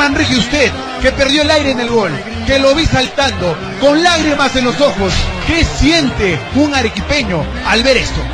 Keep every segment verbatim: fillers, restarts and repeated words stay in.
Manrique, usted, que perdió el aire en el gol, que lo vi saltando, con lágrimas en los ojos, ¿qué siente un arequipeño al ver esto?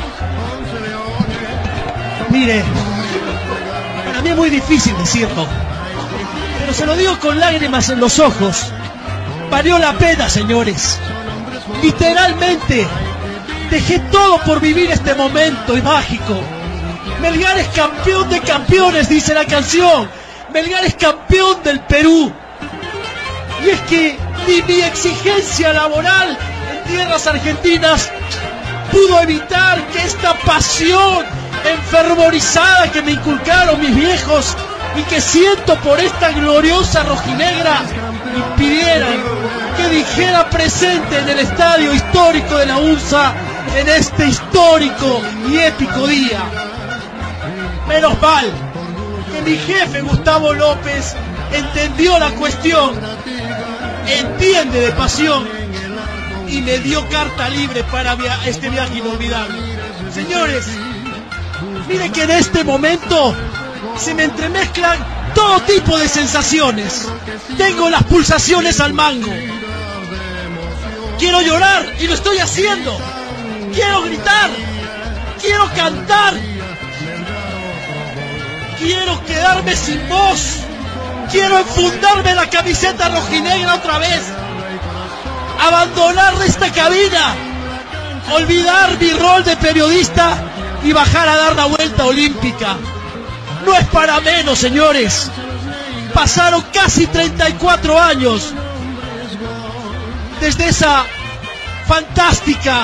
Mire, para mí es muy difícil decirlo, pero se lo digo con lágrimas en los ojos. Valió la pena, señores. Literalmente, dejé todo por vivir este momento mágico. Melgar es campeón de campeones, dice la canción. Melgar es campeón del Perú. Y es que ni mi exigencia laboral en tierras argentinas pudo evitar que esta pasión enfervorizada que me inculcaron mis viejos y que siento por esta gloriosa rojinegra impidieran que dijera presente en el estadio histórico de la UNSA en este histórico y épico día. Menos mal que mi jefe Gustavo López entendió la cuestión, entiende de pasión y me dio carta libre para via este viaje inolvidable. Señores, miren que en este momento se me entremezclan todo tipo de sensaciones. Tengo las pulsaciones al mango. Quiero llorar y lo estoy haciendo. Quiero gritar. Quiero cantar. Quiero quedarme sin voz. Quiero enfundarme la camiseta rojinegra otra vez. Abandonar esta cabina. Olvidar mi rol de periodista y bajar a dar la vuelta olímpica. No es para menos, señores. Pasaron casi treinta y cuatro años desde esa fantástica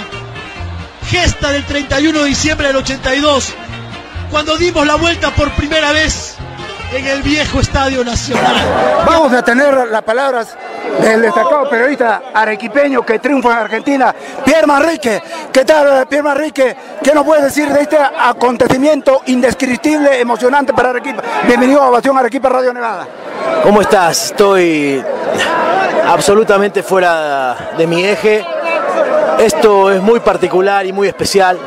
gesta del treinta y uno de diciembre del ochenta y dos, cuando dimos la vuelta por primera vez en el viejo Estadio Nacional. Vamos a tener las palabras del destacado periodista arequipeño que triunfa en Argentina, Pierre Manrique. ¿Qué tal, Pierre Manrique? ¿Qué nos puedes decir de este acontecimiento indescriptible, emocionante para Arequipa? Bienvenido a Ovación Arequipa Radio Nevada. ¿Cómo estás? Estoy absolutamente fuera de mi eje. Esto es muy particular y muy especial.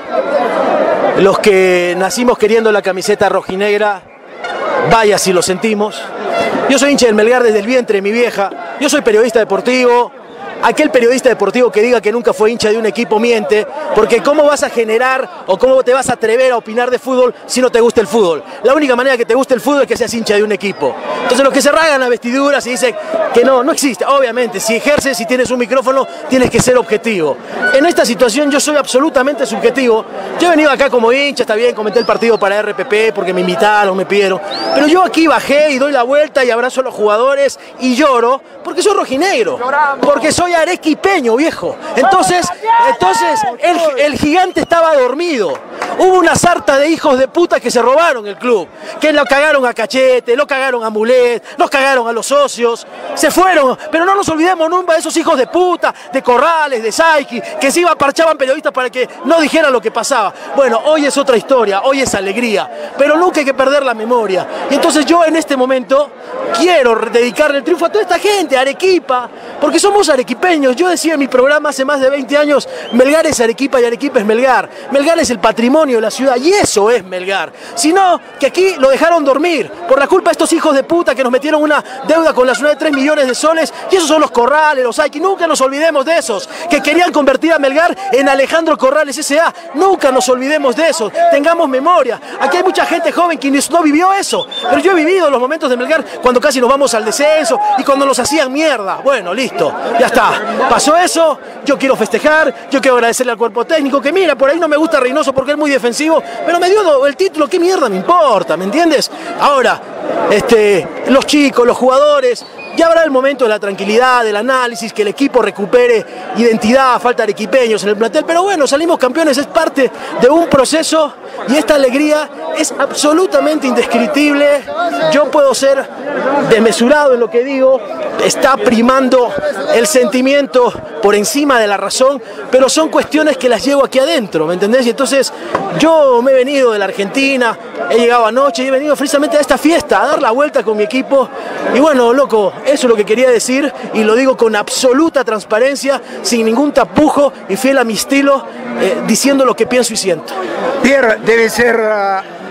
Los que nacimos queriendo la camiseta rojinegra, vaya si lo sentimos. Yo soy hincha del Melgar desde el vientre de mi vieja. Yo soy periodista deportivo. Aquel periodista deportivo que diga que nunca fue hincha de un equipo miente, porque ¿cómo vas a generar o cómo te vas a atrever a opinar de fútbol si no te gusta el fútbol? La única manera que te guste el fútbol es que seas hincha de un equipo. Entonces los que se rasgan las vestiduras y dicen que no, no existe. Obviamente, si ejerces, si tienes un micrófono, tienes que ser objetivo. En esta situación yo soy absolutamente subjetivo. Yo he venido acá como hincha, está bien, comenté el partido para R P P porque me invitaron, me pidieron. Pero yo aquí bajé y doy la vuelta y abrazo a los jugadores y lloro porque soy rojinegro. Porque soy arequipeño, viejo. Entonces, entonces el, el gigante estaba dormido. Hubo una sarta de hijos de puta que se robaron el club, que lo cagaron a Cachete, lo cagaron a Mulet, los cagaron a los socios, se fueron, pero no nos olvidemos nunca de esos hijos de puta, de Corrales, de Saiki, que encima parchaban periodistas para que no dijeran lo que pasaba. Bueno, hoy es otra historia, hoy es alegría, pero nunca hay que perder la memoria. Y entonces yo en este momento quiero dedicarle el triunfo a toda esta gente, a Arequipa, porque somos arequipeños. Yo decía en mi programa hace más de veinte años, Melgar es Arequipa y Arequipa es Melgar. Melgar es el patrimonio de la ciudad y eso es Melgar. Si no, que aquí lo dejaron dormir por la culpa de estos hijos de puta que nos metieron una deuda con la ciudad de tres millones de soles, y esos son los Corrales, los Saiki. Nunca nos olvidemos de esos, que querían convertir a Melgar en Alejandro Corrales S A Nunca nos olvidemos de eso, tengamos memoria. Aquí hay mucha gente joven que no vivió eso, pero yo he vivido los momentos de Melgar cuando casi nos vamos al descenso y cuando nos hacían mierda. Bueno, listo, ya está, pasó eso. Yo quiero festejar, yo quiero agradecerle al cuerpo técnico, que mira, por ahí no me gusta Reynoso porque es muy defensivo, pero me dio el título, qué mierda me importa, ¿me entiendes? Ahora, este, los chicos, los jugadores, ya habrá el momento de la tranquilidad, del análisis, que el equipo recupere identidad, falta de arequipeños en el plantel, pero bueno, salimos campeones, es parte de un proceso y esta alegría es absolutamente indescriptible. Yo puedo ser desmesurado en lo que digo, está primando el sentimiento por encima de la razón, pero son cuestiones que las llevo aquí adentro, ¿me entendés? Y entonces yo me he venido de la Argentina, he llegado anoche y he venido precisamente a esta fiesta, a dar la vuelta con mi equipo, y bueno, loco, eso es lo que quería decir y lo digo con absoluta transparencia, sin ningún tapujo y fiel a mi estilo, eh, diciendo lo que pienso y siento. Pierre, debe ser uh,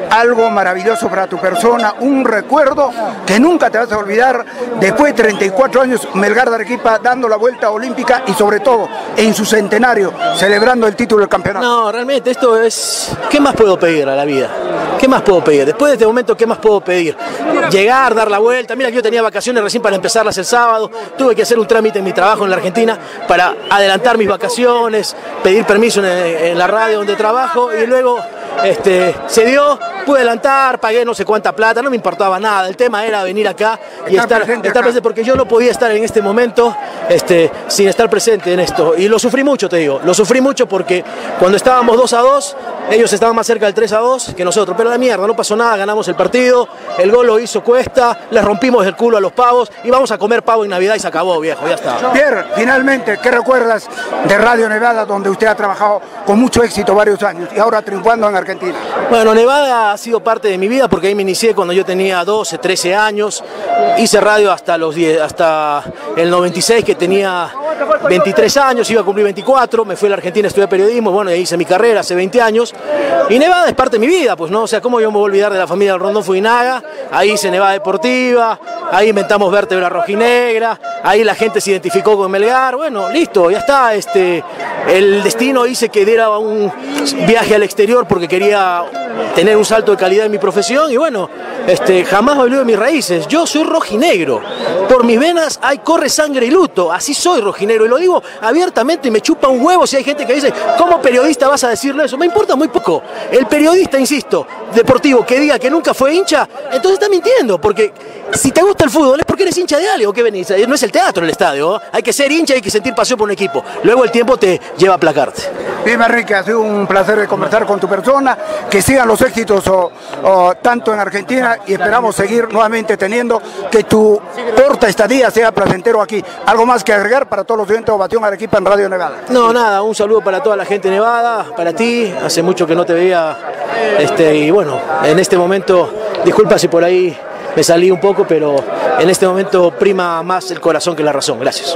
algo maravilloso para tu persona, un recuerdo que nunca te vas a olvidar después de treinta y cuatro años, Melgar de Arequipa dando la vuelta olímpica y sobre todo en su centenario, celebrando el título del campeonato. No, realmente esto es... ¿Qué más puedo pedir a la vida? ¿Qué más puedo pedir? Después de este momento, ¿qué más puedo pedir? Llegar, dar la vuelta. Mira que yo tenía vacaciones recién para empezarlas el sábado, tuve que hacer un trámite en mi trabajo en la Argentina para adelantar mis vacaciones, pedir permiso en, en la radio donde trabajo y luego este, se dio, pude adelantar, pagué no sé cuánta plata, no me importaba nada, el tema era venir acá y estar, estar, presente, estar presente, porque yo no podía estar en este momento este, sin estar presente en esto, y lo sufrí mucho, te digo, lo sufrí mucho porque cuando estábamos dos a dos, ellos estaban más cerca del tres a dos que nosotros, pero la mierda, no pasó nada, ganamos el partido, el gol lo hizo Cuesta, les rompimos el culo a los pavos y vamos a comer pavo en Navidad y se acabó, viejo, ya está. Pierre, finalmente, ¿qué recuerdas de Radio Nevada, donde usted ha trabajado con mucho éxito varios años y ahora triunfando en Argentina? Bueno, Nevada ha sido parte de mi vida porque ahí me inicié cuando yo tenía doce, trece años, hice radio hasta los diez, hasta el noventa y seis que tenía veintitrés años, iba a cumplir veinticuatro, me fui a la Argentina a estudiar periodismo, bueno, ahí hice mi carrera hace veinte años, y Nevada es parte de mi vida, pues no, o sea, ¿cómo yo me voy a olvidar de la familia del Rondón Fuinaga? Ahí hice Nevada Deportiva, ahí inventamos Vértebra Rojinegra, ahí la gente se identificó con Melgar, bueno, listo, ya está, este, el destino hice que diera un viaje al exterior porque quería tener un salto de calidad en mi profesión y bueno, este, jamás me olvido de mis raíces, yo soy rojinegro, por mis venas hay corre sangre y luto, así soy rojinegro y lo digo abiertamente y me chupa un huevo si hay gente que dice, ¿cómo periodista vas a decirle eso? Me importa muy poco, el periodista, insisto, deportivo que diga que nunca fue hincha, entonces está mintiendo, porque si te gusta el fútbol es porque eres hincha de algo, ¿qué venís? No es el teatro el estadio, ¿no? Hay que ser hincha y hay que sentir pasión por un equipo, luego el tiempo te lleva a aplacarte. Bien, Enrique, ha sido un placer conversar con tu persona, que sigan los éxitos o, o, tanto en Argentina y esperamos seguir nuevamente teniendo que tu corta estadía sea placentero aquí. ¿Algo más que agregar para todos los oyentes de Ovación Arequipa en Radio Nevada? No, nada, un saludo para toda la gente de Nevada, para ti, hace mucho que no te veía, este, y bueno, en este momento, disculpa si por ahí me salí un poco, pero en este momento prima más el corazón que la razón. Gracias.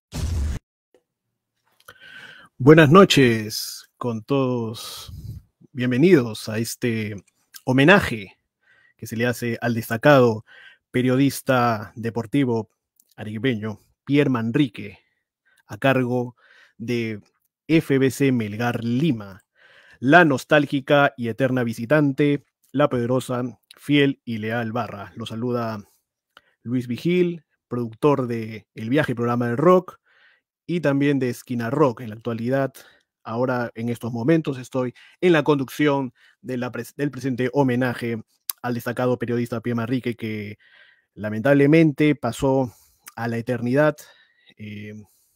Buenas noches con todos, bienvenidos a este homenaje que se le hace al destacado periodista deportivo arequipeño Pierre Manrique, a cargo de F B C Melgar Lima, la nostálgica y eterna visitante, la poderosa, fiel y leal barra. Lo saluda Luis Vigil, productor de El Viaje, programa del rock, y también de Esquina Rock. En la actualidad, ahora en estos momentos, estoy en la conducción de la pres del presente homenaje al destacado periodista Pierre Manrique, que lamentablemente pasó a la eternidad, eh,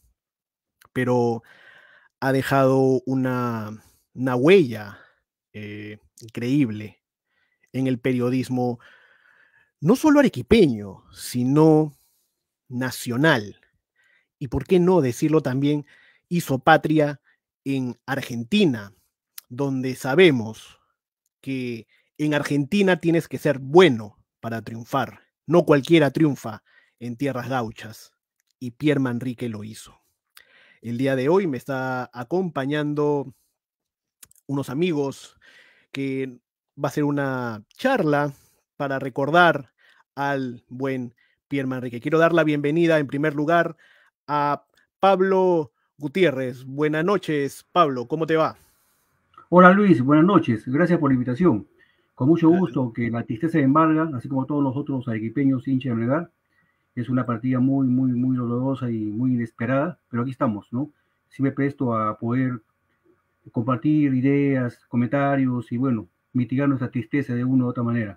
pero ha dejado una, una huella eh, increíble en el periodismo, no solo arequipeño, sino nacional. Y por qué no decirlo también, hizo patria en Argentina, donde sabemos que en Argentina tienes que ser bueno para triunfar. No cualquiera triunfa en tierras gauchas, y Pierre Manrique lo hizo. El día de hoy me está acompañando unos amigos que va a ser una charla para recordar al buen Pierre Manrique. Quiero dar la bienvenida en primer lugar a Pablo Gutiérrez. Buenas noches, Pablo, ¿cómo te va? Hola Luis, buenas noches, gracias por la invitación. Con mucho gusto, que la tristeza de embarga, así como todos los otros arequipeños hinchas de Melgar, es una partida muy, muy, muy dolorosa y muy inesperada, pero aquí estamos, ¿no? Sí me presto a poder compartir ideas, comentarios y, bueno, mitigar nuestra tristeza de una u otra manera.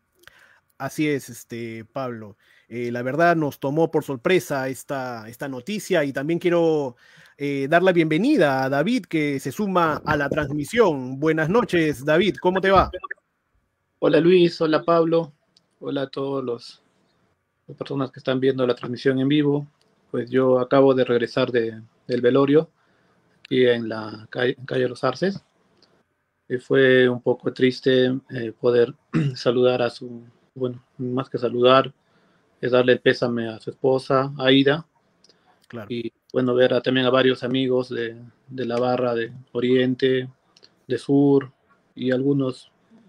Así es, este, Pablo. Eh, la verdad nos tomó por sorpresa esta, esta noticia, y también quiero eh, dar la bienvenida a David, que se suma a la transmisión. Buenas noches, David, ¿cómo te va? Hola Luis, hola Pablo, hola a todos los las personas que están viendo la transmisión en vivo. Pues yo acabo de regresar de, del velorio aquí en la calle, en calle Los Arces. Y fue un poco triste eh, poder saludar a su, bueno, más que saludar, es darle el pésame a su esposa, Aida. Claro. Y bueno, ver a, también a varios amigos de, de la barra de Oriente, de Sur, y algunos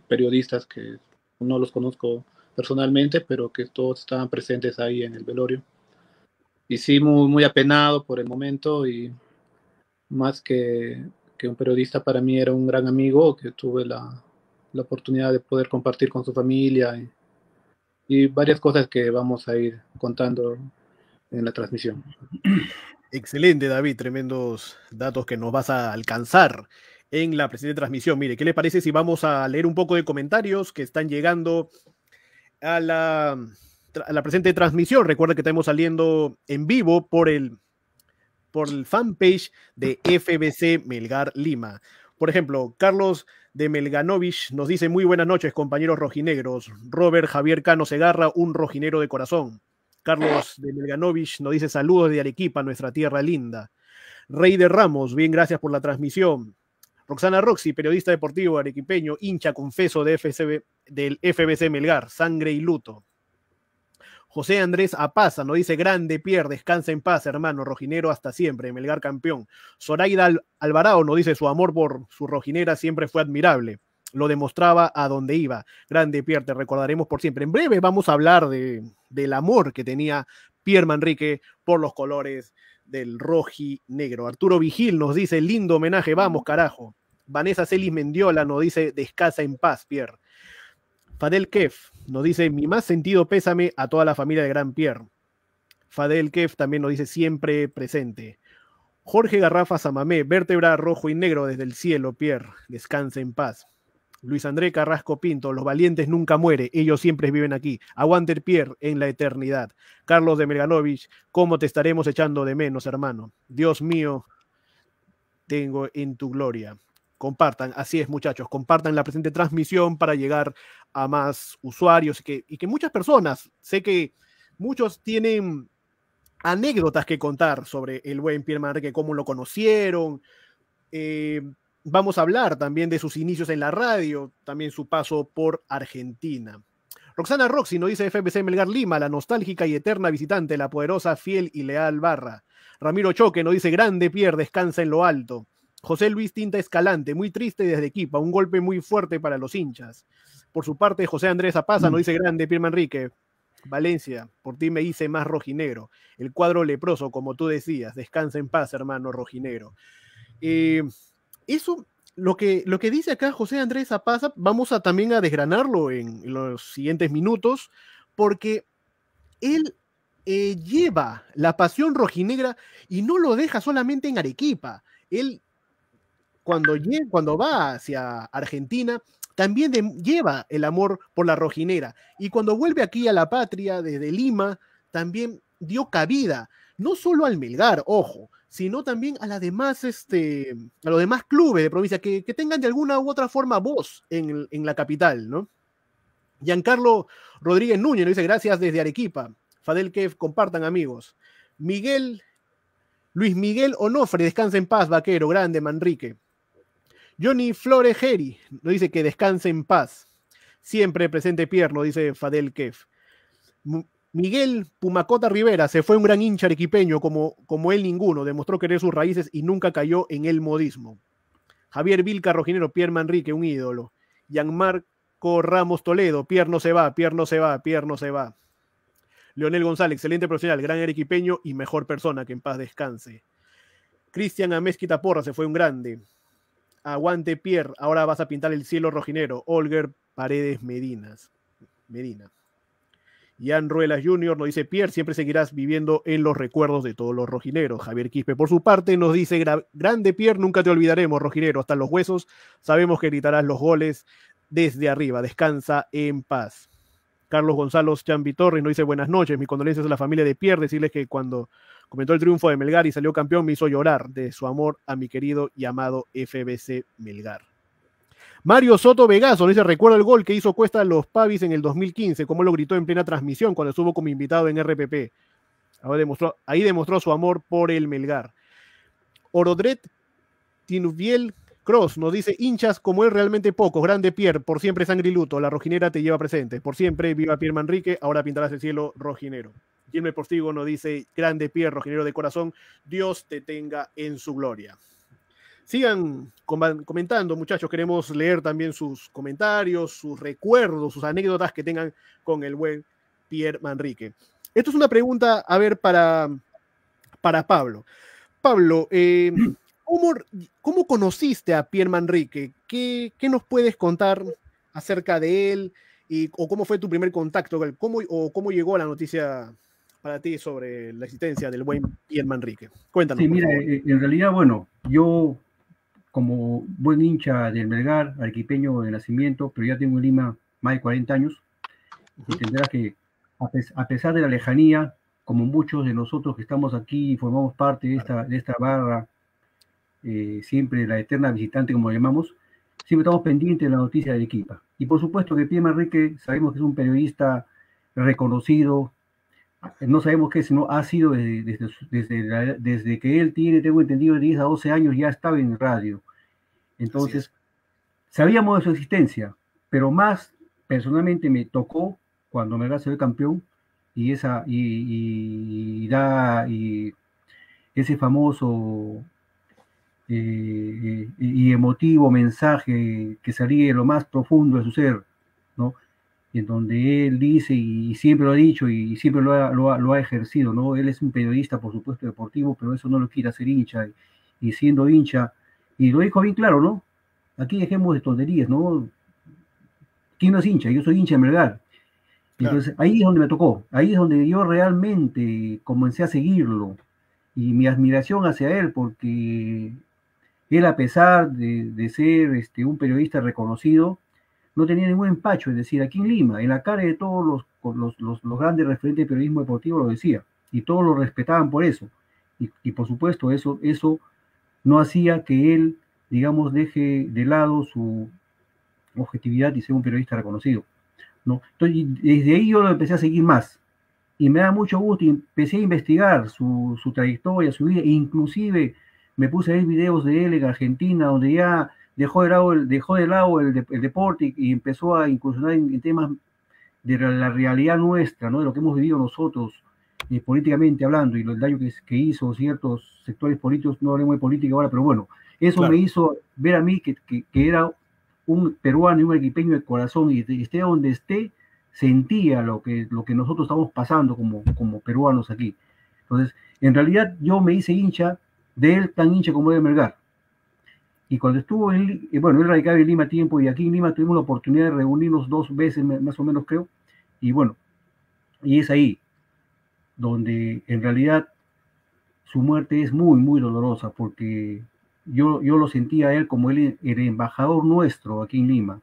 periodistas que no los conozco personalmente, pero que todos estaban presentes ahí en el velorio. Y sí, muy, muy apenado por el momento, y más que, que un periodista, para mí era un gran amigo que tuve la, la oportunidad de poder compartir con su familia y, y varias cosas que vamos a ir contando en la transmisión. Excelente, David, tremendos datos que nos vas a alcanzar en la presente transmisión. Mire, ¿qué le parece si vamos a leer un poco de comentarios que están llegando a la, a la presente transmisión? Recuerda que estamos saliendo en vivo por el, por el fanpage de F B C Melgar Lima. Por ejemplo, Carlos de Melganovich nos dice: muy buenas noches, compañeros rojinegros. Robert Javier Cano Segarra, un rojinero de corazón. Carlos de Melganovich nos dice: saludos de Arequipa, nuestra tierra linda. Rey de Ramos, bien, gracias por la transmisión. Roxana Roxy, periodista deportivo arequipeño, hincha confeso de F C B, del F B C Melgar, sangre y luto. José Andrés Apaza nos dice: grande Pierre, descansa en paz, hermano, rojinero hasta siempre, Melgar campeón. Zoraida Al Alvarado nos dice: su amor por su rojinera siempre fue admirable, lo demostraba a donde iba. Grande Pierre, te recordaremos por siempre. En breve vamos a hablar de, del amor que tenía Pierre Manrique por los colores del rojinegro. Arturo Vigil nos dice: lindo homenaje, vamos carajo. Vanessa Celis Mendiola nos dice: descansa en paz, Pierre. Fadel Kef nos dice: mi más sentido pésame a toda la familia de Gran Pierre. Fadel Kef también nos dice: siempre presente. Jorge Garrafa Samamé: vértebra rojo y negro desde el cielo, Pierre, descansa en paz. Luis André Carrasco Pinto: los valientes nunca mueren, ellos siempre viven aquí. Aguante Pierre en la eternidad. Carlos de Melganovich: ¿cómo te estaremos echando de menos, hermano? Dios mío, tengo en tu gloria. Compartan, así es, muchachos, compartan la presente transmisión para llegar a más usuarios y que, y que muchas personas, sé que muchos tienen anécdotas que contar sobre el buen Pierre Manrique, cómo lo conocieron. Eh, vamos a hablar también de sus inicios en la radio, también su paso por Argentina. Roxana Roxy nos dice: F B C Melgar Lima, la nostálgica y eterna visitante, la poderosa, fiel y leal barra. Ramiro Choque nos dice: grande Pierre, descansa en lo alto. José Luis Tinta Escalante: muy triste desde Equipa, un golpe muy fuerte para los hinchas. Por su parte, José Andrés Apaza nos dice: grande Pierre Manrique, Valencia, por ti me hice más rojinegro. El cuadro leproso, como tú decías, descansa en paz, hermano rojinegro. Eh, eso, lo que, lo que dice acá José Andrés Apaza, vamos a también a desgranarlo en, en los siguientes minutos, porque él eh, lleva la pasión rojinegra y no lo deja solamente en Arequipa. Él Cuando, cuando va hacia Argentina, también de, lleva el amor por la rojinera. Y cuando vuelve aquí a la patria, desde Lima, también dio cabida, no solo al Melgar, ojo, sino también a, las demás, este, a los demás clubes de provincia que, que tengan de alguna u otra forma voz en, en la capital, ¿no? Giancarlo Rodríguez Núñez nos dice: gracias desde Arequipa. Fadel Kef, compartan, amigos. Miguel, Luis Miguel Onofre: descansa en paz, vaquero, grande Manrique. Johnny Flores Geri nos dice que descanse en paz. Siempre presente Pierre, nos dice Fadel Kef. M Miguel Pumacota Rivera: se fue un gran hincha arequipeño como, como él ninguno. Demostró querer sus raíces y nunca cayó en el modismo. Javier Vilca Rojinero: Pierre Manrique, un ídolo. Gianmarco Ramos Toledo: Pierre no se va, Pierre no se va, Pierre no se va. Leonel González: excelente profesional, gran arequipeño y mejor persona, que en paz descanse. Cristian Amezquita Porra: se fue un grande. Aguante Pierre, ahora vas a pintar el cielo rojinero. Olger Paredes Medinas, Medina. Ian Ruelas junior nos dice: Pierre, siempre seguirás viviendo en los recuerdos de todos los rojineros. Javier Quispe, por su parte, nos dice: grande Pierre, nunca te olvidaremos, rojinero, hasta los huesos. Sabemos que gritarás los goles desde arriba. Descansa en paz. Carlos Gonzalo Chambi Torres nos dice: buenas noches, mis condolencias a la familia de Pierre. Decirles que cuando comentó el triunfo de Melgar y salió campeón, me hizo llorar de su amor a mi querido y amado F B C Melgar. Mario Soto Vegaso nos dice: recuerdo el gol que hizo Cuesta a los Pavis en el dos mil quince, como lo gritó en plena transmisión cuando estuvo como invitado en R P P. Ahí demostró, ahí demostró su amor por el Melgar. Orodret Tinuviel Cross nos dice: hinchas como él realmente pocos, grande Pierre, por siempre sangre y luto, la rojinera te lleva presente, por siempre viva Pierre Manrique, ahora pintarás el cielo rojinero. Gilmer Postigo nos dice: grande Pierre, rojinero de corazón, Dios te tenga en su gloria. sigan com comentando, muchachos. Queremos leer también sus comentarios, sus recuerdos, sus anécdotas que tengan con el buen Pierre Manrique. Esto es una pregunta, a ver, para, para Pablo. Pablo, eh, ¿cómo, ¿cómo conociste a Pierre Manrique? ¿Qué, ¿Qué nos puedes contar acerca de él? Y, ¿O cómo fue tu primer contacto con él? ¿Cómo, ¿O cómo llegó la noticia para ti sobre la existencia del buen Pierre Manrique? Cuéntanos. Sí, mira, eh, en realidad, bueno, yo como buen hincha del Melgar, arequipeño de nacimiento, pero ya tengo en Lima más de cuarenta años, uh-huh. Entenderás que a, pes a pesar de la lejanía, como muchos de nosotros que estamos aquí y formamos parte de esta, de esta barra, eh, siempre la eterna visitante, como lo llamamos, siempre estamos pendientes de la noticia del equipo. Y por supuesto que Pierre Manrique sabemos que es un periodista reconocido, no sabemos qué, sino ha sido desde, desde, desde, la, desde que él tiene, tengo entendido, de diez a doce años ya estaba en radio. Entonces, sabíamos de su existencia, pero más personalmente me tocó cuando Melgar se ve campeón y, esa, y, y, y da y ese famoso eh, y emotivo mensaje que salía de lo más profundo de su ser, ¿no? En donde él dice, y siempre lo ha dicho, y siempre lo ha, lo ha, lo ha ejercido, ¿no? Él es un periodista, por supuesto, deportivo, pero eso no lo quiere hacer hincha, y, y siendo hincha, y lo dijo bien claro, ¿no? Aquí dejemos de tonterías, ¿no? ¿Quién no es hincha? Yo soy hincha de Melgar. Claro. Entonces, ahí es donde me tocó, ahí es donde yo realmente comencé a seguirlo, y mi admiración hacia él, porque él, a pesar de, de ser este, un periodista reconocido, no tenía ningún empacho, es decir, aquí en Lima, en la cara de todos los, los, los, los grandes referentes de periodismo deportivo lo decía, y todos lo respetaban por eso, y, y por supuesto eso, eso no hacía que él, digamos, deje de lado su objetividad y ser un periodista reconocido, ¿no? Entonces, desde ahí yo lo empecé a seguir más, y me da mucho gusto, y empecé a investigar su, su trayectoria, su vida, e inclusive me puse a ver videos de él en Argentina, donde ya dejó de lado el, dejó de lado el, de, el deporte y, y empezó a incursionar en, en temas de la, la realidad nuestra, ¿no? De lo que hemos vivido nosotros, eh, políticamente hablando, y el daño que, que hizo ciertos sectores políticos. No hablemos de política ahora, pero bueno, eso claro. Me hizo ver a mí que, que, que era un peruano y un arequipeño de corazón, y esté donde esté, sentía lo que, lo que nosotros estamos pasando como, como peruanos aquí. Entonces, en realidad yo me hice hincha de él, tan hincha como de Melgar. Y cuando estuvo en, bueno, él radicaba en Lima tiempo, y aquí en Lima tuvimos la oportunidad de reunirnos dos veces, más o menos creo, y bueno, y es ahí donde en realidad su muerte es muy, muy dolorosa, porque yo, yo lo sentía a él como él, el embajador nuestro aquí en Lima,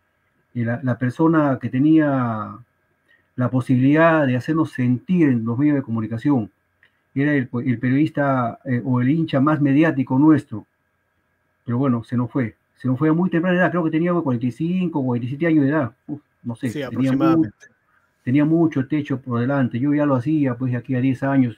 y la, la persona que tenía la posibilidad de hacernos sentir en los medios de comunicación, era el, el periodista eh, o el hincha más mediático nuestro. Pero bueno, se nos fue, se nos fue a muy temprana edad, creo que tenía cuarenta y cinco, cuarenta y siete años de edad, Uf, no sé, sí, tenía, muy, tenía mucho techo por delante. Yo ya lo hacía, pues, de aquí a diez años,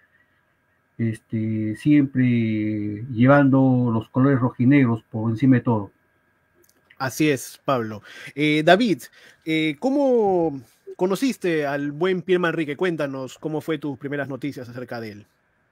este, siempre llevando los colores rojinegros por encima de todo. Así es, Pablo. Eh, David, eh, ¿cómo conociste al buen Pierre Manrique? Cuéntanos cómo fue tus primeras noticias acerca de él.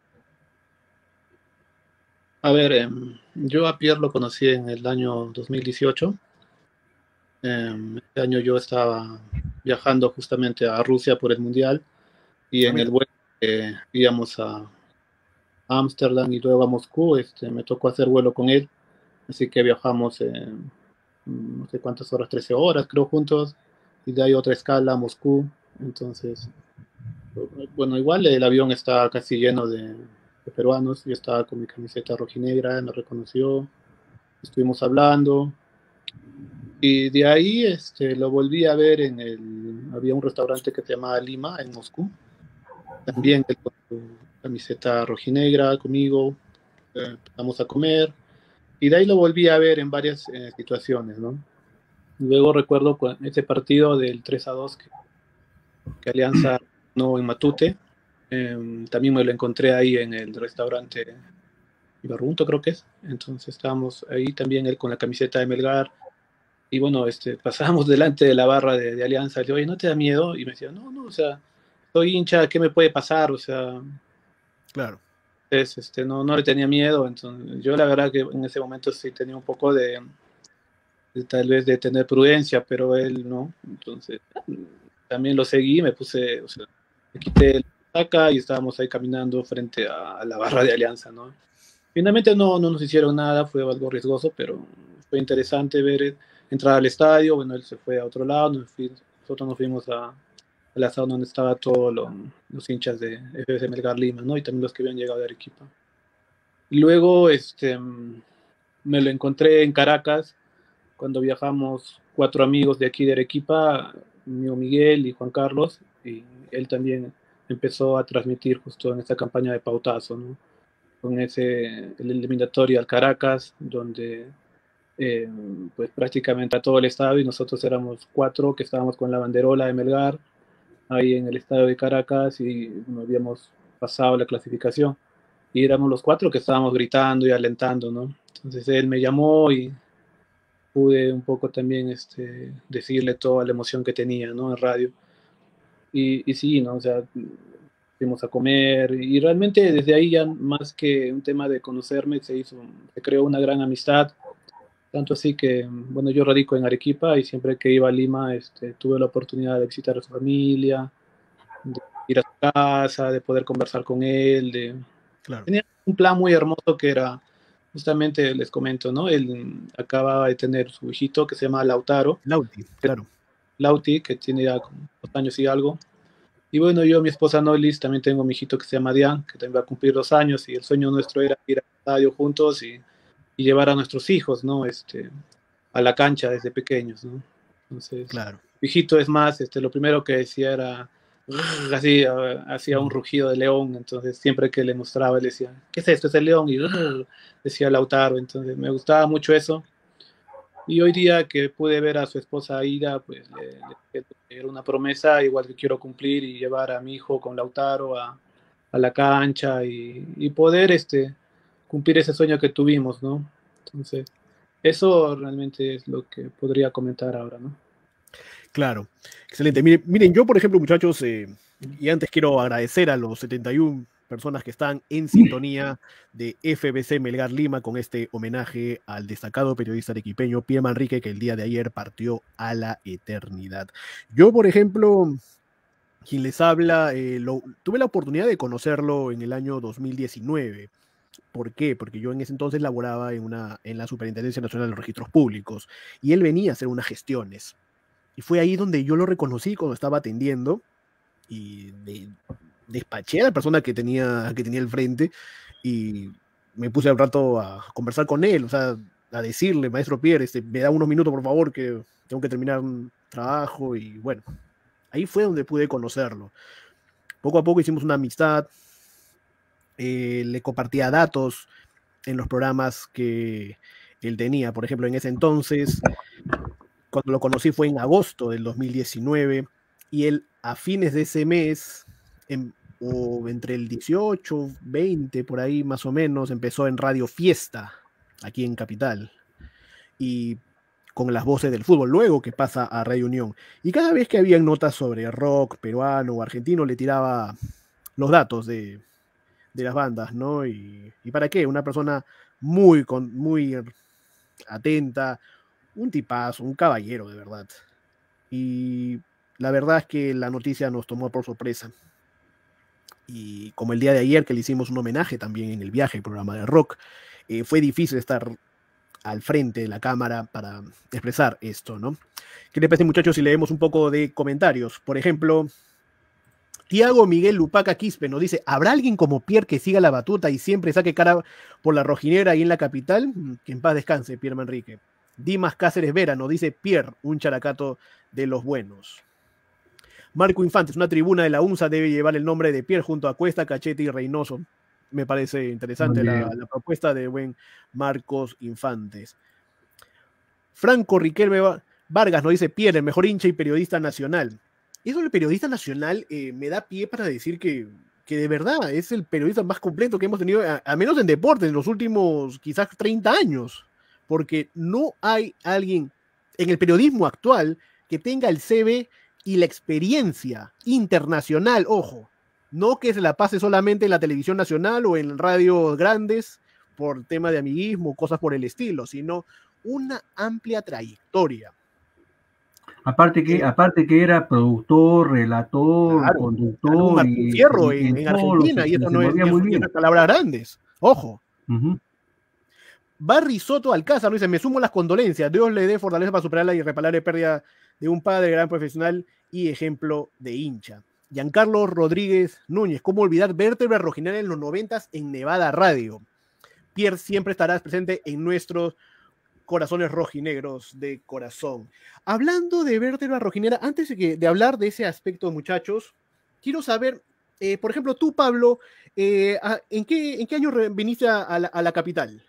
A ver, eh, yo a Pierre lo conocí en el año dos mil dieciocho. Eh, este año yo estaba viajando justamente a Rusia por el Mundial, y en el vuelo eh, íbamos a Ámsterdam y luego a Moscú. Este, me tocó hacer vuelo con él, así que viajamos eh, no sé cuántas horas, trece horas creo juntos, y de ahí otra escala a Moscú. Entonces, bueno, igual el avión está casi lleno de de peruanos. Yo estaba con mi camiseta rojinegra, me reconoció, estuvimos hablando, y de ahí este, lo volví a ver en el, había un restaurante que se llamaba Lima, en Moscú, también con su camiseta rojinegra conmigo, eh, vamos a comer, y de ahí lo volví a ver en varias eh, situaciones, ¿no? Luego recuerdo ese partido del tres a dos que, que Alianza no en Matute. Eh, también me lo encontré ahí en el restaurante Ibarrunto, creo que es. Entonces estábamos ahí también, él con la camiseta de Melgar, y bueno, este, pasábamos delante de la barra de, de Alianza. Le digo, oye, ¿no te da miedo? Y me decía, no, no, o sea, soy hincha, ¿qué me puede pasar? O sea, claro. Entonces, este, no, no le tenía miedo. Entonces, yo la verdad que en ese momento sí tenía un poco de, de tal vez de tener prudencia, pero él no. Entonces, también lo seguí, me puse, o sea, me quité la saca y estábamos ahí caminando frente a, a la barra de Alianza, ¿no? Finalmente no, no nos hicieron nada, fue algo riesgoso, pero fue interesante ver entrar al estadio. Bueno, él se fue a otro lado, nos fui, nosotros nos fuimos a, a la zona donde estaban todos lo, los hinchas de F B C Melgar Lima, ¿no? Y también los que habían llegado de Arequipa. Y luego este, me lo encontré en Caracas, cuando viajamos cuatro amigos de aquí de Arequipa, mío Miguel y Juan Carlos, y él también empezó a transmitir justo en esta campaña de Pautazo, ¿no? Con ese el eliminatorio al Caracas, donde eh, pues prácticamente a todo el estadio, y nosotros éramos cuatro que estábamos con la banderola de Melgar ahí en el estadio de Caracas, y bueno, habíamos pasado la clasificación y éramos los cuatro que estábamos gritando y alentando, ¿no? Entonces él me llamó y pude un poco también este, decirle toda la emoción que tenía, ¿no? En radio. Y, y sí, ¿no? O sea, fuimos a comer y realmente desde ahí ya más que un tema de conocerme se hizo, se creó una gran amistad, tanto así que, bueno, yo radico en Arequipa y siempre que iba a Lima este, tuve la oportunidad de visitar a su familia, de ir a su casa, de poder conversar con él, de... Claro. Tenía un plan muy hermoso que era, justamente les comento, ¿no? Él acababa de tener su hijito que se llama Lautaro. Lauti, claro. Lauti, que tiene ya dos años y algo. Y bueno, yo, mi esposa Nolis, también tengo mi hijito que se llama Dian, que también va a cumplir dos años, y el sueño nuestro era ir al estadio juntos y, y llevar a nuestros hijos, ¿no? Este, a la cancha desde pequeños, ¿no? Entonces, claro. Mi hijito es más, este, lo primero que decía era, así, hacía un rugido de león, entonces siempre que le mostraba, él decía, ¿qué es esto? Es el león, y decía Lautaro, entonces me gustaba mucho eso. Y hoy día que pude ver a su esposa Aida, pues le, le, era una promesa igual que quiero cumplir y llevar a mi hijo con Lautaro a, a la cancha y, y poder este, cumplir ese sueño que tuvimos, ¿no? Entonces, eso realmente es lo que podría comentar ahora, ¿no? Claro, excelente. Miren, miren yo, por ejemplo, muchachos, eh, y antes quiero agradecer a los setenta y una personas que están en sintonía de F B C Melgar Lima con este homenaje al destacado periodista arequipeño Pierre Manrique, que el día de ayer partió a la eternidad. Yo, por ejemplo, quien les habla, eh, lo, tuve la oportunidad de conocerlo en el año dos mil diecinueve. ¿Por qué? Porque yo en ese entonces laboraba en, una, en la Superintendencia Nacional de los Registros Públicos y él venía a hacer unas gestiones. Y fue ahí donde yo lo reconocí cuando estaba atendiendo y de, despaché a la persona que tenía, que tenía el frente y me puse al rato a conversar con él, o sea, a decirle, maestro Pierre, este, me da unos minutos por favor que tengo que terminar un trabajo, y bueno, ahí fue donde pude conocerlo. Poco a poco hicimos una amistad, eh, le compartía datos en los programas que él tenía. Por ejemplo, en ese entonces, cuando lo conocí fue en agosto del dos mil diecinueve, y él a fines de ese mes, en, o entre el dieciocho, veinte, por ahí más o menos, empezó en Radio Fiesta, aquí en Capital, y con las voces del fútbol, luego que pasa a Radio Unión. Y cada vez que había notas sobre rock peruano o argentino, le tiraba los datos de, de las bandas, ¿no? Y, y para qué, una persona muy, con, muy atenta, un tipazo, un caballero de verdad. Y la verdad es que la noticia nos tomó por sorpresa. Y como el día de ayer que le hicimos un homenaje también en el viaje, el programa de rock, eh, fue difícil estar al frente de la cámara para expresar esto, ¿no? ¿Qué les parece, muchachos, si leemos un poco de comentarios? Por ejemplo, Tiago Miguel Lupaca Quispe nos dice, ¿habrá alguien como Pierre que siga la batuta y siempre saque cara por la rojinera ahí en la capital? Que en paz descanse, Pierre Manrique. Dimas Cáceres Vera nos dice, Pierre, un characato de los buenos. Marco Infantes, una tribuna de la UNSA debe llevar el nombre de Pierre junto a Cuesta, Cachete y Reynoso. Me parece interesante la, la propuesta de buen Marcos Infantes. Franco Riquelme Vargas nos dice, Pierre, el mejor hincha y periodista nacional. Eso del periodista nacional eh, me da pie para decir que, que de verdad es el periodista más completo que hemos tenido, a, a menos en deporte, en los últimos quizás treinta años. Porque no hay alguien en el periodismo actual que tenga el C V y la experiencia internacional, ojo, No que se la pase solamente en la televisión nacional o en radios grandes por tema de amiguismo, cosas por el estilo, sino una amplia trayectoria. Aparte que, Eh, aparte que era productor, relator, claro, conductor Martín y, Fierro y en, en todo lo Argentina, se, y eso se no es, movía y muy eso, y eso bien. es palabras grandes. Ojo. Ujú. Barry Soto Alcázar dice: me sumo las condolencias, Dios le dé fortaleza para superar la irreparable pérdida de un padre, gran profesional y ejemplo de hincha. Giancarlo Rodríguez Núñez: ¿cómo olvidar Vértebra Rojinera en los noventas en Nevada Radio? Pierre, siempre estarás presente en nuestros corazones rojinegros de corazón. Hablando de Vértebra Rojinera, antes de, que, de hablar de ese aspecto, muchachos, quiero saber, eh, por ejemplo, tú, Pablo, eh, ¿en, qué, ¿en qué año viniste a la, a la capital?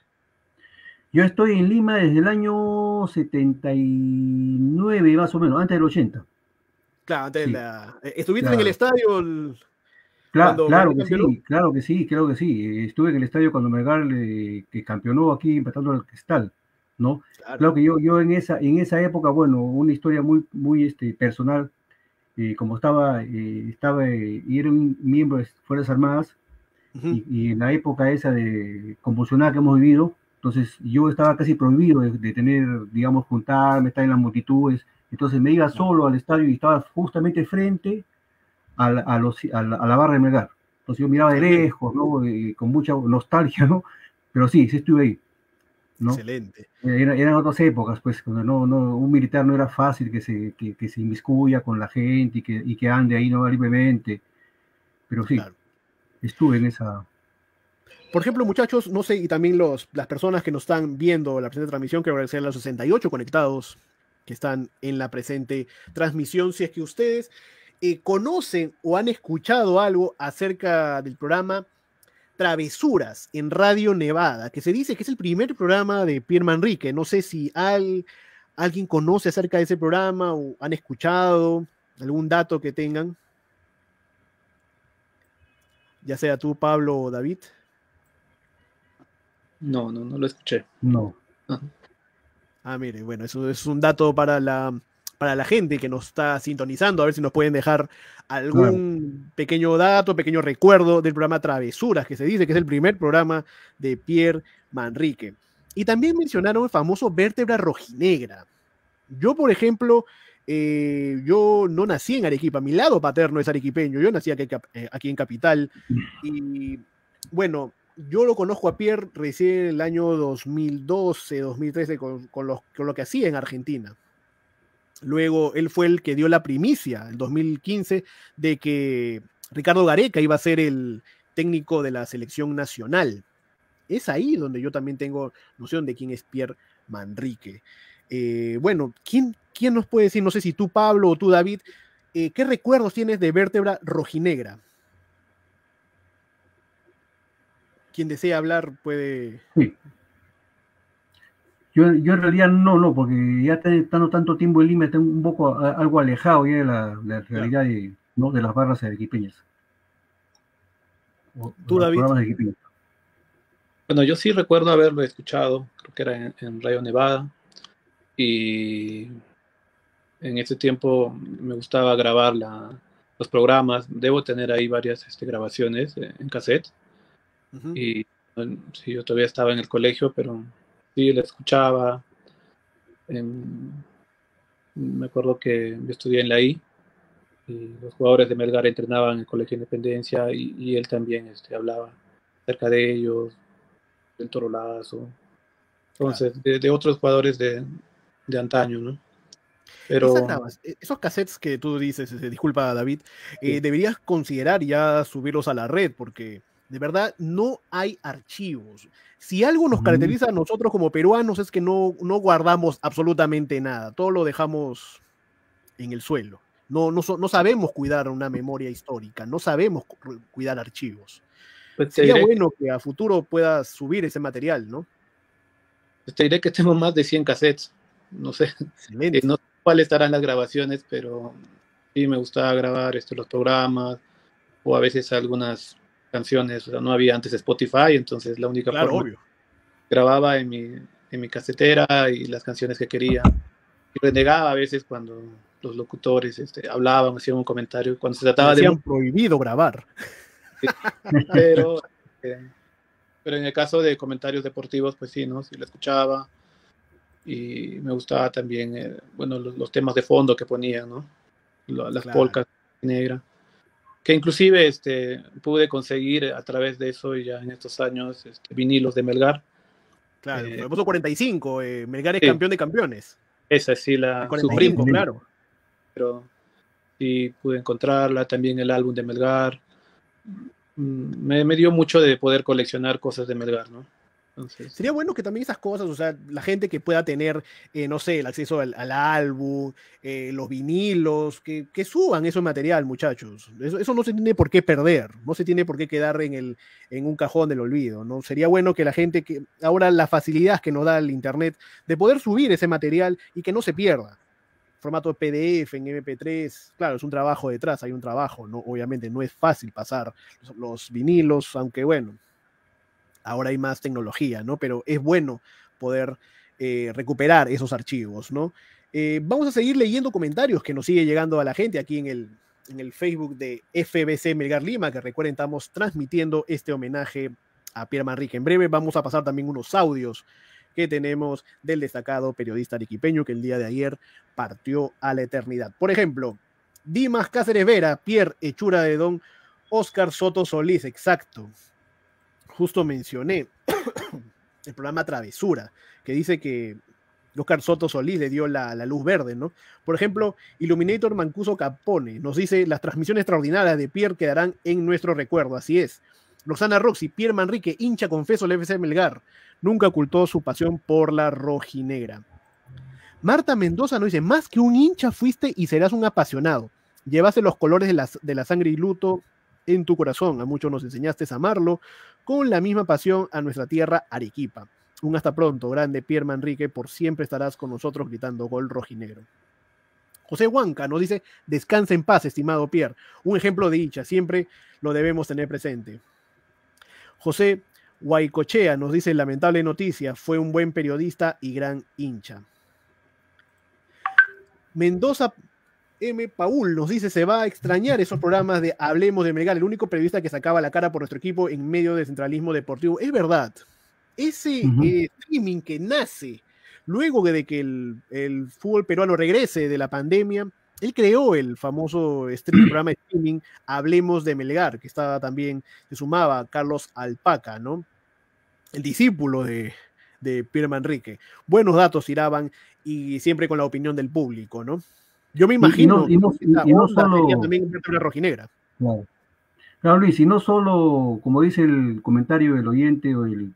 Yo estoy en Lima desde el año setenta y nueve, más o menos, antes del ochenta. Claro, antes Sí, de la... ¿Estuviste claro. en el estadio el... Claro, cuando claro Melgar que campeonó? sí, claro que sí, claro que sí. Estuve en el estadio cuando Melgar le, que campeonó aquí empatando al Cristal, ¿no? Claro. Claro que yo, yo en esa, en esa época, bueno, una historia muy, muy este, personal, eh, como estaba, eh, estaba eh, y era un miembro de Fuerzas Armadas, Uh-huh. y, y en la época esa de convulsionada que hemos vivido, entonces yo estaba casi prohibido de, de tener, digamos, juntarme, estar en las multitudes, entonces me iba solo al estadio y estaba justamente frente a la, a los, a la, a la barra de Melgar. Entonces yo miraba de lejos, ¿no? Eh, con mucha nostalgia, ¿no? Pero sí, sí estuve ahí, ¿no? Excelente. Era, eran otras épocas, pues, cuando no, no, un militar no era fácil que se, que, que se inmiscuya con la gente y que, y que ande ahí no libremente. Pero sí, claro, estuve en esa... Por ejemplo, muchachos, no sé, y también los, las personas que nos están viendo la presente transmisión, quiero agradecer a los sesenta y ocho conectados que están en la presente transmisión. Si es que ustedes eh, conocen o han escuchado algo acerca del programa Travesuras en Radio Nevada, que se dice que es el primer programa de Pierre Manrique. No sé si al, alguien conoce acerca de ese programa o han escuchado algún dato que tengan, ya sea tú, Pablo o David. No, no, no lo escuché. No. Ah, ah mire, bueno, eso es un dato para la, para la gente que nos está sintonizando, a ver si nos pueden dejar algún claro. pequeño dato, pequeño recuerdo del programa Travesuras, que se dice que es el primer programa de Pierre Manrique. Y también mencionaron el famoso Vértebra Rojinegra. Yo, por ejemplo, eh, yo no nací en Arequipa, mi lado paterno es arequipeño, yo nací aquí, aquí en Capital, y bueno, yo lo conozco a Pierre recién el año dos mil doce, dos mil trece, con, con, lo, con lo que hacía en Argentina. Luego él fue el que dio la primicia, el dos mil quince, de que Ricardo Gareca iba a ser el técnico de la selección nacional. Es ahí donde yo también tengo noción de quién es Pierre Manrique. Eh, bueno, ¿quién, ¿quién nos puede decir, no sé si tú, Pablo, o tú, David, eh, qué recuerdos tienes de Vértebra Rojinegra? Quien desea hablar puede... Sí. Yo, yo en realidad no, no, porque ya estando tanto tiempo en Lima, estoy un poco a, algo alejado ya de la, la realidad claro. de, ¿no? de las barras arequipeñas. O, ¿Tú, David? De bueno, yo sí recuerdo haberlo escuchado, creo que era en, en Radio Nevada, y en ese tiempo me gustaba grabar la, los programas, debo tener ahí varias este, grabaciones en cassette. Uh-huh. Y sí, yo todavía estaba en el colegio, pero sí, la escuchaba. Eh, me acuerdo que yo estudié en la I y los jugadores de Melgar entrenaban en el Colegio Independencia y, y él también este, hablaba acerca de ellos, del Toro Lazo, entonces, claro. de, de otros jugadores de, de antaño, ¿no? Pero... Grabas, esos cassettes que tú dices, disculpa David, eh, sí. deberías considerar ya subirlos a la red, porque de verdad no hay archivos. Si algo nos caracteriza a nosotros como peruanos es que no, no guardamos absolutamente nada, todo lo dejamos en el suelo. No, no, no sabemos cuidar una memoria histórica, no sabemos cuidar archivos. Pues Sería diré, bueno que a futuro puedas subir ese material, ¿no? Pues te diré que tengo más de cien cassettes, no sé, eh, no sé cuáles estarán las grabaciones, pero sí me gustaba grabar esto, los programas, o a veces algunas canciones, o sea, no había antes Spotify, entonces la única claro, forma obvio. grababa en mi, en mi casetera y las canciones que quería, y renegaba a veces cuando los locutores este, hablaban, hacían un comentario. Cuando se trataba de... de... prohibido grabar. Sí, pero, eh, pero en el caso de comentarios deportivos, pues sí, ¿no? Sí lo escuchaba. Y me gustaba también, eh, bueno, los, los temas de fondo que ponían, ¿no? Las claro. polcas negras. Que inclusive este, pude conseguir a través de eso ya en estos años este, vinilos de Melgar. Claro, eh, puso cuarenta y cinco, eh, Melgar es sí. campeón de campeones. Esa sí la cuarenta y cinco, sufrí, claro. Pero sí pude encontrarla, también el álbum de Melgar. Me, me dio mucho de poder coleccionar cosas de Melgar, ¿no? Entonces, sería bueno que también esas cosas, o sea, la gente que pueda tener, eh, no sé, el acceso al, al álbum, eh, los vinilos, que, que suban ese material, muchachos. Eso, eso no se tiene por qué perder, no se tiene por qué quedar en, el, en un cajón del olvido, ¿no? Sería bueno que la gente, que ahora la facilidad que nos da el internet, de poder subir ese material y que no se pierda. Formato P D F, en M P tres, claro, es un trabajo detrás, hay un trabajo, ¿no? Obviamente no es fácil pasar los, los vinilos, aunque bueno, ahora hay más tecnología, ¿no? Pero es bueno poder eh, recuperar esos archivos, ¿no? Eh, vamos a seguir leyendo comentarios que nos sigue llegando a la gente aquí en el, en el Facebook de F B C Melgar Lima, que recuerden, estamos transmitiendo este homenaje a Pierre Manrique. En breve vamos a pasar también unos audios que tenemos del destacado periodista arequipeño que el día de ayer partió a la eternidad. Por ejemplo, Dimas Cáceres Vera, Pierre Hechura de Don Oscar Soto Solís, exacto. Justo mencioné el programa Travesura, que dice que Oscar Soto Solís le dio la, la luz verde, ¿no? Por ejemplo, Illuminator Mancuso Capone nos dice: las transmisiones extraordinarias de Pierre quedarán en nuestro recuerdo, así es. Roxana Roxy, Pierre Manrique, hincha confeso del F C Melgar, nunca ocultó su pasión por la rojinegra. Marta Mendoza nos dice: más que un hincha fuiste y serás un apasionado, llevaste los colores de la, de la sangre y luto en tu corazón, a muchos nos enseñaste a amarlo con la misma pasión a nuestra tierra Arequipa. Un hasta pronto, grande Pierre Manrique, por siempre estarás con nosotros gritando gol rojinegro. José Huanca nos dice: descansa en paz, estimado Pierre, un ejemplo de hincha, siempre lo debemos tener presente. José Guaycochea nos dice: lamentable noticia, fue un buen periodista y gran hincha. Mendoza M. Paul nos dice: se va a extrañar esos programas de Hablemos de Melgar, el único periodista que sacaba la cara por nuestro equipo en medio del centralismo deportivo. Es verdad, ese uh-huh. eh, streaming que nace luego de que el, el fútbol peruano regrese de la pandemia, él creó el famoso stream, programa de streaming Hablemos de Melgar, que estaba también, se sumaba Carlos Alpaca, ¿no? El discípulo de, de Pierre Manrique. Buenos datos tiraban y siempre con la opinión del público, ¿no? Yo me imagino y no, y no, y no solo también una rojinegra. Claro. Claro, Luis, y no solo, como dice el comentario del oyente o el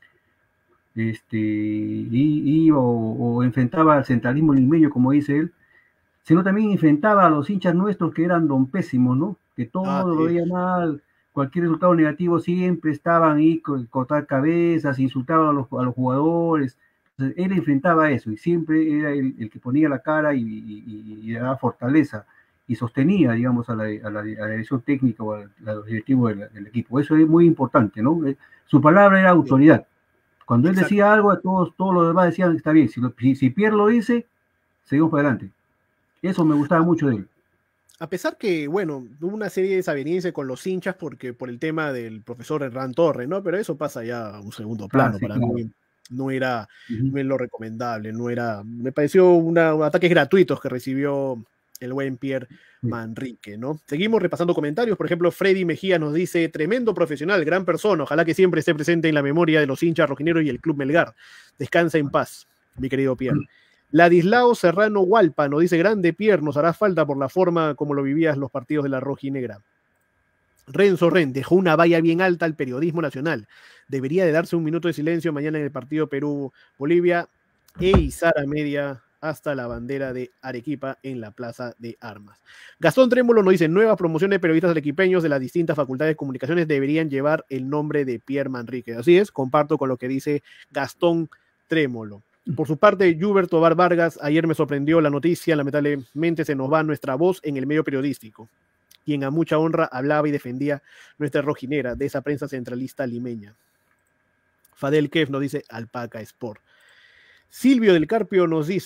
este y, y o, o enfrentaba al centralismo limeño, como dice él, sino también enfrentaba a los hinchas nuestros que eran don pésimos, ¿no? Que todo ah, lo veía mal, cualquier resultado negativo siempre estaban ahí con cortar cabezas, insultaban a los, a los jugadores. Entonces, él enfrentaba eso y siempre era el, el que ponía la cara y, y, y daba fortaleza y sostenía, digamos, a la, a la, a la dirección técnica o a los directivos del, del equipo. Eso es muy importante, ¿no? Su palabra era autoridad. Cuando él decía algo, todos, todos los demás decían que está bien. Si, lo, si, si Pierre lo dice, seguimos para adelante. Eso me gustaba mucho de él. A pesar que, bueno, hubo una serie de desavenencias con los hinchas porque por el tema del profesor Hernán Torres, ¿no? Pero eso pasa ya a un segundo plano. Ah, sí, para claro. mí no era, uh-huh. no es lo recomendable, no era, me pareció una, un ataques gratuitos que recibió el buen Pierre uh-huh. Manrique, ¿no? Seguimos repasando comentarios. Por ejemplo, Freddy Mejía nos dice: tremendo profesional, gran persona, ojalá que siempre esté presente en la memoria de los hinchas rojineros y el Club Melgar. Descansa en paz, mi querido Pierre. Uh-huh. Ladislao Serrano Hualpa nos dice: grande Pierre, nos hará falta por la forma como lo vivías los partidos de la rojinegra. Renzo Ren dejó una valla bien alta al periodismo nacional. Debería de darse un minuto de silencio mañana en el partido Perú-Bolivia e izar a media hasta la bandera de Arequipa en la Plaza de Armas. Gastón Trémolo nos dice: nuevas promociones de periodistas arequipeños de las distintas facultades de comunicaciones deberían llevar el nombre de Pierre Manrique. Así es, comparto con lo que dice Gastón Trémolo. Por su parte, Hubert Tobar Vargas: ayer me sorprendió la noticia, lamentablemente se nos va nuestra voz en el medio periodístico, quien a mucha honra hablaba y defendía nuestra rojinera de esa prensa centralista limeña. Fadel Kef nos dice: Alpaca Sport. Silvio del Carpio nos dice: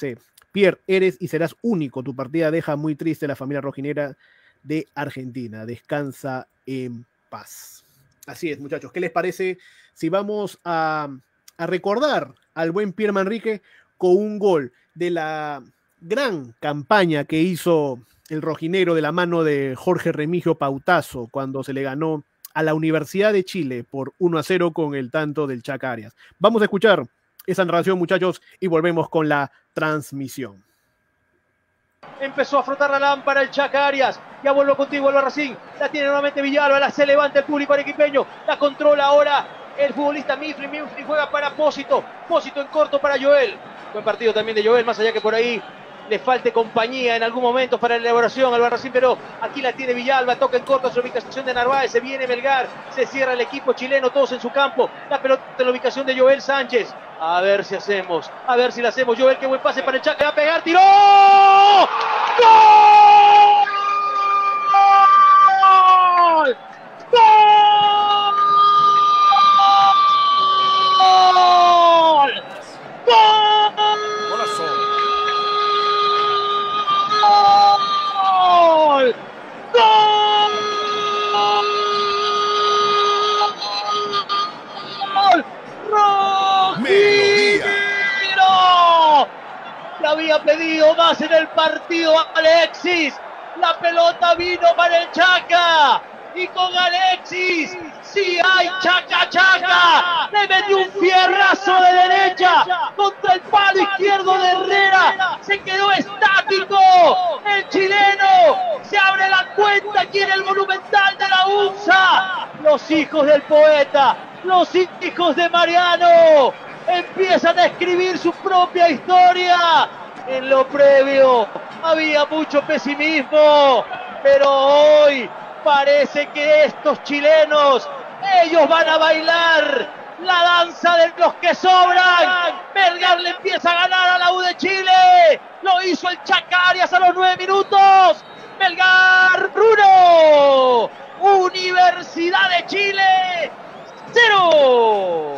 Pierre, eres y serás único. Tu partida deja muy triste a la familia rojinera de Argentina. Descansa en paz. Así es, muchachos. ¿Qué les parece si vamos a, a recordar al buen Pierre Manrique con un gol de la gran campaña que hizo el rojinero de la mano de Jorge Remigio Pautazo cuando se le ganó a la Universidad de Chile por uno a cero con el tanto del Chaca Arias? Vamos a escuchar esa narración, muchachos, y volvemos con la transmisión. Empezó a frotar la lámpara el Chaca Arias. Ya vuelvo contigo, Albarracín. La tiene nuevamente Villalba. La se levanta el público arequipeño. La controla ahora el futbolista Mifri. Mifri juega para Pósito. Pósito en corto para Joel. Buen partido también de Joel, más allá que por ahí le falte compañía en algún momento para la elaboración al Albarracín, pero aquí la tiene Villalba, toca en corto a su ubicación de Narváez, se viene Melgar, se cierra el equipo chileno, todos en su campo, la pelota en la ubicación de Joel Sánchez, a ver si hacemos, a ver si la hacemos, Joel, qué buen pase para el Chaca, va a pegar, tiró, ¡gol! ¡Gol! ¡Gol! ¡Gol! ¡Gol! ¡Rojinegro! Le había pedido más en el partido a Alexis. La pelota vino para el Chaca. Y con Alexis, sí hay Chaca Chaca. Le metió un fierrazo de derecha contra el palo izquierdo de Herrera. Se quedó estático. El chileno se abre la cuenta aquí en el Monumental de la U N S A. Los hijos del poeta, los hijos de Mariano, empiezan a escribir su propia historia. En lo previo había mucho pesimismo, pero hoy parece que estos chilenos, ellos van a bailar la danza de los que sobran. Melgar le empieza a ganar a la U de Chile. Lo hizo el Chaca Arias a los nueve minutos. Melgar uno, Universidad de Chile cero.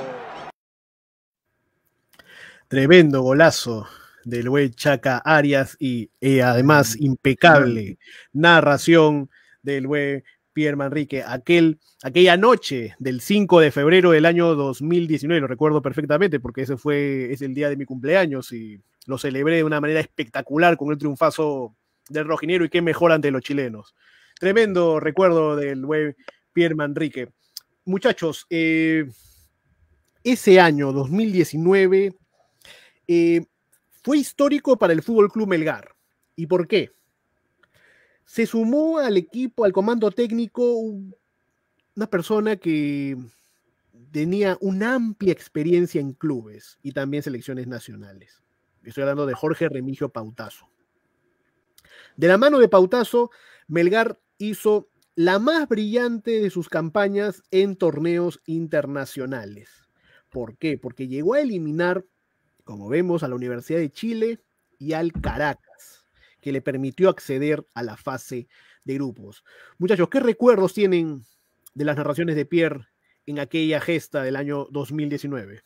Tremendo golazo del buen Chaca Arias y eh, además impecable narración del buen Pierre Manrique, aquel, aquella noche del cinco de febrero del año dos mil diecinueve, lo recuerdo perfectamente porque ese fue, es el día de mi cumpleaños y lo celebré de una manera espectacular con el triunfazo del rojinero y qué mejor ante los chilenos. Tremendo recuerdo del buen Pierre Manrique. Muchachos, eh, ese año dos mil diecinueve eh, fue histórico para el F C Melgar. ¿Y por qué? Se sumó al equipo, al comando técnico, una persona que tenía una amplia experiencia en clubes y también selecciones nacionales. Estoy hablando de Jorge Remigio Pautazo. De la mano de Pautazo, Melgar hizo la más brillante de sus campañas en torneos internacionales. ¿Por qué? Porque llegó a eliminar, como vemos, a la Universidad de Chile y al Caracas, que le permitió acceder a la fase de grupos. Muchachos, ¿qué recuerdos tienen de las narraciones de Pierre en aquella gesta del año dos mil diecinueve?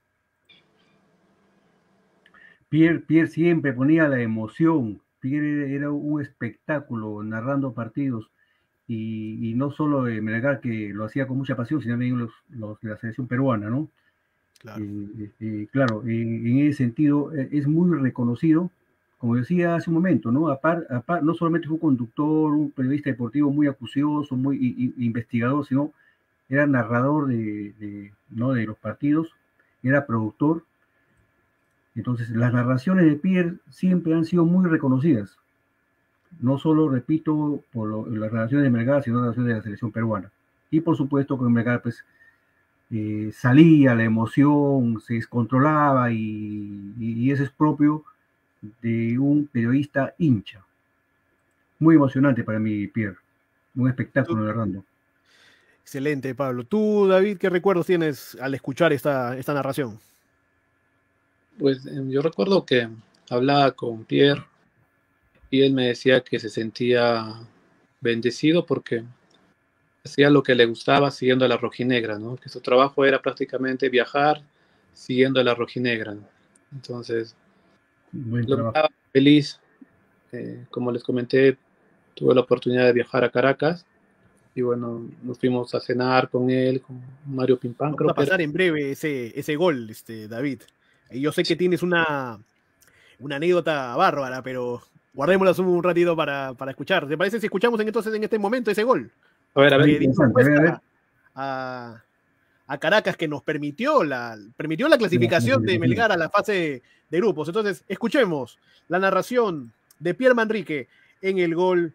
Pierre, Pierre siempre ponía la emoción. Pierre era un espectáculo narrando partidos y, y no solo de Melgar, que lo hacía con mucha pasión, sino también los, los de la selección peruana, ¿no? Claro, eh, eh, claro en, en ese sentido eh, es muy reconocido, como decía hace un momento, ¿no? Apar, apar, no solamente fue un conductor, un periodista deportivo muy acucioso, muy y, y, investigador, sino era narrador de, de, ¿no? de los partidos, era productor. Entonces, las narraciones de Pierre siempre han sido muy reconocidas. No solo, repito, por lo, las narraciones de Melgar, sino las narraciones de la selección peruana. Y por supuesto, con Melgar, pues, eh, salía la emoción, se descontrolaba y, y, y eso es propio de un periodista hincha. Muy emocionante para mí, Pierre. Un espectáculo narrando. Excelente, Pablo. Tú, David, ¿qué recuerdos tienes al escuchar esta, esta narración? Pues yo recuerdo que hablaba con Pierre y él me decía que se sentía bendecido porque hacía lo que le gustaba siguiendo a la rojinegra, ¿no? Que su trabajo era prácticamente viajar siguiendo a la rojinegra, ¿no? Entonces, Buen Lo trabajo. estaba feliz. Eh, como les comenté, tuve la oportunidad de viajar a Caracas y bueno, nos fuimos a cenar con él, con Mario Pimpán, Vamos creo a que era. pasar en breve ese, ese gol, este, David. Y yo sé que tienes una, una anécdota bárbara, pero guardémosla un ratito para, para escuchar. ¿Te parece si escuchamos en, entonces en este momento ese gol? A ver, a ver. Que dio Interesante, a ver, a ver. respuesta a, a Caracas, que nos permitió la, permitió la clasificación de Melgar a la fase de grupos. Entonces, escuchemos la narración de Pierre Manrique en el gol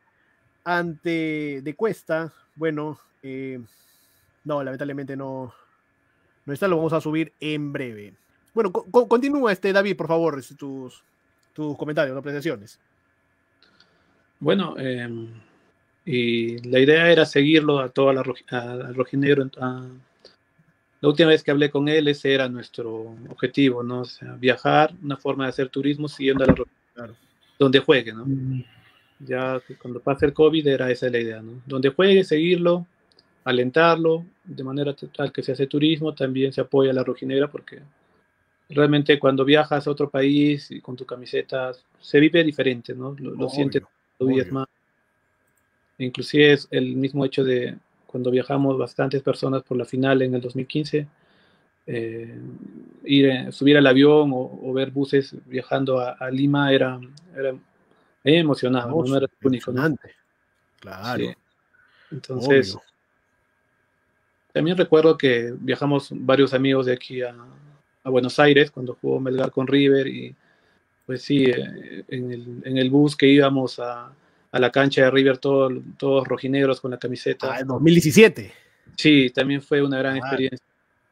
ante De Cuesta. Bueno, eh, no, lamentablemente no, no está, lo vamos a subir en breve. Bueno, co co continúa este David, por favor, tus, tus comentarios, apreciaciones. Bueno, eh, y la idea era seguirlo a toda la a rojinegro. A, la última vez que hablé con él, ese era nuestro objetivo, ¿no? O sea, viajar, una forma de hacer turismo siguiendo a la rojinegro, claro, donde juegue, ¿no? Mm. Ya cuando pase el COVID era esa la idea, ¿no? Donde juegue, seguirlo, alentarlo, de manera tal que se hace turismo, también se apoya a la rojinegra, porque realmente cuando viajas a otro país y con tu camiseta se vive diferente, ¿no? Lo, lo sientes todavía más. Inclusive es el mismo hecho de cuando viajamos bastantes personas por la final en el dos mil quince, eh, ir, subir al avión o, o ver buses viajando a, a Lima era, era a mí me emocionaba, no, no era único, ¿no? Claro. Sí. Entonces, obvio. También recuerdo que viajamos varios amigos de aquí a, a Buenos Aires cuando jugó Melgar con River y pues sí, eh, en, el, en el bus que íbamos a, a la cancha de River todos, todos rojinegros con la camiseta. Ah, en dos mil diecisiete. Sí, también fue una gran ah, experiencia.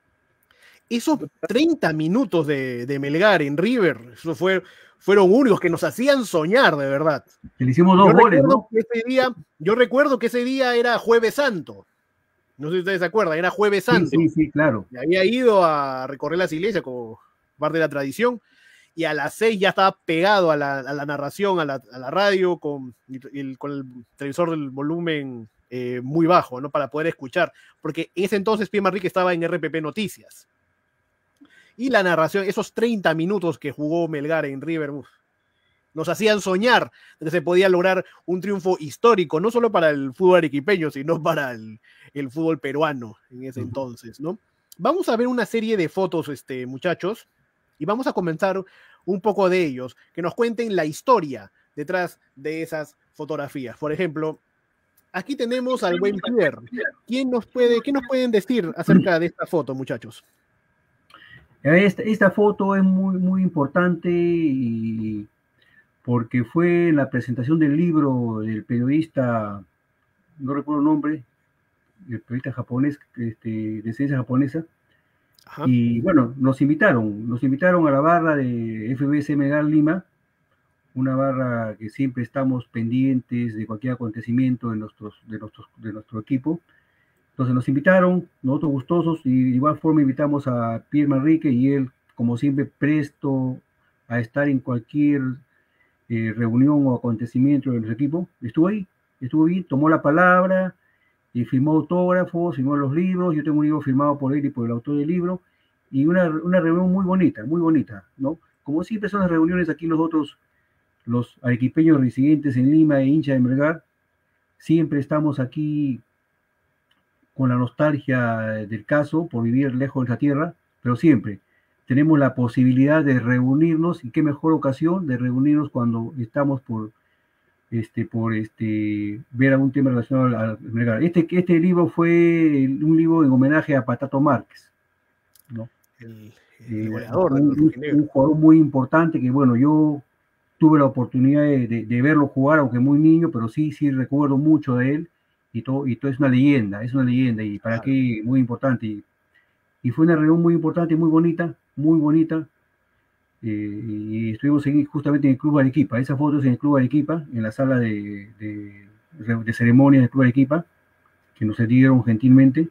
Esos treinta minutos de, de Melgar en River, eso fue, fueron únicos que nos hacían soñar, de verdad. Le hicimos dos yo goles, ¿no? Que ese día, yo recuerdo que ese día era Jueves Santo. No sé si ustedes se acuerdan, era Jueves Santo. Sí, sí, sí, claro. Y había ido a recorrer las iglesias como parte de la tradición. Y a las seis ya estaba pegado a la, a la narración, a la, a la radio, con el, con el televisor del volumen eh, muy bajo, ¿no? Para poder escuchar. Porque en ese entonces Pierre Manrique estaba en R P P Noticias. Y la narración, esos treinta minutos que jugó Melgar en River, uf, nos hacían soñar que se podía lograr un triunfo histórico, no solo para el fútbol arequipeño, sino para el, el fútbol peruano en ese uh-huh. entonces, ¿no? Vamos a ver una serie de fotos, este, muchachos, y vamos a comenzar un poco de ellos, que nos cuenten la historia detrás de esas fotografías. Por ejemplo, aquí tenemos al buen Pierre. ¿Quién nos puede, ¿Qué nos pueden decir acerca de esta foto, muchachos? Esta, esta foto es muy, muy importante y porque fue la presentación del libro del periodista, no recuerdo el nombre, el periodista japonés, este, de ciencia japonesa. Ajá. Y bueno, nos invitaron, nos invitaron a la barra de F B C Melgar Lima, una barra que siempre estamos pendientes de cualquier acontecimiento de, nuestros, de, nuestros, de nuestro equipo. Entonces nos invitaron, nosotros gustosos, y de igual forma invitamos a Pierre Manrique, y él, como siempre, presto a estar en cualquier eh, reunión o acontecimiento de nuestro equipo. Estuvo ahí, estuvo ahí, tomó la palabra, y firmó autógrafos, firmó los libros. Yo tengo un libro firmado por él y por el autor del libro, y una, una reunión muy bonita, muy bonita, ¿no? Como siempre son las reuniones aquí nosotros, los arequipeños residentes en Lima e hinchas de Melgar, siempre estamos aquí con la nostalgia del caso por vivir lejos de la tierra, pero siempre tenemos la posibilidad de reunirnos, y qué mejor ocasión de reunirnos cuando estamos por este por este ver algún tema relacionado al Melgar. Este, este libro fue un libro en homenaje a Patato Márquez, ¿no? El, el goleador, eh, un, un, un jugador muy importante que, bueno, yo tuve la oportunidad de, de, de verlo jugar, aunque muy niño, pero sí, sí recuerdo mucho de él. Y todo, y todo es una leyenda, es una leyenda, y para claro. qué, muy importante. Y, y fue una reunión muy importante, muy bonita, muy bonita. Eh, y estuvimos en, justamente en el Club Arequipa. Esa foto es en el Club Arequipa, en la sala de, de, de ceremonias del Club Arequipa, que nos dieron gentilmente.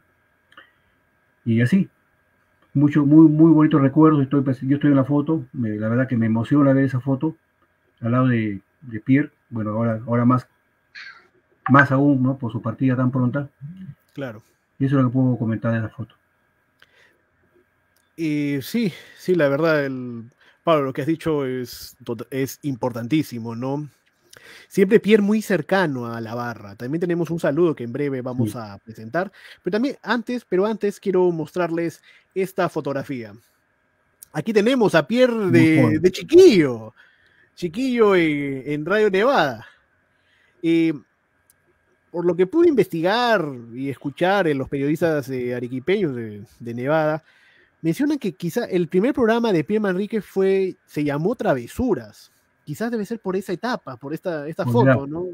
Y así, mucho, muy, muy bonitos recuerdos. Estoy, yo estoy en la foto, me, la verdad que me emociona ver esa foto al lado de, de Pierre. Bueno, ahora, ahora más. Más aún, ¿no? Por su partida tan pronta. Claro. Y eso es lo que puedo comentar de esa foto. Y sí, sí, la verdad, el Pablo, lo que has dicho es, es importantísimo, ¿no? Siempre Pierre muy cercano a la barra. También tenemos un saludo que en breve vamos sí. a presentar. Pero también antes, pero antes quiero mostrarles esta fotografía. Aquí tenemos a Pierre de, de chiquillo. Chiquillo en, en Radio Nevada. Eh, por lo que pude investigar y escuchar en los periodistas eh, arequipeños de, de Nevada, mencionan que quizá el primer programa de Pierre Manrique fue, se llamó Travesuras. Quizás debe ser por esa etapa, por esta, esta foto, ¿no?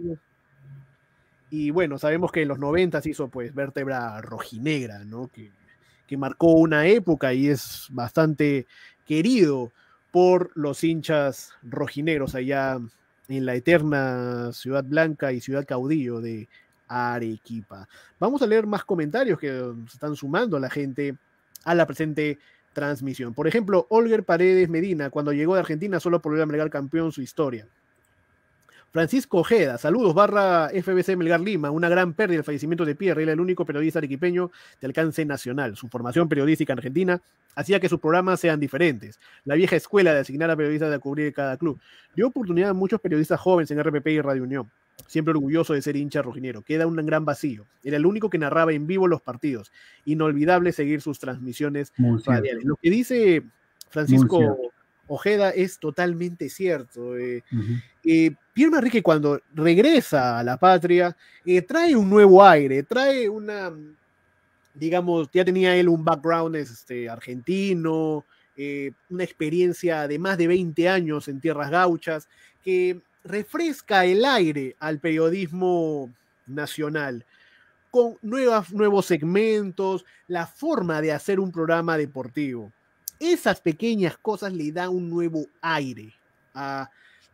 Y bueno, sabemos que en los noventas hizo pues Vértebra Rojinegra, ¿no? Que, que marcó una época y es bastante querido por los hinchas rojinegros allá en la eterna Ciudad Blanca y Ciudad Caudillo de Arequipa. Vamos a leer más comentarios que se están sumando a la gente a la presente transmisión. Por ejemplo, Olger Paredes Medina, cuando llegó de Argentina solo por ver a Melgar campeón, su historia. Francisco Ojeda, saludos, barra F B C Melgar Lima, una gran pérdida el fallecimiento de Pierre, era el único periodista arequipeño de alcance nacional. Su formación periodística en Argentina hacía que sus programas sean diferentes. La vieja escuela de asignar a periodistas de cubrir cada club dio oportunidad a muchos periodistas jóvenes en R P P y Radio Unión. Siempre orgulloso de ser hincha rojinero. Queda un gran vacío. Era el único que narraba en vivo los partidos. Inolvidable seguir sus transmisiones radiales. Lo que dice Francisco Ojeda es totalmente cierto. Eh, uh-huh. eh, Pierre Manrique, cuando regresa a la patria, eh, trae un nuevo aire, trae una, digamos, ya tenía él un background este, argentino, eh, una experiencia de más de veinte años en tierras gauchas, que refresca el aire al periodismo nacional, con nuevas, nuevos segmentos, la forma de hacer un programa deportivo. Esas pequeñas cosas le dan un nuevo aire a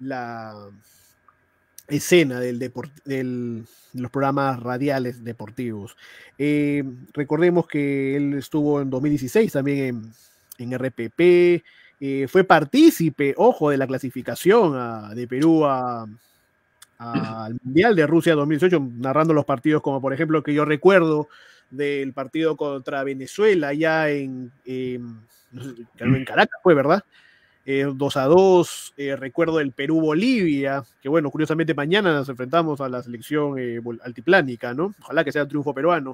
la escena del deport del, de los programas radiales deportivos. Eh, recordemos que él estuvo en dos mil dieciséis también en, en R P P, eh, fue partícipe, ojo, de la clasificación a, de Perú a, a, al Mundial de Rusia dos mil dieciocho, narrando los partidos como por ejemplo que yo recuerdo del partido contra Venezuela ya en, eh, no sé, en Caracas fue, ¿verdad? Eh, dos a dos, eh, recuerdo el Perú-Bolivia, que bueno, curiosamente mañana nos enfrentamos a la selección eh, altiplánica, ¿no? Ojalá que sea el triunfo peruano.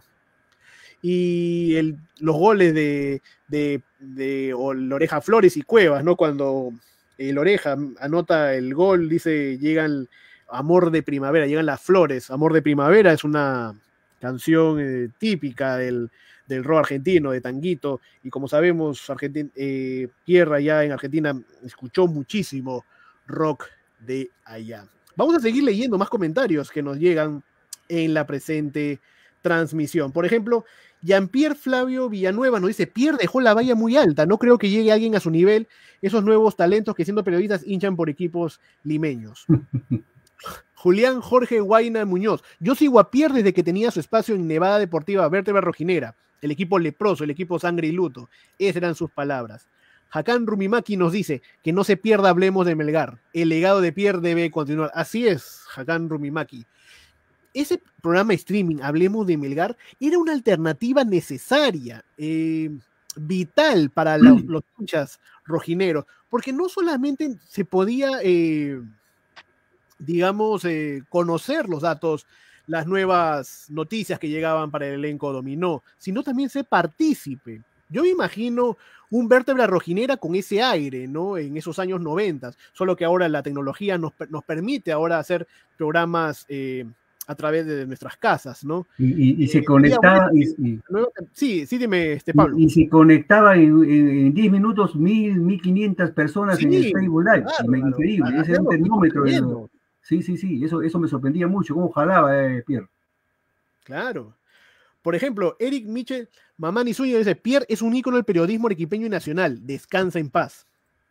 Y el, los goles de, de, de Oreja Flores y Cuevas, ¿no? Cuando el Oreja anota el gol, dice, llegan Amor de Primavera, llegan las flores. Amor de Primavera es una canción eh, típica del del rock argentino, de tanguito, y como sabemos, Argentina, eh, Pierre allá en Argentina escuchó muchísimo rock de allá. Vamos a seguir leyendo más comentarios que nos llegan en la presente transmisión. Por ejemplo, Jean-Pierre Flavio Villanueva nos dice, Pierre dejó la valla muy alta, no creo que llegue alguien a su nivel, esos nuevos talentos que siendo periodistas hinchan por equipos limeños. Julián Jorge Guaina Muñoz, yo sigo a Pierre desde que tenía su espacio en Nevada Deportiva Vértebra Rojinera, el equipo leproso, el equipo sangre y luto. Esas eran sus palabras. Hakan Rumimaki nos dice que no se pierda, hablemos de Melgar. El legado de Pierre debe continuar. Así es, Hakan Rumimaki. Ese programa streaming, Hablemos de Melgar, era una alternativa necesaria, eh, vital para la, los hinchas rojineros, porque no solamente se podía, eh, digamos, eh, conocer los datos, las nuevas noticias que llegaban para el elenco dominó, sino también ser partícipe. Yo me imagino un Vértebra Rojinera con ese aire, ¿no? En esos años noventas, solo que ahora la tecnología nos, nos permite ahora hacer programas eh, a través de nuestras casas, ¿no? Y, y, y se eh, conectaba... Y, y, sí, sí, dime, este, Pablo. Y, y se conectaba en diez minutos mil, mil quinientas personas sí, en el Facebook Live. Claro, increíble, claro, ese era un termómetro. De, Sí, sí, sí, eso, eso me sorprendía mucho, cómo jalaba eh, Pierre. Claro. Por ejemplo, Eric Michel Mamani Zúñiga dice, Pierre es un ícono del periodismo arequipeño y nacional, descansa en paz.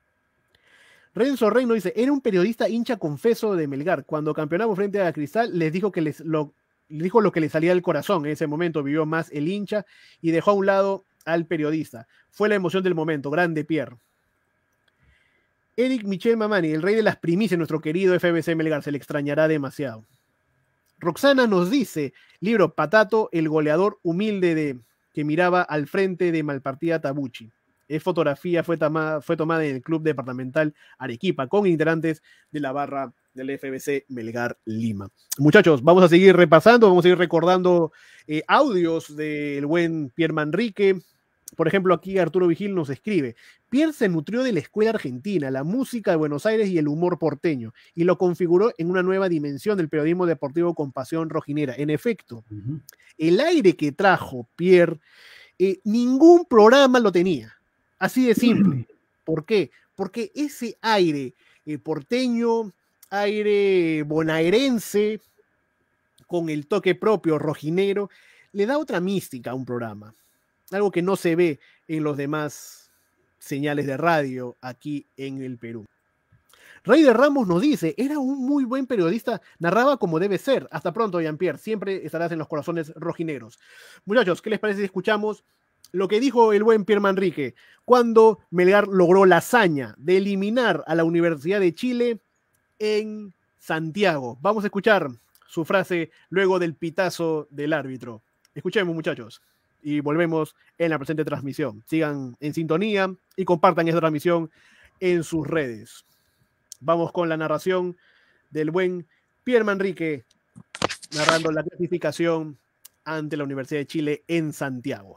Renzo Reino dice, era un periodista hincha confeso de Melgar, cuando campeonamos frente a Cristal, les dijo, que les, lo, dijo lo que le salía del corazón, en ese momento vivió más el hincha y dejó a un lado al periodista. Fue la emoción del momento, grande Pierre. Eric Michel Mamani, el rey de las primicias, nuestro querido F B C Melgar, se le extrañará demasiado. Roxana nos dice, libro Patato, el goleador humilde de que miraba al frente de Malpartida Tabucci. Es fotografía fue tomada, fue tomada en el Club Departamental Arequipa con integrantes de la barra del F B C Melgar Lima. Muchachos, vamos a seguir repasando, vamos a seguir recordando eh, audios del buen Pierre Manrique. Por ejemplo, aquí Arturo Vigil nos escribe: Pierre se nutrió de la escuela argentina, la música de Buenos Aires y el humor porteño, y lo configuró en una nueva dimensión del periodismo deportivo con pasión rojinera. En efecto, uh-huh. el aire que trajo Pierre, eh, ningún programa lo tenía. Así de simple. ¿Por qué? Porque ese aire eh, porteño, aire bonaerense, con el toque propio rojinero, le da otra mística a un programa. Algo que no se ve en los demás señales de radio aquí en el Perú. Rey de Ramos nos dice: era un muy buen periodista, narraba como debe ser. Hasta pronto, Jean-Pierre, siempre estarás en los corazones rojinegros. Muchachos, ¿qué les parece si escuchamos lo que dijo el buen Pierre Manrique cuando Melgar logró la hazaña de eliminar a la Universidad de Chile en Santiago? Vamos a escuchar su frase luego del pitazo del árbitro. Escuchemos, muchachos, y volvemos en la presente transmisión. Sigan en sintonía y compartan esta transmisión en sus redes. Vamos con la narración del buen Pierre Manrique narrando la clasificación ante la Universidad de Chile en Santiago.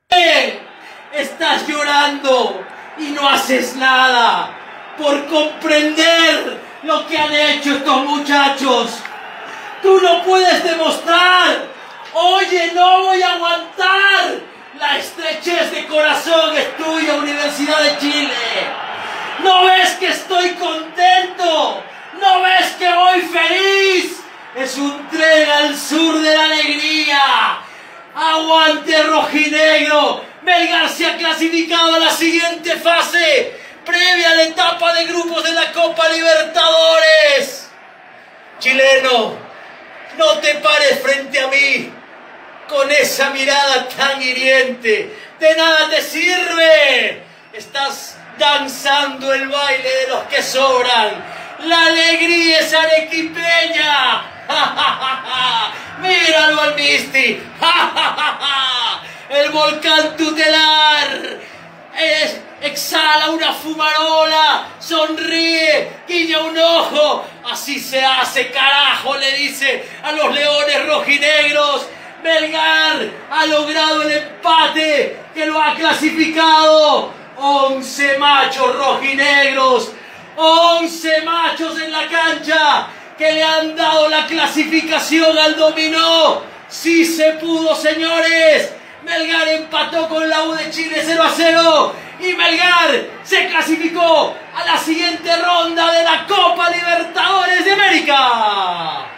Estás llorando y no haces nada por comprender lo que han hecho estos muchachos. Tú no puedes demostrar: oye, no voy a aguantar. La estrechez de corazón es tuya, Universidad de Chile. ¿No ves que estoy contento? ¿No ves que voy feliz? Es un tren al sur de la alegría. ¡Aguante rojinegro! Melgar se ha clasificado a la siguiente fase, previa a la etapa de grupos de la Copa Libertadores. Chileno, no te pares frente a mí con esa mirada tan hiriente. De nada te sirve. Estás danzando el baile de los que sobran. La alegría es arequipeña. Míralo al Misti. El volcán tutelar es, exhala una fumarola, sonríe, guiña un ojo. Así se hace, carajo, le dice a los leones rojinegros. Melgar ha logrado el empate que lo ha clasificado. Once machos rojinegros, once machos en la cancha que le han dado la clasificación al dominó. Sí se pudo, señores. Melgar empató con la U de Chile cero a cero y Melgar se clasificó a la siguiente ronda de la Copa Libertadores de América.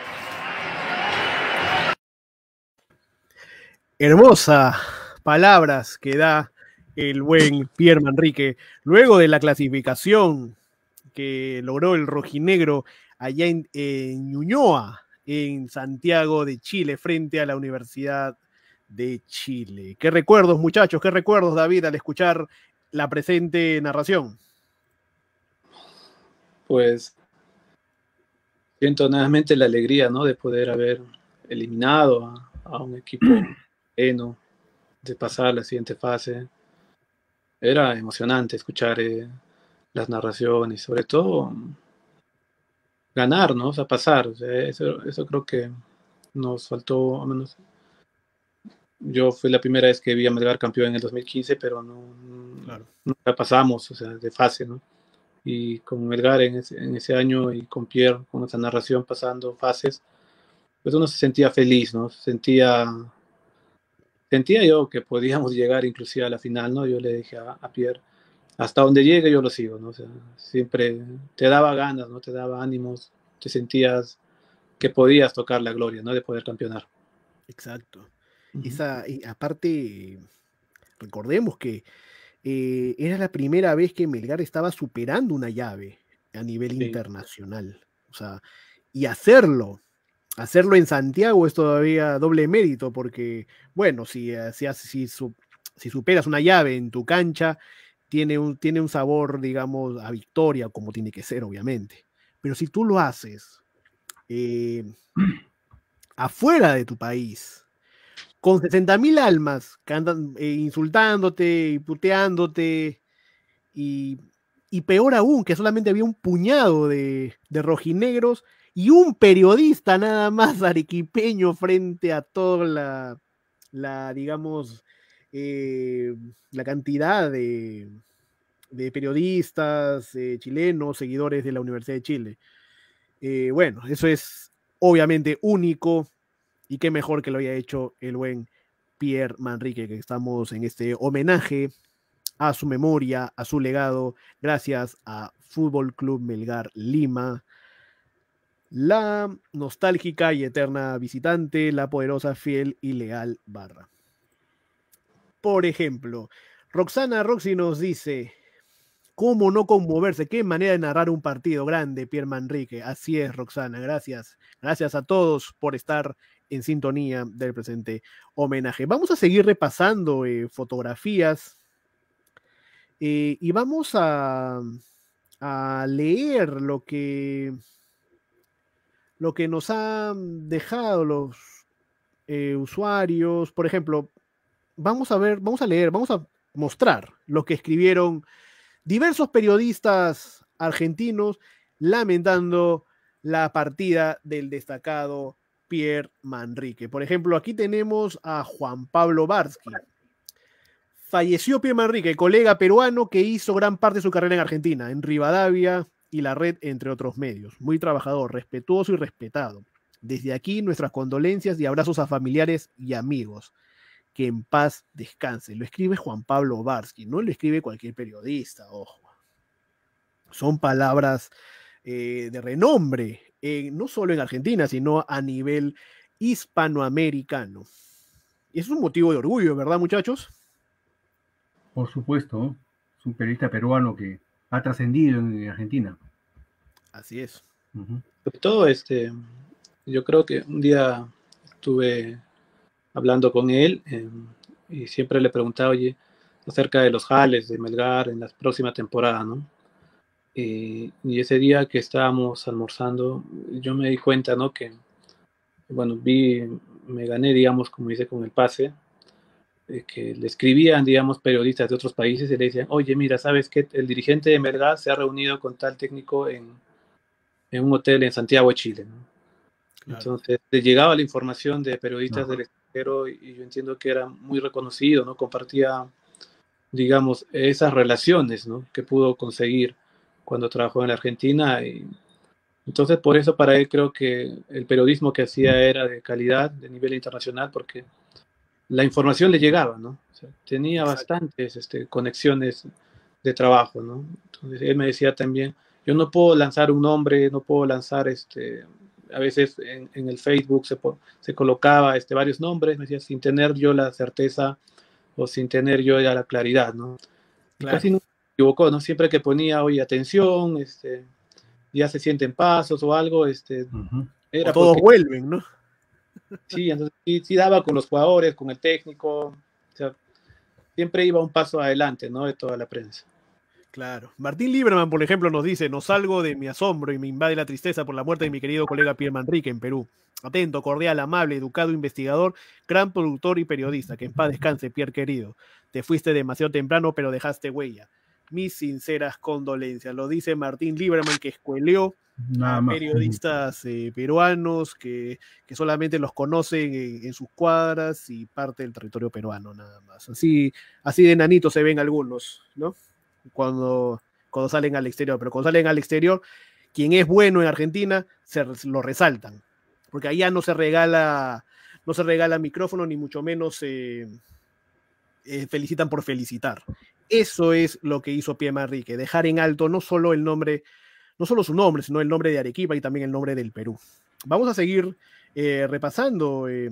Hermosa palabras que da el buen Pierre Manrique luego de la clasificación que logró el rojinegro allá en, en Ñuñoa, en Santiago de Chile, frente a la Universidad de Chile. ¿Qué recuerdos, muchachos? ¿Qué recuerdos, David, al escuchar la presente narración? Pues siento nuevamente la alegría, ¿no?, de poder haber eliminado a, a un equipo eno, de pasar a la siguiente fase. Era emocionante escuchar eh, las narraciones, sobre todo ganar, ¿no? O sea, pasar. O sea, eso, eso creo que nos faltó, al menos. Yo fui la primera vez que vi a Melgar campeón en el dos mil quince, pero no, claro, nunca pasamos, o sea, de fase, ¿no? Y con Melgar en ese, en ese año y con Pierre, con esa narración pasando fases, pues uno se sentía feliz, ¿no? Se sentía, sentía yo que podíamos llegar inclusive a la final, ¿no? Yo le dije a, a Pierre, hasta donde llegue yo lo sigo, ¿no? O sea, siempre te daba ganas, ¿no? Te daba ánimos, te sentías que podías tocar la gloria, ¿no? De poder campeonar. Exacto. Esa, y aparte, recordemos que eh, era la primera vez que Melgar estaba superando una llave a nivel sí. internacional. O sea, y hacerlo, hacerlo en Santiago es todavía doble mérito, porque, bueno, si, si, si, si superas una llave en tu cancha, tiene un, tiene un sabor, digamos, a victoria, como tiene que ser, obviamente. Pero si tú lo haces eh, afuera de tu país, con sesenta mil almas que andan eh, insultándote y puteándote, y, y peor aún, que solamente había un puñado de, de rojinegros y un periodista nada más arequipeño frente a toda la, la digamos, eh, la cantidad de, de periodistas eh, chilenos, seguidores de la Universidad de Chile. Eh, bueno, eso es obviamente único, y qué mejor que lo haya hecho el buen Pierre Manrique, que estamos en este homenaje a su memoria, a su legado, gracias a Fútbol Club Melgar Lima, la nostálgica y eterna visitante, la poderosa, fiel y leal barra. Por ejemplo, Roxana Roxy nos dice: ¿cómo no conmoverse? Qué manera de narrar un partido grande, Pierre Manrique. Así es, Roxana, gracias. Gracias a todos por estar en sintonía del presente homenaje. Vamos a seguir repasando eh, fotografías eh, y vamos a, a leer lo que, lo que nos han dejado los eh, usuarios. Por ejemplo, vamos a ver, vamos a leer, vamos a mostrar lo que escribieron diversos periodistas argentinos lamentando la partida del destacado Pierre Manrique. Por ejemplo, aquí tenemos a Juan Pablo Barsky. Falleció Pierre Manrique, colega peruano que hizo gran parte de su carrera en Argentina, en Rivadavia y La Red, entre otros medios. Muy trabajador, respetuoso y respetado. Desde aquí, nuestras condolencias y abrazos a familiares y amigos. Que en paz descanse. Lo escribe Juan Pablo Barsky, no lo escribe cualquier periodista, ojo. Son palabras eh, de renombre, eh, no solo en Argentina, sino a nivel hispanoamericano. Y es un motivo de orgullo, ¿verdad, muchachos? Por supuesto, es un periodista peruano que ha trascendido en Argentina. Así es. Uh-huh. Sobre todo, este, yo creo que un día estuve hablando con él eh, y siempre le preguntaba, oye, acerca de los jales de Melgar en la próxima temporada, ¿no? Eh, y ese día que estábamos almorzando, yo me di cuenta, ¿no? Que, bueno, vi, me gané, digamos, como dice, con el pase, eh, que le escribían, digamos, periodistas de otros países y le decían, oye, mira, ¿sabes qué? El dirigente de Melgar se ha reunido con tal técnico en, en un hotel en Santiago de Chile, ¿no? Claro. Entonces, le llegaba la información de periodistas no. del extranjero y yo entiendo que era muy reconocido, ¿no? Compartía, digamos, esas relaciones, ¿no? Que pudo conseguir cuando trabajó en la Argentina. Y entonces, por eso para él creo que el periodismo que hacía era de calidad, de nivel internacional, porque la información le llegaba, ¿no? O sea, tenía bastantes este, conexiones de trabajo, ¿no? Entonces, él me decía también, yo no puedo lanzar un nombre, no puedo lanzar, este, a veces en, en el Facebook se, se colocaba este, varios nombres, me decía, sin tener yo la certeza o sin tener yo ya la claridad, ¿no? Claro. Casi no equivocó, ¿no? Siempre que ponía, oye, atención, este, ya se sienten pasos o algo, este, uh-huh. era o todos porque, vuelven, ¿no? Sí, entonces sí, sí daba con los jugadores, con el técnico, o sea, siempre iba un paso adelante, ¿no? De toda la prensa. Claro. Martín Lieberman, por ejemplo, nos dice, no salgo de mi asombro y me invade la tristeza por la muerte de mi querido colega Pierre Manrique en Perú. Atento, cordial, amable, educado, investigador, gran productor y periodista. Que en paz descanse, Pierre querido. Te fuiste demasiado temprano, pero dejaste huella. Mis sinceras condolencias. Lo dice Martín Lieberman, que escueleó a periodistas eh, peruanos que, que solamente los conocen en, en sus cuadras y parte del territorio peruano, nada más. Así, así de nanito se ven algunos, ¿no? Cuando, cuando salen al exterior, pero cuando salen al exterior, quien es bueno en Argentina, se lo resaltan, porque allá no se regala, no se regala micrófono, ni mucho menos eh, eh, felicitan por felicitar. Eso es lo que hizo Pierre Manrique, dejar en alto no solo el nombre, no solo su nombre, sino el nombre de Arequipa y también el nombre del Perú. Vamos a seguir eh, repasando eh,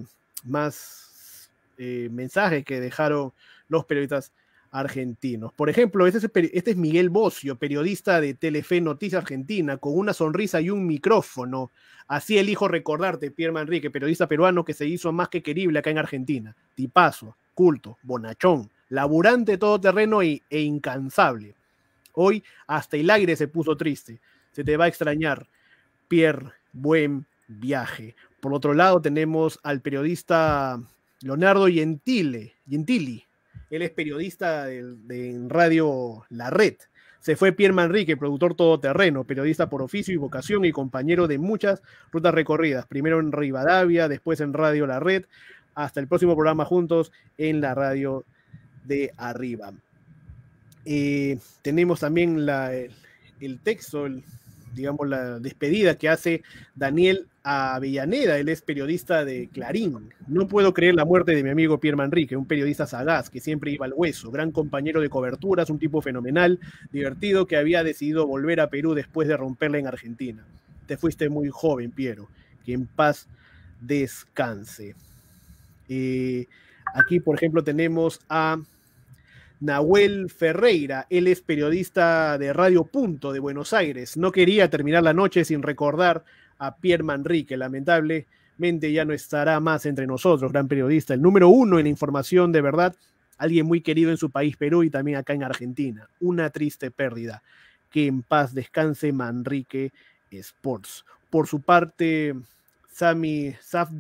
más eh, mensajes que dejaron los periodistas argentinos. Por ejemplo, este es, este es Miguel Bocio, periodista de Telefe Noticias Argentina, con una sonrisa y un micrófono. Así elijo recordarte, Pierre Manrique, periodista peruano que se hizo más que querible acá en Argentina. Tipazo, culto, bonachón, laburante todoterreno e, e incansable. Hoy hasta el aire se puso triste. Se te va a extrañar, Pierre, buen viaje. Por otro lado tenemos al periodista Leonardo Gentile, Gentili, él es periodista de, de en Radio La Red. Se fue Pierre Manrique, productor todoterreno, periodista por oficio y vocación y compañero de muchas rutas recorridas, primero en Rivadavia, después en Radio La Red, hasta el próximo programa juntos en la radio de arriba. Eh, tenemos también la, el, el texto, el, digamos la despedida que hace Daniel Avellaneda, él es periodista de Clarín. No puedo creer la muerte de mi amigo Pierre Manrique, un periodista sagaz que siempre iba al hueso, gran compañero de coberturas, un tipo fenomenal, divertido, que había decidido volver a Perú después de romperla en Argentina. Te fuiste muy joven, Piero, que en paz descanse. Eh, aquí, por ejemplo, tenemos a Nahuel Ferreira, él es periodista de Radio Punto de Buenos Aires. No quería terminar la noche sin recordar a Pierre Manrique, lamentablemente ya no estará más entre nosotros, gran periodista, el número uno en la información de verdad, alguien muy querido en su país Perú y también acá en Argentina. Una triste pérdida. Que en paz descanse Manrique Sports. Por su parte, Sami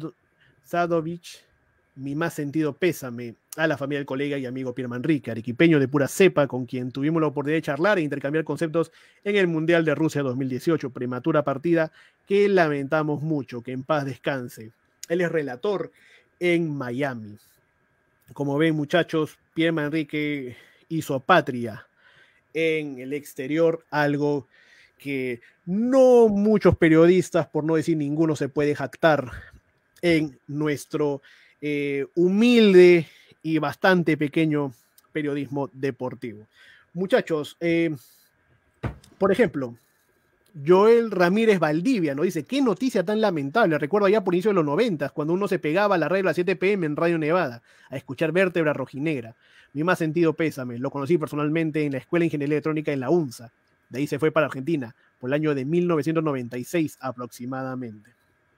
Sadovich, mi más sentido pésame a la familia del colega y amigo Pierre Manrique, arequipeño de pura cepa, con quien tuvimos la oportunidad de charlar e intercambiar conceptos en el Mundial de Rusia dos mil dieciocho, prematura partida que lamentamos mucho, que en paz descanse. Él es relator en Miami. Como ven, muchachos, Pierre Manrique hizo patria en el exterior, algo que no muchos periodistas, por no decir ninguno, se puede jactar en nuestro Eh, humilde y bastante pequeño periodismo deportivo. Muchachos, eh, por ejemplo, Joel Ramírez Valdivia nos dice, qué noticia tan lamentable. Recuerdo allá por inicio de los noventas, cuando uno se pegaba a la radio a las siete pe eme en Radio Nevada a escuchar Vértebra Rojinegra. Mi más sentido pésame, lo conocí personalmente en la Escuela de Ingeniería Electrónica en la UNSA. De ahí se fue para Argentina, por el año de mil novecientos noventa y seis aproximadamente.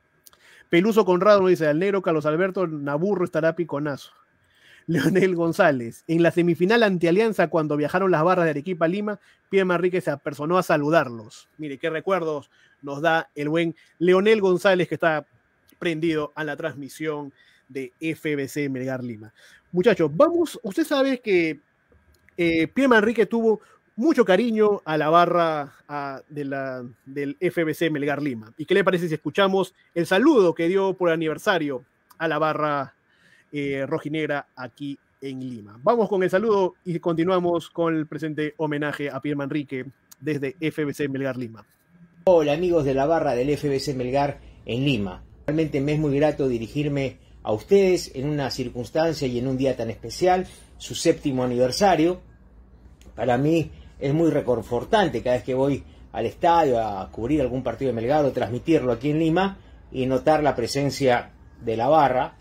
Peluso Conrado nos dice, al negro Carlos Alberto Naburro estará piconazo. Leonel González, en la semifinal ante Alianza, cuando viajaron las barras de Arequipa a Lima, Pierre Manrique se apersonó a saludarlos. Mire, qué recuerdos nos da el buen Leonel González, que está prendido a la transmisión de F B C Melgar Lima. Muchachos, vamos, usted sabe que eh, Pierre Manrique tuvo mucho cariño a la barra a, de la, del F B C Melgar Lima. ¿Y qué le parece si escuchamos el saludo que dio por aniversario a la barra eh, rojinegra aquí en Lima? Vamos con el saludo y continuamos con el presente homenaje a Pierre Manrique desde F B C Melgar Lima. Hola amigos de la barra del F B C Melgar en Lima. Realmente me es muy grato dirigirme a ustedes en una circunstancia y en un día tan especial, su séptimo aniversario. Para mí es muy reconfortante cada vez que voy al estadio a cubrir algún partido de Melgar o transmitirlo aquí en Lima y notar la presencia de la barra,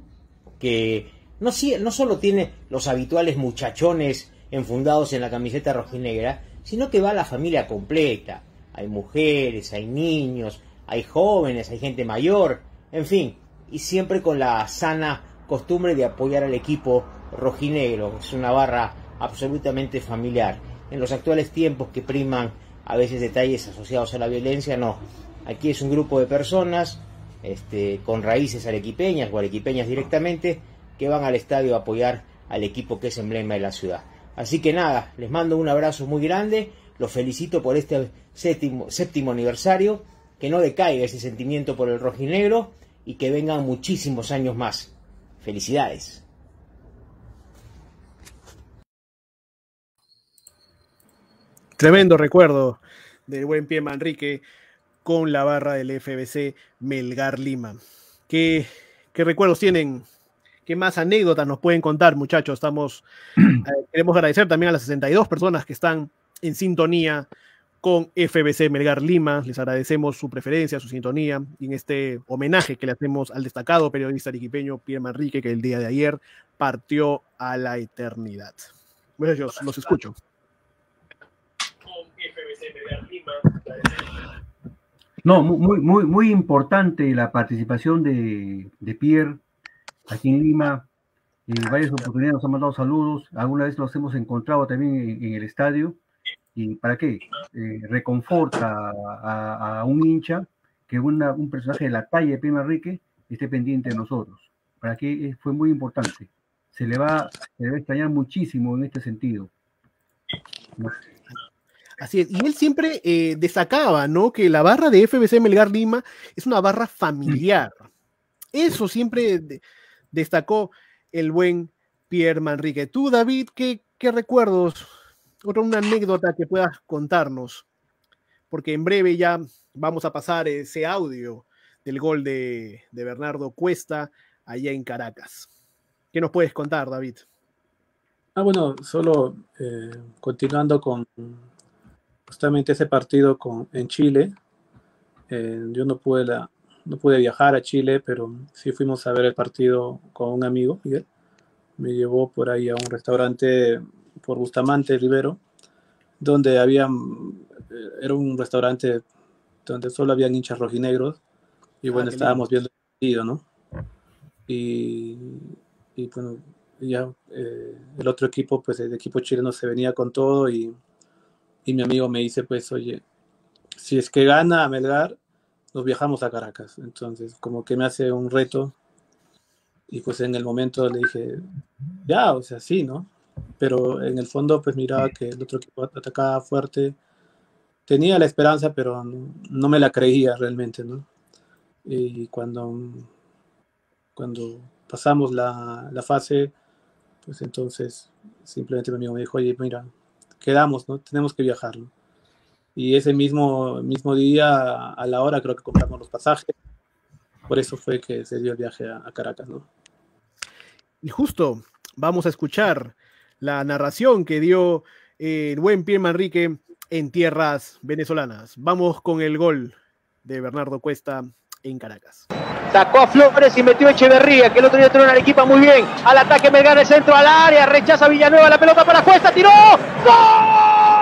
que no, no solo tiene los habituales muchachones enfundados en la camiseta rojinegra, sino que va la familia completa. Hay mujeres, hay niños, hay jóvenes, hay gente mayor, en fin, y siempre con la sana costumbre de apoyar al equipo rojinegro. Es una barra absolutamente familiar. En los actuales tiempos que priman a veces detalles asociados a la violencia, no. Aquí es un grupo de personas este, con raíces arequipeñas o arequipeñas directamente, que van al estadio a apoyar al equipo que es emblema de la ciudad. Así que nada, les mando un abrazo muy grande, los felicito por este séptimo, séptimo aniversario, que no decaiga ese sentimiento por el rojinegro y que vengan muchísimos años más. Felicidades. Tremendo recuerdo del buen Pierre Manrique con la barra del F B C Melgar Lima. ¿Qué, qué recuerdos tienen? ¿Qué más anécdotas nos pueden contar, muchachos? Estamos, eh, queremos agradecer también a las sesenta y dos personas que están en sintonía con F B C Melgar Lima. Les agradecemos su preferencia, su sintonía, y en este homenaje que le hacemos al destacado periodista arequipeño Pierre Manrique, que el día de ayer partió a la eternidad. Muchachos, los escucho. No, muy, muy, muy importante la participación de, de Pierre aquí en Lima. En varias oportunidades nos han mandado saludos, alguna vez los hemos encontrado también en, en el estadio. ¿Y para qué? Eh, reconforta a, a un hincha que una, un personaje de la talla de Pierre Manrique esté pendiente de nosotros. para que fue muy importante. Se le va, se le va a extrañar muchísimo en este sentido. ¿No? Así es, y él siempre eh, destacaba, ¿no? Que la barra de F B C Melgar Lima es una barra familiar. Eso siempre de, destacó el buen Pierre Manrique. Tú, David, ¿qué, qué recuerdos, otra una anécdota que puedas contarnos? Porque en breve ya vamos a pasar ese audio del gol de, de Bernardo Cuesta allá en Caracas. ¿Qué nos puedes contar, David? Ah, bueno, solo eh, continuando con justamente ese partido con, en Chile. Eh, yo no pude, la, no pude viajar a Chile, pero sí fuimos a ver el partido con un amigo, Miguel. Me llevó por ahí a un restaurante por Bustamante, Rivero, donde había, era un restaurante donde solo habían hinchas rojinegros, y bueno, ah, estábamos lindo. Viendo el partido, ¿no? Y, y bueno, ya eh, el otro equipo, pues el equipo chileno se venía con todo, y, y mi amigo me dice, pues, oye, si es que gana Melgar, nos viajamos a Caracas. Entonces, como que me hace un reto, y pues en el momento le dije, ya, o sea, sí, ¿no? Pero en el fondo, pues miraba que el otro equipo atacaba fuerte, tenía la esperanza, pero no, no me la creía realmente, ¿no? Y cuando, cuando pasamos la, la fase, pues entonces simplemente mi amigo me dijo, oye, mira, quedamos, ¿no? Tenemos que viajar, ¿no? Y ese mismo, mismo día, a la hora, creo que compramos los pasajes. Por eso fue que se dio el viaje a, a Caracas, ¿no? Y justo vamos a escuchar la narración que dio eh, el buen Pierre Manrique en tierras venezolanas. Vamos con el gol de Bernardo Cuesta en Caracas. Sacó a Flores y metió a Echeverría, que el otro día entró en Arequipa muy bien. Al ataque Melgar, el centro al área, rechaza Villanueva, la pelota para Cuesta, tiró. ¡Gol!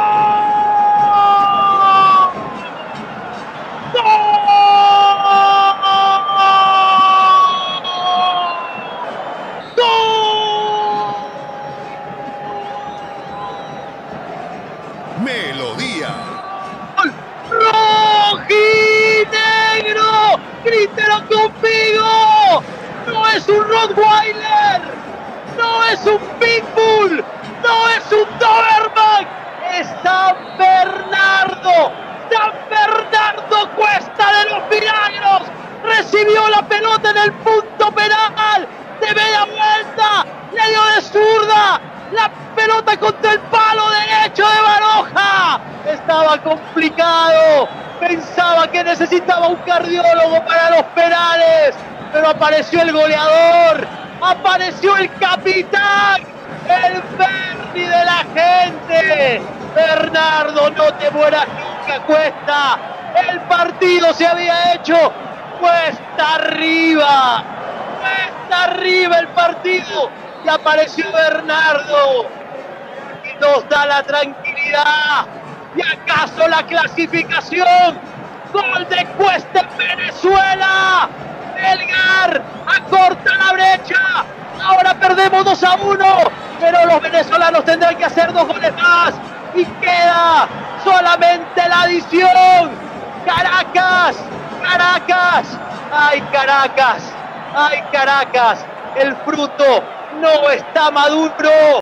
¡Grítelo conmigo! ¡No es un Rottweiler! ¡No es un Pitbull! ¡No es un Doberman! ¡Es San Bernardo! ¡San Bernardo Cuesta de los Milagros! Recibió la pelota en el punto penal de media vuelta, le dio de zurda, la pelota contra el palo derecho de Baroja. Estaba complicado. Pensaba que necesitaba un cardiólogo para los penales, pero apareció el goleador, apareció el capitán, el Berni de la gente. Bernardo, no te mueras nunca, Cuesta. El partido se había hecho cuesta arriba, cuesta arriba el partido, y apareció Bernardo y nos da la tranquilidad. ¿Y acaso la clasificación? Gol de Cuesta en Venezuela. Melgar acorta la brecha. Ahora perdemos dos a uno, pero los venezolanos tendrán que hacer dos goles más. Y queda solamente la adición. Caracas, Caracas. Ay, Caracas, ay, Caracas. El fruto no está maduro.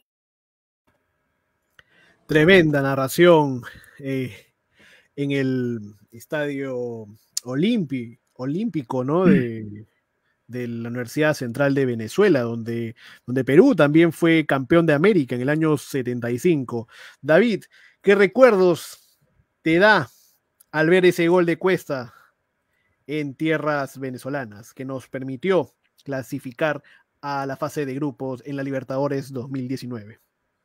Tremenda narración eh, en el estadio Olimpi, olímpico, ¿no? De, de la Universidad Central de Venezuela, donde, donde Perú también fue campeón de América en el año setenta y cinco. David, ¿qué recuerdos te da al ver ese gol de Cuesta en tierras venezolanas que nos permitió clasificar a la fase de grupos en la Libertadores dos mil diecinueve?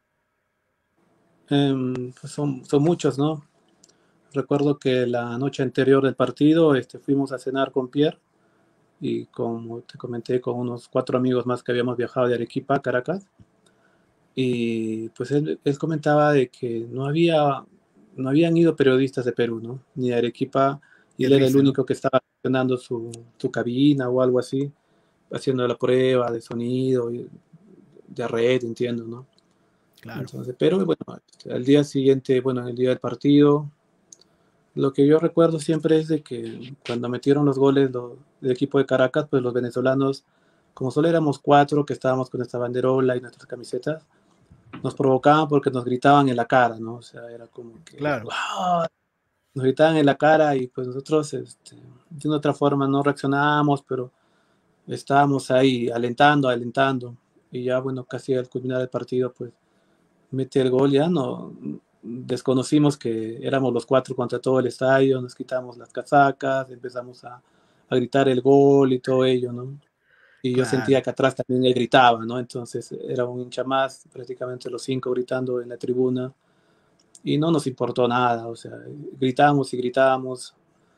Um, pues son, son muchos, ¿no? Recuerdo que la noche anterior del partido este, fuimos a cenar con Pierre y, como te comenté, con unos cuatro amigos más que habíamos viajado de Arequipa a Caracas, y pues él, él comentaba de que no había no habían ido periodistas de Perú, ¿no? Ni de Arequipa, y él era el único que estaba gestionando su, su cabina o algo así, haciendo la prueba de sonido y de red, entiendo, ¿no? Claro. Entonces, pero bueno, al día siguiente, bueno, en el día del partido, lo que yo recuerdo siempre es de que cuando metieron los goles lo, del equipo de Caracas, pues los venezolanos como solo éramos cuatro que estábamos con esta banderola y nuestras camisetas, nos provocaban porque nos gritaban en la cara, ¿no? O sea, era como que... Claro. ¡Wow! Nos gritaban en la cara y pues nosotros, este, de una otra forma, no reaccionábamos, pero estábamos ahí alentando, alentando. Y ya, bueno, casi al culminar el partido, pues, mete el gol, ya no... Desconocimos que éramos los cuatro contra todo el estadio, nos quitamos las casacas, empezamos a, a gritar el gol y todo ello, ¿no? Y yo Claro. sentía que atrás también él gritaba, ¿no? Entonces era un hincha más, prácticamente los cinco gritando en la tribuna, y no nos importó nada, o sea, gritábamos y gritábamos,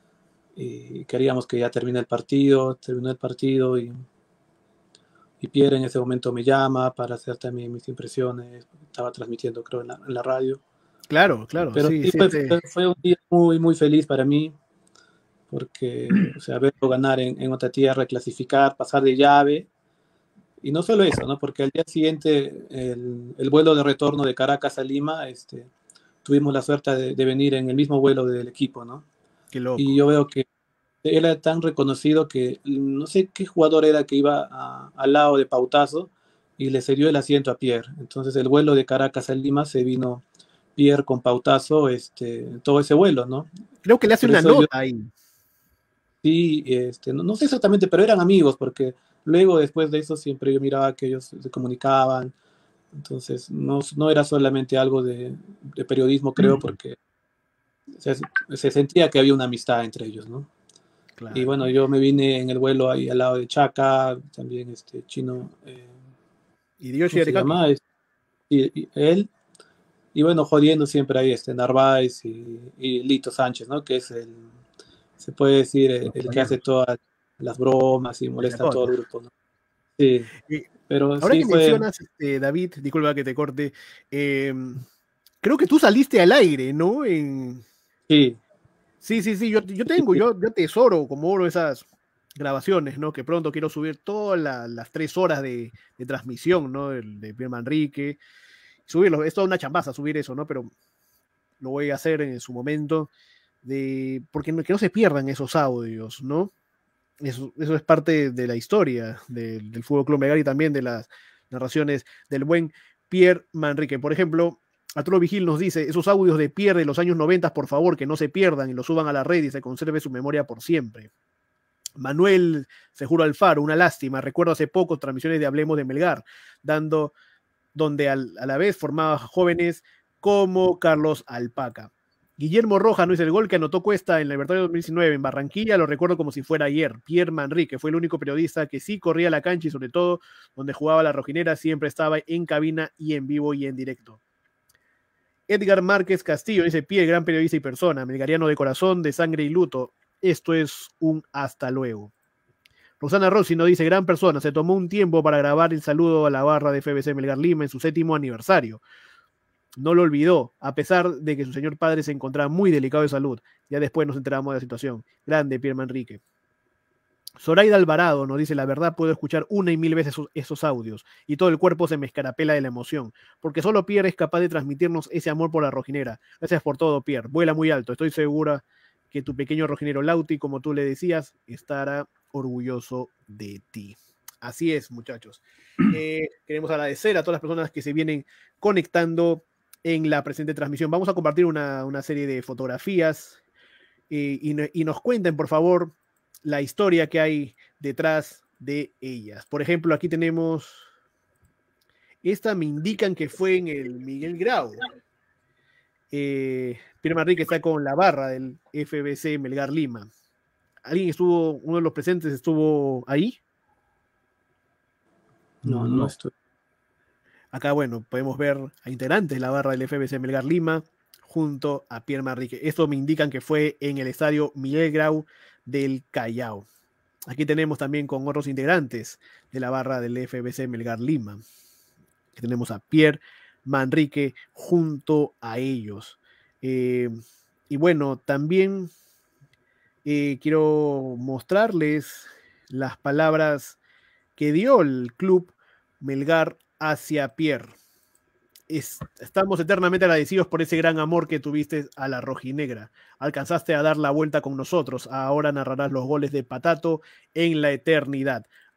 y queríamos que ya termine el partido, terminó el partido, y, y Pierre en ese momento me llama para hacer también mis impresiones, estaba transmitiendo creo en la, en la radio. Claro, claro. Pero sí, sí, sí, fue, te- fue- fue un día muy, muy feliz para mí, porque, o sea, verlo ganar en, en otra tierra, clasificar, pasar de llave, y no solo eso, ¿no? Porque al día siguiente, el, el vuelo de retorno de Caracas a Lima, este, tuvimos la suerte de, de venir en el mismo vuelo del equipo, ¿no? Qué loco. Y yo veo que él era tan reconocido que no sé qué jugador era que iba a- al lado de Pautazo y le cedió el asiento a Pierre. Entonces el vuelo de Caracas a Lima se vino Pierre con Pautazo, este, todo ese vuelo, ¿no? Creo que le hace Por una eso yo- nota ahí. Sí, este, no, no sé exactamente, pero eran amigos, porque luego después de eso siempre yo miraba que ellos se comunicaban, entonces no, no era solamente algo de, de periodismo, creo, porque se, se sentía que había una amistad entre ellos, ¿no? Claro. Y bueno, yo me vine en el vuelo ahí al lado de Chaca, también este chino, eh, Y Dios ¿cómo se llama? Es- Y, y él, y bueno, jodiendo siempre ahí este Narváez y, y Lito Sánchez, ¿no? Que es el, se puede decir, el, el que hace todas las bromas y molesta a todo el grupo, ¿no? Sí, Y pero ahora sí que fue, mencionas, este, David, disculpa que te corte, eh, creo que tú saliste al aire, ¿no? En... sí, Sí, sí, sí, yo, yo tengo, yo, yo tesoro como oro esas grabaciones, ¿no? Que pronto quiero subir todas la- las tres horas de, de transmisión, ¿no? El de Pierre Manrique, subirlo, es toda una chambaza subir eso, ¿no? Pero lo voy a hacer en su momento, de, porque no, que no se pierdan esos audios, ¿no? Eso, eso es parte de la historia del, del Fútbol Club Melgar y también de las narraciones del buen Pierre Manrique. Por ejemplo, Arturo Vigil nos dice, esos audios de Pierre de los años noventa, por favor, que no se pierdan y los suban a la red y se conserve su memoria por siempre. Manuel Sejuro Alfaro, una lástima, recuerdo hace poco transmisiones de Hablemos de Melgar, dando, donde al, a la vez formaba jóvenes como Carlos Alpaca. Guillermo Roja no es el gol que anotó Cuesta en la Libertadores dos mil diecinueve en Barranquilla, lo recuerdo como si fuera ayer. Pierre Manrique fue el único periodista que sí corría la cancha y sobre todo donde jugaba la rojinera siempre estaba en cabina y en vivo y en directo. Edgar Márquez Castillo dice, Pierre, gran periodista y persona, melgariano de corazón, de sangre y luto. Esto es un hasta luego. Rosana Rossi nos dice, gran persona, se tomó un tiempo para grabar el saludo a la barra de F B C Melgar Lima en su séptimo aniversario. No lo olvidó, a pesar de que su señor padre se encontraba muy delicado de salud. Ya después nos enteramos de la situación. Grande, Pierre Manrique. Zoraida Alvarado nos dice, la verdad puedo escuchar una y mil veces esos, esos audios y todo el cuerpo se me escarapela de la emoción, porque solo Pierre es capaz de transmitirnos ese amor por la rojinera. Gracias por todo, Pierre. Vuela muy alto. Estoy segura que tu pequeño rojinero Lauti, como tú le decías, estará orgulloso de ti. Así es, muchachos. Eh, queremos agradecer a todas las personas que se vienen conectando en la presente transmisión. Vamos a compartir una, una serie de fotografías eh, y, y nos cuenten, por favor, la historia que hay detrás de ellas. Por ejemplo, aquí tenemos, esta me indican que fue en el Miguel Grau. Eh, Pierre Manrique está con la barra del F B C Melgar Lima. ¿Alguien estuvo, uno de los presentes estuvo ahí? no, no estoy. Acá, bueno, podemos ver a integrantes de la barra del F B C Melgar Lima junto a Pierre Manrique. Esto me indican que fue en el estadio Miguel Grau del Callao. Aquí tenemos también con otros integrantes de la barra del F B C Melgar Lima. Aquí tenemos a Pierre Manrique junto a ellos. Eh, y bueno, también eh, quiero mostrarles las palabras que dio el club Melgar hacia Pierre. Es, estamos eternamente agradecidos por ese gran amor que tuviste a la rojinegra. Alcanzaste a dar la vuelta con nosotros. Ahora narrarás los goles de Patato en la eternidad.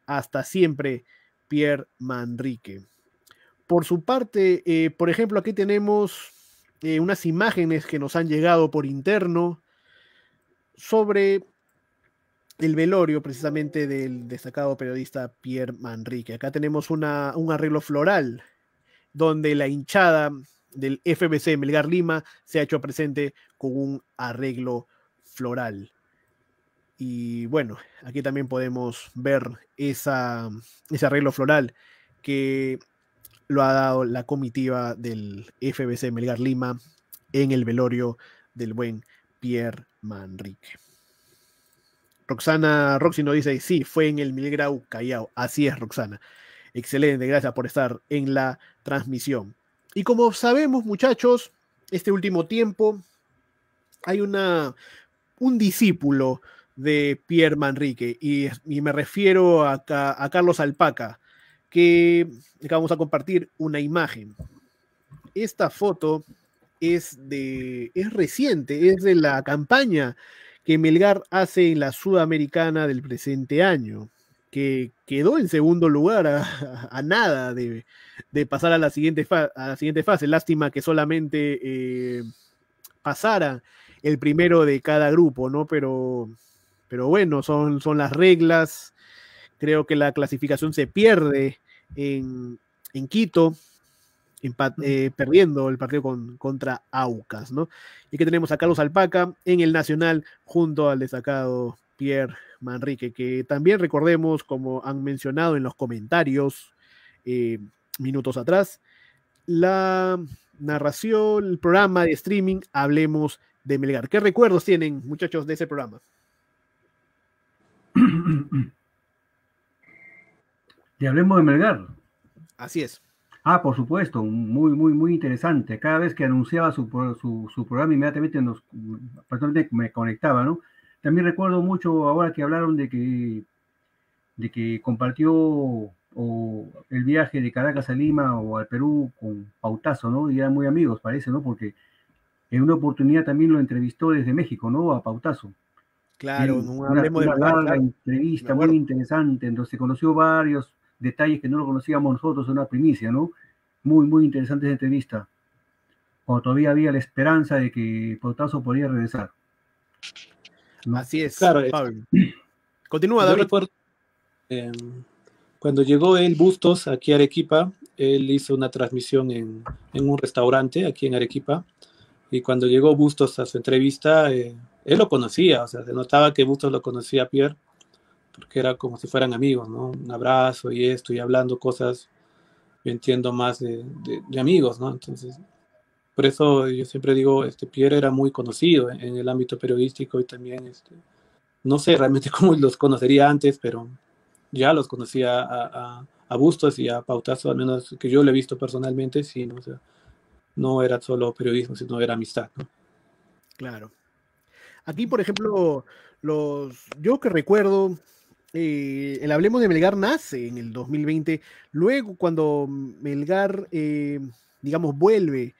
hasta siempre, Pierre Manrique. Por su parte, eh, por ejemplo, aquí tenemos eh, unas imágenes que nos han llegado por interno sobre el velorio precisamente del destacado periodista Pierre Manrique. Acá tenemos una, un arreglo floral donde la hinchada del F B C Melgar Lima se ha hecho presente con un arreglo floral. Y bueno, aquí también podemos ver esa, ese arreglo floral que lo ha dado la comitiva del F B C Melgar Lima en el velorio del buen Pierre Manrique. Roxana Roxy nos dice, sí, fue en el Miguel Grau Callao. Así es, Roxana. Excelente, gracias por estar en la transmisión. Y como sabemos, muchachos, este último tiempo hay una, un discípulo de Pierre Manrique, y, y me refiero a, a, a Carlos Alpaca, que vamos a compartir una imagen. Esta foto es, de, es reciente, es de la campaña que Melgar hace en la Sudamericana del presente año, que quedó en segundo lugar a, a, a nada de, de pasar a la, siguiente fa, a la siguiente fase. Lástima que solamente eh, pasara el primero de cada grupo, ¿no? Pero, pero bueno, son, son las reglas. Creo que la clasificación se pierde en, en Quito, empat, eh, perdiendo el partido con, contra Aucas, ¿no? Y que tenemos a Carlos Alpaca en el Nacional junto al destacado Pierre Manrique, que también recordemos, como han mencionado en los comentarios eh, minutos atrás, la narración, el programa de streaming Hablemos de Melgar. ¿Qué recuerdos tienen, muchachos, de ese programa? Y Hablemos de Melgar. Así es. Ah, por supuesto, muy, muy, muy interesante. Cada vez que anunciaba su, su, su programa, inmediatamente nos, personalmente me conectaba, ¿no? También recuerdo mucho ahora que hablaron de que, de que compartió o, el viaje de Caracas a Lima o al Perú con Pautazo, ¿no? Y eran muy amigos, parece, ¿no? Porque en una oportunidad también lo entrevistó desde México, ¿no? A Pautazo. Claro, sí, no una, hablemos una de larga Melgar, entrevista muy interesante, en donde se conoció varios detalles que no lo conocíamos nosotros, una primicia, ¿no? Muy, muy interesante esa entrevista. Cuando todavía había la esperanza de que Pautazo podría regresar, ¿no? Así es, claro, Pablo. Continúa, yo David. recuerdo, eh, cuando llegó el Bustos aquí a Arequipa, él hizo una transmisión en, en un restaurante aquí en Arequipa, y cuando llegó Bustos a su entrevista, eh, él lo conocía, o sea, se notaba que Bustos lo conocía a Pierre, porque era como si fueran amigos, ¿no? Un abrazo y esto, y hablando cosas, yo entiendo más de, de, de amigos, ¿no? Entonces, por eso yo siempre digo, este, Pierre era muy conocido en, en el ámbito periodístico, y también, este, no sé realmente cómo los conocería antes, pero ya los conocía a, a, a Bustos y a Pautazo, al menos que yo lo he visto personalmente, sí, ¿no? O sea, no era solo periodismo, sino era amistad, ¿no? Claro. Aquí, por ejemplo, los, yo que recuerdo, eh, el Hablemos de Melgar nace en el dos mil veinte, luego cuando Melgar, eh, digamos, vuelve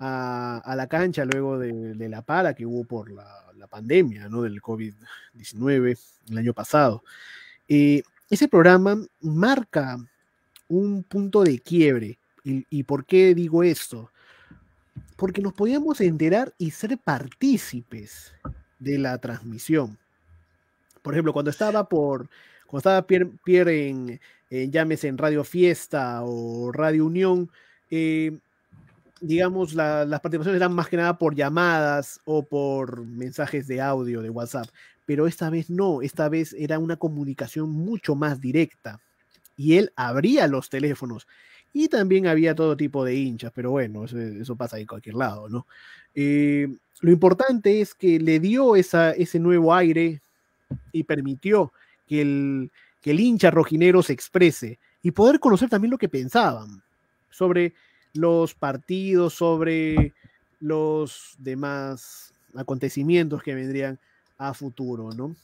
a, a la cancha luego de, de la para que hubo por la, la pandemia, ¿no? Del COVID diecinueve el año pasado. Eh, ese programa marca un punto de quiebre. ¿Y, y por qué digo esto? Porque nos podíamos enterar y ser partícipes de la transmisión. Por ejemplo, cuando estaba por cuando estaba Pierre, Pierre en, en llámese en Radio Fiesta o Radio Unión, eh, digamos, la, las participaciones eran más que nada por llamadas o por mensajes de audio de WhatsApp, pero esta vez no, esta vez era una comunicación mucho más directa, y él abría los teléfonos. Y también había todo tipo de hinchas, pero bueno, eso, eso pasa en cualquier lado, ¿no? Eh, lo importante es que le dio esa, ese nuevo aire y permitió que el, que el hincha rojinero se exprese y poder conocer también lo que pensaban sobre los partidos, sobre los demás acontecimientos que vendrían a futuro, ¿no?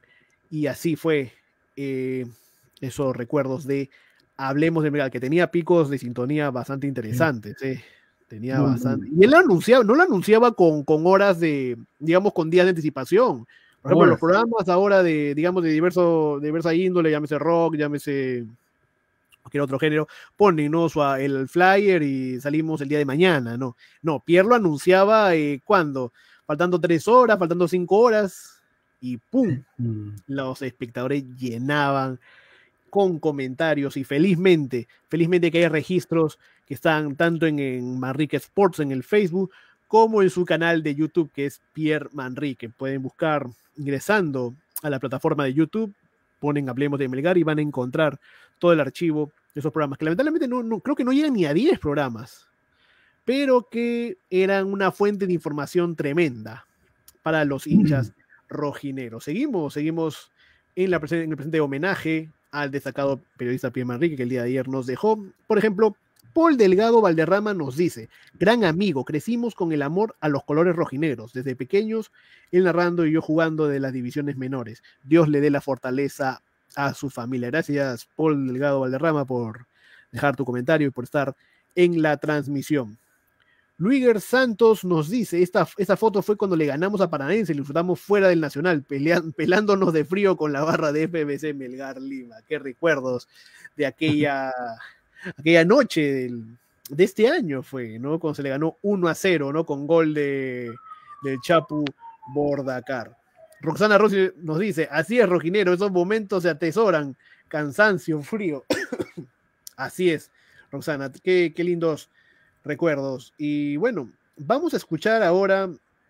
Y así fue eh, esos recuerdos de Hablemos de Melgar, que tenía picos de sintonía bastante interesantes, ¿eh? Tenía Muy, bastante. muy. Y él lo anunciaba, no lo anunciaba con, con horas de, digamos, con días de anticipación. Por ejemplo, los programas ahora de, digamos, de diverso, de diversa índole, llámese rock, llámese cualquier otro género, ponen, ¿no? Su, el flyer y salimos el día de mañana, ¿no? No, Pierre lo anunciaba, eh, ¿cuándo? Faltando tres horas, faltando cinco horas, y ¡pum! Mm. Los espectadores llenaban con comentarios, y felizmente, felizmente que hay registros que están tanto en, en Manrique Sports, en el Facebook, como en su canal de YouTube, que es Pierre Manrique. Pueden buscar ingresando a la plataforma de YouTube, ponen Hablemos de Melgar y van a encontrar todo el archivo de esos programas, que lamentablemente no, no, creo que no llegan ni a diez programas, pero que eran una fuente de información tremenda para los hinchas rojineros. Seguimos, seguimos en, la, en el presente homenaje al destacado periodista Pierre Manrique, que el día de ayer nos dejó. Por ejemplo, Paul Delgado Valderrama nos dice: gran amigo, crecimos con el amor a los colores rojinegros, desde pequeños, él narrando y yo jugando de las divisiones menores. Dios le dé la fortaleza a su familia. Gracias, Paul Delgado Valderrama, por dejar tu comentario y por estar en la transmisión. Luiger Santos nos dice: esta, esta foto fue cuando le ganamos a Paranaense, le disfrutamos fuera del Nacional, pelean, pelándonos de frío con la barra de F B C Melgar Lima. Qué recuerdos de aquella... aquella noche del, de este año fue, ¿no? Cuando se le ganó uno a cero, ¿no? Con gol de, del Chapu Bordacar. Roxana Rossi nos dice: así es, rojinero, esos momentos se atesoran, cansancio, frío. Así es, Roxana, qué, qué lindos recuerdos. Y bueno, vamos a escuchar ahora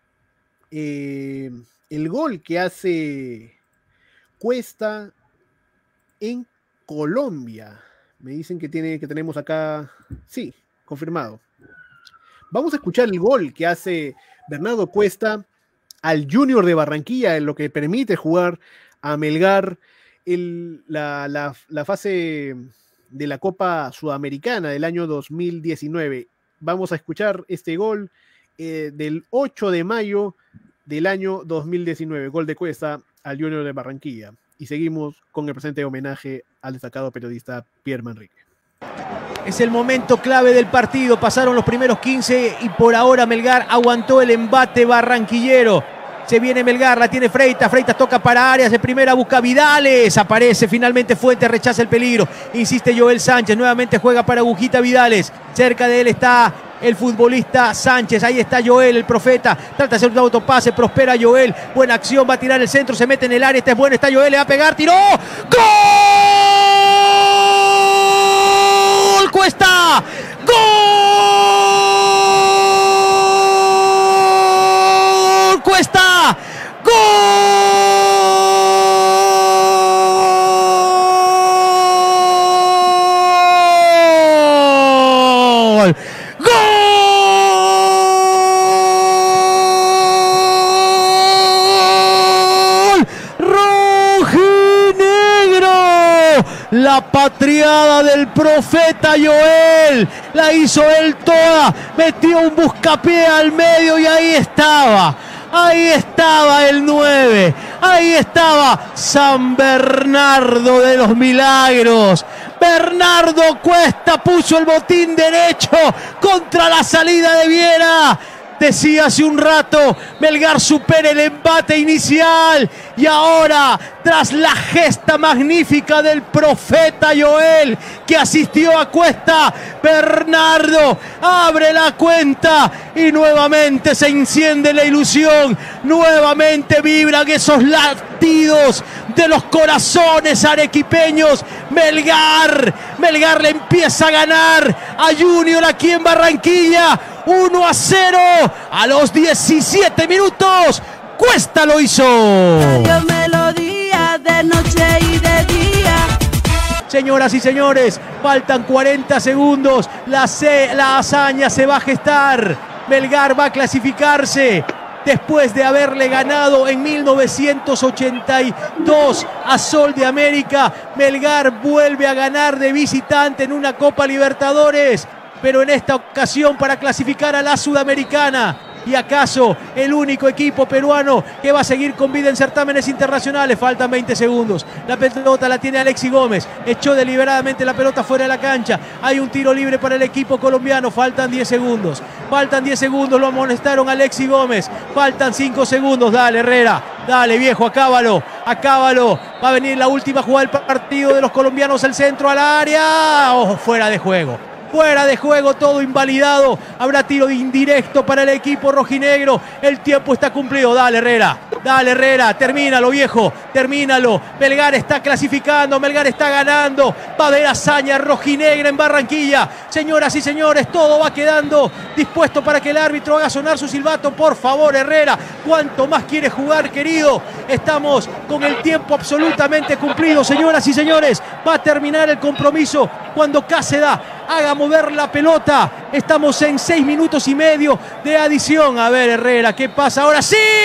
eh, el gol que hace Cuesta en Colombia. Me dicen que, tiene, que tenemos acá, sí, confirmado. Vamos a escuchar el gol que hace Bernardo Cuesta al Junior de Barranquilla, en lo que permite jugar a Melgar el, la, la, la fase de la Copa Sudamericana del año dos mil diecinueve. Vamos a escuchar este gol eh, del ocho de mayo del año dos mil diecinueve, gol de Cuesta al Junior de Barranquilla. Y seguimos con el presente homenaje al destacado periodista Pierre Manrique. Es el momento clave del partido, pasaron los primeros quince y por ahora Melgar aguantó el embate barranquillero. Se viene Melgar, la tiene Freitas, Freitas toca para Arias, de primera busca Vidales, aparece finalmente Fuentes, rechaza el peligro, insiste Joel Sánchez, nuevamente juega para Agujita Vidales, cerca de él está el futbolista Sánchez, ahí está Joel, el profeta, trata de hacer un autopase, prospera Joel, buena acción, va a tirar el centro, se mete en el área, este es bueno, está Joel, le va a pegar, tiró, ¡gol! Cuesta, ¡gol! Cuesta, ¡gol! La patriada del profeta Joel, la hizo él toda, metió un buscapié al medio y ahí estaba, ahí estaba el nueve, ahí estaba San Bernardo de los Milagros. Bernardo Cuesta puso el botín derecho contra la salida de Viera. Decía hace un rato, Melgar supera el embate inicial y ahora, tras la gesta magnífica del profeta Joel, que asistió a Cuesta, Bernardo abre la cuenta y nuevamente se enciende la ilusión, nuevamente vibran esos latidos de los corazones arequipeños. Melgar, Melgar le empieza a ganar a Junior aquí en Barranquilla, uno a cero a los diecisiete minutos. Cuesta lo hizo. Radio Melodía, de noche y de día. Señoras y señores, faltan cuarenta segundos. La, C, la hazaña se va a gestar. Melgar va a clasificarse después de haberle ganado en mil novecientos ochenta y dos a Sol de América. Melgar vuelve a ganar de visitante en una Copa Libertadores, pero en esta ocasión para clasificar a la Sudamericana. y acaso el único equipo peruano que va a seguir con vida en certámenes internacionales. Faltan veinte segundos. La pelota la tiene Alexis Gómez. Echó deliberadamente la pelota fuera de la cancha. Hay un tiro libre para el equipo colombiano. Faltan diez segundos. Faltan diez segundos. Lo amonestaron a Alexis Gómez. Faltan cinco segundos. Dale, Herrera. Dale, viejo, acábalo. Acábalo. Va a venir la última jugada del partido de los colombianos. El centro al área. Oh, fuera de juego. Fuera de juego, todo invalidado. Habrá tiro indirecto para el equipo rojinegro. El tiempo está cumplido. Dale, Herrera. Dale, Herrera. Termínalo, viejo. Termínalo. Melgar está clasificando. Melgar está ganando. Va a haber hazaña rojinegra en Barranquilla. Señoras y señores, todo va quedando dispuesto para que el árbitro haga sonar su silbato. Por favor, Herrera. ¿Cuánto más quiere jugar, querido? Estamos con el tiempo absolutamente cumplido. Señoras y señores, va a terminar el compromiso cuando Cáceda haga mover la pelota. Estamos en seis minutos y medio de adición. A ver, Herrera, ¿qué pasa ahora?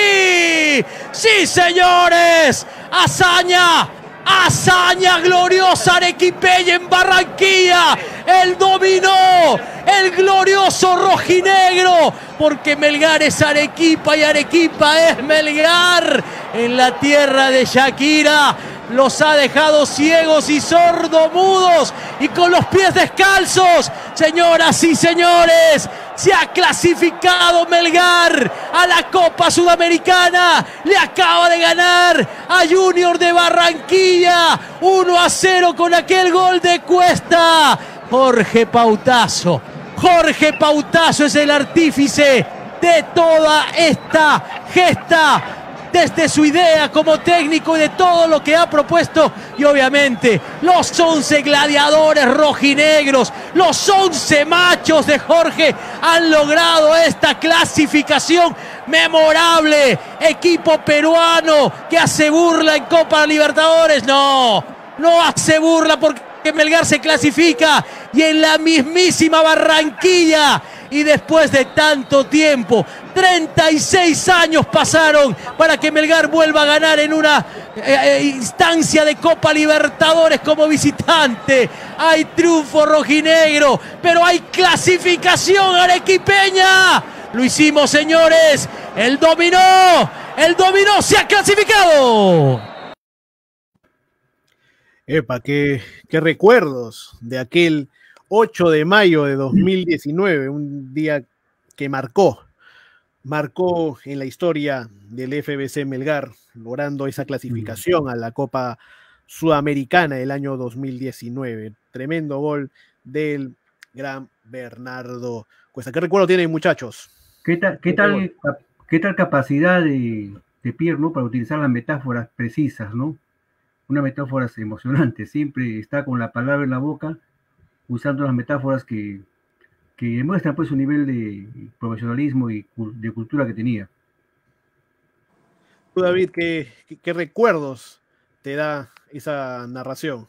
¡Sí! ¡Sí, señores! ¡Hazaña! ¡Hazaña gloriosa arequipeña en Barranquilla! ¡El dominó! ¡El glorioso rojinegro! Porque Melgar es Arequipa y Arequipa es Melgar. En la tierra de Shakira los ha dejado ciegos y sordomudos y con los pies descalzos. Señoras y señores, se ha clasificado Melgar a la Copa Sudamericana. Le acaba de ganar a Junior de Barranquilla uno a cero con aquel gol de Cuesta. Jorge Pautazo. Jorge Pautazo es el artífice de toda esta gesta, desde su idea como técnico y de todo lo que ha propuesto. Y obviamente los once gladiadores rojinegros, los once machos de Jorge han logrado esta clasificación memorable. Equipo peruano que hace burla en Copa Libertadores. No, no hace burla porque Melgar se clasifica y en la mismísima Barranquilla. Y después de tanto tiempo, treinta y seis años pasaron para que Melgar vuelva a ganar en una eh, instancia de Copa Libertadores como visitante. Hay triunfo rojinegro, pero hay clasificación arequipeña. Lo hicimos, señores. El dominó, el dominó se ha clasificado. Epa, qué, qué recuerdos de aquel ocho de mayo de dos mil diecinueve, un día que marcó, marcó en la historia del F B C Melgar, logrando esa clasificación a la Copa Sudamericana del año dos mil diecinueve. Tremendo gol del gran Bernardo Cuesta. ¿Qué recuerdo tienen, muchachos? ¿Qué tal, qué tal, qué tal capacidad de, de Pierre, ¿no? Para utilizar las metáforas precisas, ¿no? Una metáfora emocionante, siempre está con la palabra en la boca, usando las metáforas que, que demuestran pues su nivel de profesionalismo y de cultura que tenía. Tú, David, ¿qué, qué, qué recuerdos te da esa narración?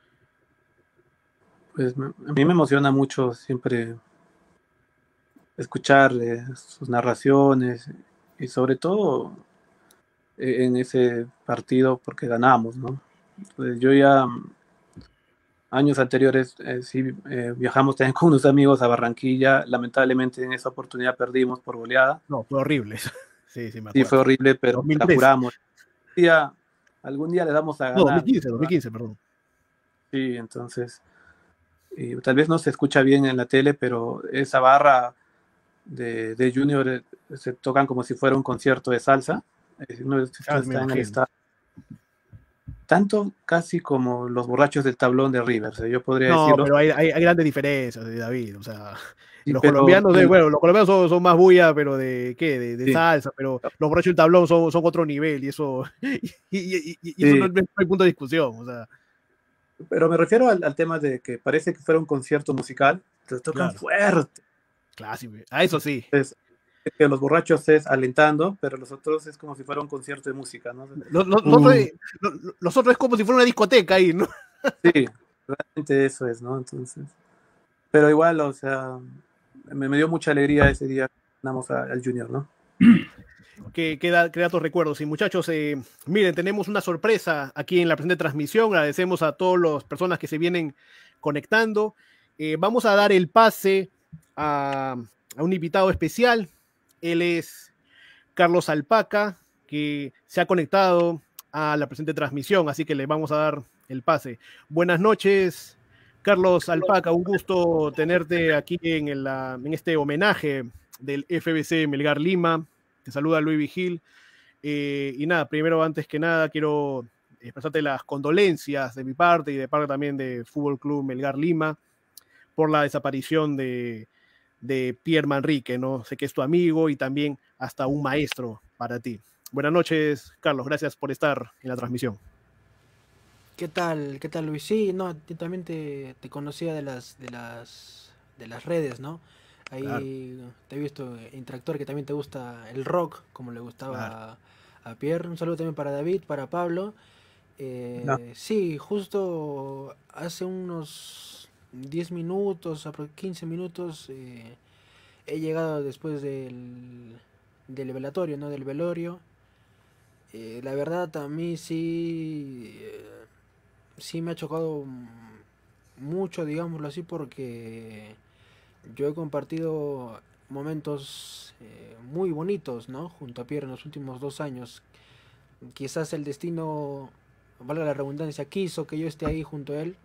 Pues a mí me emociona mucho siempre escuchar eh, sus narraciones y sobre todo eh, en ese partido porque ganamos, ¿no? Pues yo ya años anteriores eh, sí eh, viajamos también con unos amigos a Barranquilla. Lamentablemente en esa oportunidad perdimos por goleada. No, fue horrible. Sí, sí, me acuerdo. Sí, fue horrible, pero dos mil la tres. juramos. Día, algún día le damos a ganar. No, dos mil quince, dos mil quince, perdón. Sí, entonces y tal vez no se escucha bien en la tele, pero esa barra de, de Junior eh, se tocan como si fuera un concierto de salsa. Eh, uno Ah, está me en el imagino. estadio. Tanto casi como los borrachos del tablón de River, o sea, yo podría No, decirlo. pero hay, hay, hay grandes diferencias, de David. O sea, Sí, los pero- colombianos, de, bueno, los colombianos son, son más bulla, pero de qué, de, de Sí. salsa, pero los borrachos del tablón son, son otro nivel y eso, y, y- y- y eso Sí. no, no hay punto de discusión. O sea, Pero me refiero al, al tema de que parece que fuera un concierto musical, te tocan Claro. fuerte. clásico. A eso sí. Es, que los borrachos es alentando, pero los otros es como si fuera un concierto de música, ¿no? Lo- lo- Mm. Nosotros, lo- nosotros es como si fuera una discoteca ahí, ¿no? Sí, realmente eso es, ¿no? Entonces, pero igual, o sea, me, me dio mucha alegría ese día que ganamos a- al Junior, ¿no? Que queda, queda tus recuerdos. Y muchachos, eh, miren, tenemos una sorpresa aquí en la presente transmisión. Agradecemos a todas las personas que se vienen conectando. Eh, vamos a dar el pase a, a un invitado especial. Él es Carlos Alpaca, que se ha conectado a la presente transmisión, así que le vamos a dar el pase. Buenas noches, Carlos Alpaca, un gusto tenerte aquí en, el, en este homenaje del F B C Melgar Lima. Te saluda Luis Vigil. Eh, y nada, primero, antes que nada, quiero expresarte las condolencias de mi parte y de parte también de Fútbol Club Melgar Lima por la desaparición de, de Pierre Manrique, ¿no? Sé que es tu amigo y también hasta un maestro para ti. Buenas noches, Carlos, gracias por estar en la transmisión. ¿Qué tal? ¿Qué tal, Luis? Sí, no, yo también te, te conocía de las, de las de las redes, ¿no? Ahí claro. Te he visto interactuar, que también te gusta el rock, como le gustaba claro. a, a Pierre. Un saludo también para David, para Pablo. Eh, no. Sí, justo hace unos diez minutos, quince minutos, eh, he llegado después del, del velatorio, ¿no? Del velorio. Eh, la verdad, a mí sí... Eh, sí me ha chocado mucho, digámoslo así, porque yo he compartido momentos eh, muy bonitos, ¿no? Junto a Pierre en los últimos dos años. Quizás el destino, valga la redundancia, quiso que yo esté ahí junto a él,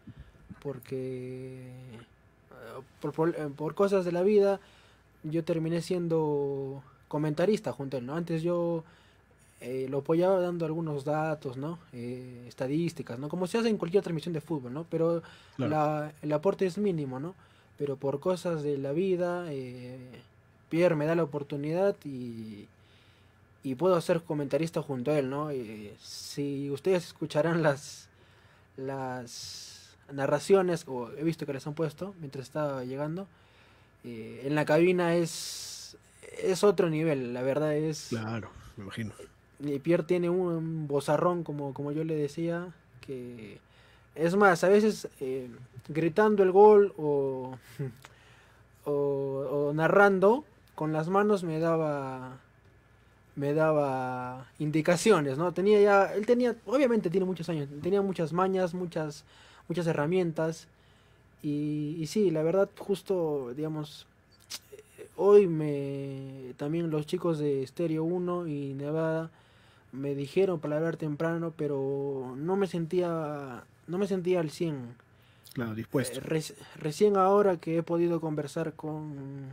porque por, por, por cosas de la vida yo terminé siendo comentarista junto a él, ¿no? Antes yo Eh, lo apoyaba dando algunos datos, ¿no? Eh, estadísticas, ¿no? Como se hace en cualquier transmisión de fútbol, ¿no? Pero claro. la, el aporte es mínimo, ¿no? Pero por cosas de la vida, eh, Pierre me da la oportunidad y, y puedo ser comentarista junto a él, ¿no? Eh, si ustedes escucharán las, las narraciones, o he visto que les han puesto mientras estaba llegando, eh, en la cabina es, es otro nivel, la verdad es... Claro, me imagino. Y Pierre tiene un vozarrón, como, como yo le decía, que es más, a veces eh, gritando el gol o, o, o narrando con las manos me daba me daba indicaciones, ¿no? Tenía ya, él tenía, obviamente tiene muchos años, tenía muchas mañas, muchas muchas herramientas y, y sí, la verdad, justo, digamos, hoy me también los chicos de Stereo uno y Nevada me dijeron para hablar temprano, pero no me sentía no me sentía al cien. Claro, dispuesto. Eh, re, recién ahora que he podido conversar con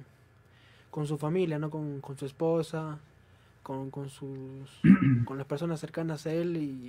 con su familia, no con, con su esposa, con, con sus con las personas cercanas a él y,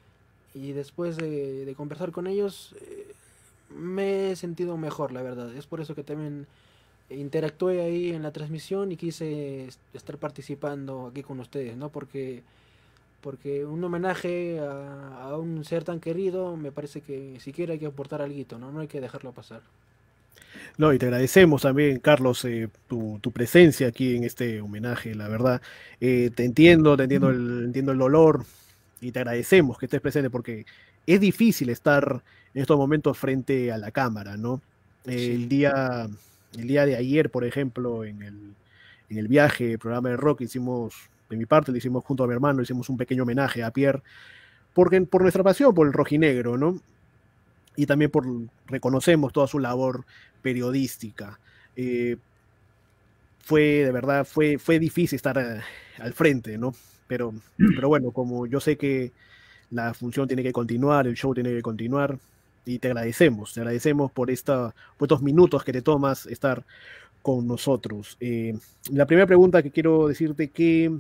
y después de, de conversar con ellos eh, me he sentido mejor, la verdad. Es por eso que también interactué ahí en la transmisión y quise estar participando aquí con ustedes, ¿no? Porque porque un homenaje a, a un ser tan querido, me parece que siquiera hay que aportar algo, ¿no? No hay que dejarlo pasar. No, y te agradecemos también, Carlos, eh, tu, tu presencia aquí en este homenaje, la verdad. Eh, te entiendo, te entiendo el, entiendo el dolor y te agradecemos que estés presente porque es difícil estar en estos momentos frente a la cámara, ¿no? Eh, sí. El día... El día de ayer, por ejemplo, en el, en el viaje, el programa de rock, hicimos, de mi parte, lo hicimos junto a mi hermano, hicimos un pequeño homenaje a Pierre, porque, por nuestra pasión, por el rojinegro, ¿no? Y también por reconocemos toda su labor periodística. Eh, fue, de verdad, fue, fue difícil estar a, al frente, ¿no? Pero, pero bueno, como yo sé que la función tiene que continuar, el show tiene que continuar, y te agradecemos, te agradecemos por, esta, por estos minutos que te tomas estar con nosotros. Eh, la primera pregunta que quiero decirte que